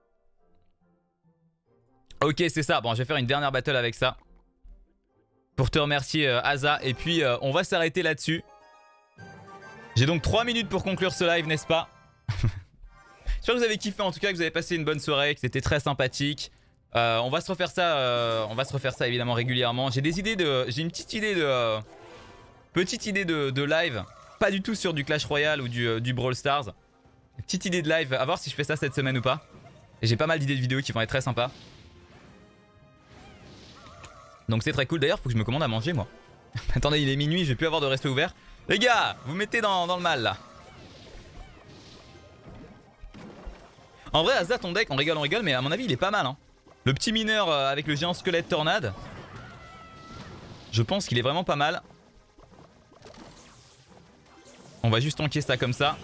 Ok, c'est ça. Bon, je vais faire une dernière battle avec ça. Pour te remercier, euh, Asa. Et puis, euh, on va s'arrêter là-dessus. J'ai donc trois minutes pour conclure ce live, n'est-ce pas? J'espère que vous avez kiffé, en tout cas, que vous avez passé une bonne soirée, que c'était très sympathique. Euh, on va se refaire ça, euh, on va se refaire ça évidemment régulièrement. J'ai des idées de, j'ai une petite idée de, euh, petite idée de, de live, pas du tout sur du Clash Royale ou du, euh, du Brawl Stars. Une petite idée de live, à voir si je fais ça cette semaine ou pas. Et j'ai pas mal d'idées de vidéos qui vont être très sympas. Donc c'est très cool. D'ailleurs, faut que je me commande à manger moi. Attendez, il est minuit, je vais plus avoir de resto ouvert. Les gars, vous mettez dans, dans le mal là. En vrai, Asa, ton deck, on rigole, on rigole, mais à mon avis, il est pas mal. Hein. Le petit mineur euh, avec le géant squelette tornade. Je pense qu'il est vraiment pas mal. On va juste tanker ça comme ça.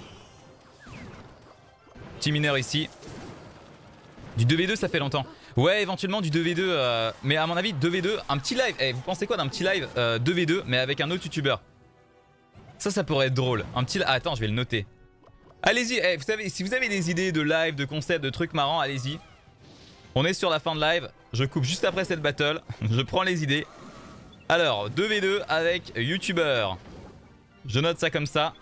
Petit mineur ici. Du deux v deux, ça fait longtemps. Ouais, éventuellement du deux v deux. Euh, mais à mon avis, deux v deux, un petit live. Eh, vous pensez quoi d'un petit live euh, deux v deux, mais avec un autre youtubeur? Ça, ça pourrait être drôle. Un petit... Ah, attends, je vais le noter. Allez-y, eh, vous savez, si vous avez des idées de live, de concepts, de trucs marrants, allez-y. On est sur la fin de live. Je coupe juste après cette battle. Je prends les idées. Alors, deux v deux avec youtubeur. Je note ça comme ça.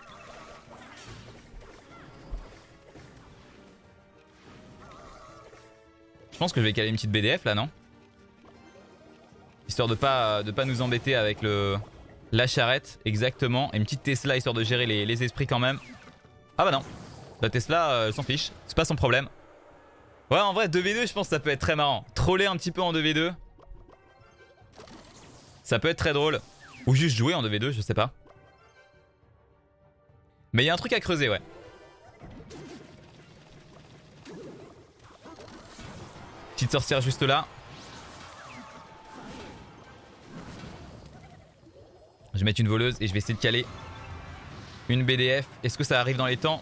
Je pense que je vais caler une petite B D F là, non? Histoire de pas, de pas nous embêter avec le la charrette, exactement. Et une petite Tesla histoire de gérer les, les esprits quand même. Ah bah non, la Tesla, euh, elle s'en fiche, c'est pas son problème. Ouais, en vrai, deux v deux, je pense que ça peut être très marrant. Troller un petit peu en deux v deux. Ça peut être très drôle. Ou juste jouer en deux v deux, je sais pas. Mais il y a un truc à creuser, ouais. Petite sorcière juste là. Je vais mettre une voleuse et je vais essayer de caler une B D F. Est-ce que ça arrive dans les temps?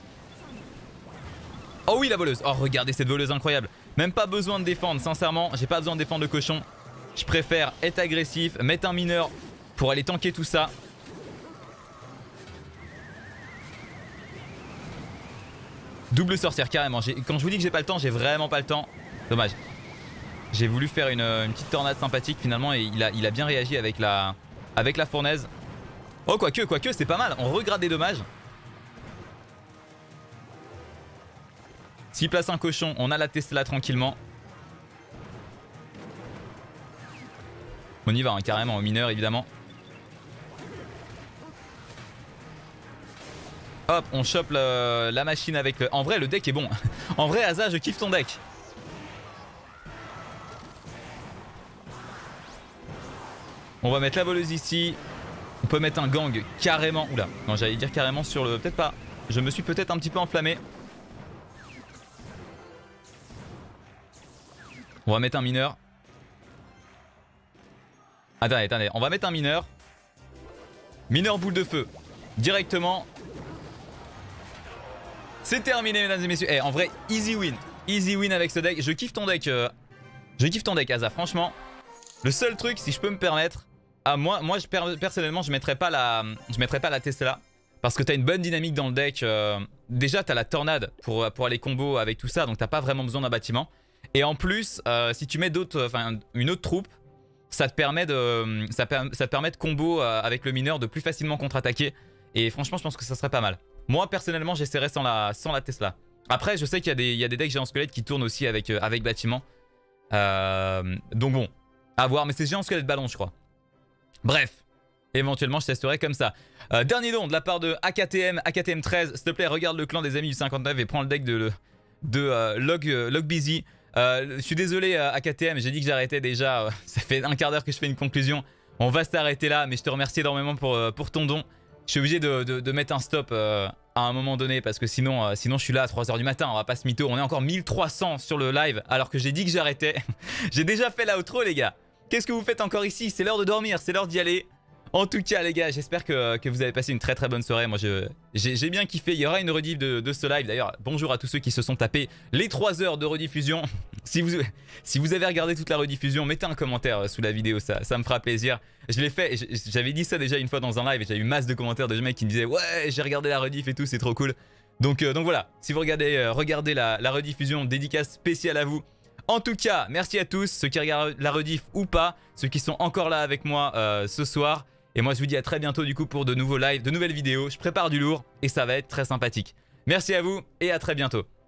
Oh oui, la voleuse. Oh, regardez cette voleuse incroyable. Même pas besoin de défendre, sincèrement. J'ai pas besoin de défendre le cochon. Je préfère être agressif, mettre un mineur pour aller tanker tout ça. Double sorcière, carrément. Quand je vous dis que j'ai pas le temps, j'ai vraiment pas le temps. Dommage. J'ai voulu faire une, une petite tornade sympathique finalement et il a, il a bien réagi avec la, avec la fournaise. Oh, quoique, quoique, c'est pas mal. On regrade des dommages. S'il place un cochon, on a la Tesla tranquillement. On y va, hein, carrément, au mineur, évidemment. Hop, on chope le, la machine avec le... En vrai, le deck est bon. En vrai, Asa, je kiffe ton deck. On va mettre la voleuse ici. On peut mettre un gang carrément... Oula, non, j'allais dire carrément sur le... Peut-être pas. Je me suis peut-être un petit peu enflammé. On va mettre un mineur. Attendez, attendez. On va mettre un mineur. Mineur boule de feu. Directement. C'est terminé, mesdames et messieurs. Eh, en vrai, easy win. Easy win avec ce deck. Je kiffe ton deck. Euh... Je kiffe ton deck, Asa. Franchement, le seul truc, si je peux me permettre, ah, moi, moi je, personnellement, je mettrais pas la, je mettrais pas la Tesla. Parce que t'as une bonne dynamique dans le deck. Euh, déjà, t'as la tornade pour, pour aller combo avec tout ça. Donc, t'as pas vraiment besoin d'un bâtiment. Et en plus, euh, si tu mets d'autres, enfin, une autre troupe, ça te permet de, ça, ça te permet de combo euh, avec le mineur de plus facilement contre-attaquer. Et franchement, je pense que ça serait pas mal. Moi, personnellement, j'essaierais sans la, sans la Tesla. Après, je sais qu'il y a des, il y a des decks géants squelettes qui tournent aussi avec, euh, avec bâtiment. Euh, donc bon, à voir. Mais c'est géant squelette ballon, je crois. Bref. Éventuellement, je testerai comme ça. Euh, dernier don de la part de A K T M, A K T M treize. S'il te plaît, regarde le clan des amis du cinquante-neuf et prends le deck de, de euh, Log, euh, Log Busy. Euh, je suis désolé, euh, A K T M, j'ai dit que j'arrêtais déjà. Euh, ça fait un quart d'heure que je fais une conclusion. On va s'arrêter là, mais je te remercie énormément pour, euh, pour ton don. Je suis obligé de, de, de mettre un stop euh, à un moment donné parce que sinon, euh, sinon je suis là à trois heures du matin. On va pas se mytho. On est encore mille trois cents sur le live alors que j'ai dit que j'arrêtais. J'ai déjà fait l'outro, les gars. Qu'est-ce que vous faites encore ici? C'est l'heure de dormir, c'est l'heure d'y aller. En tout cas, les gars, j'espère que, que vous avez passé une très très bonne soirée. Moi, j'ai bien kiffé. Il y aura une rediff de, de ce live. D'ailleurs, bonjour à tous ceux qui se sont tapés les trois heures de rediffusion. Si vous, si vous avez regardé toute la rediffusion, mettez un commentaire sous la vidéo, ça, ça me fera plaisir. Je l'ai fait, j'avais dit ça déjà une fois dans un live et j'ai eu masse de commentaires de mecs qui me disaient « Ouais, j'ai regardé la rediff et tout, c'est trop cool. » Donc, euh, donc voilà, si vous regardez, euh, regardez la, la rediffusion, dédicace spéciale à vous. En tout cas, merci à tous, ceux qui regardent la rediff ou pas, ceux qui sont encore là avec moi euh, ce soir. Et moi, je vous dis à très bientôt du coup pour de nouveaux lives, de nouvelles vidéos. Je prépare du lourd et ça va être très sympathique. Merci à vous et à très bientôt.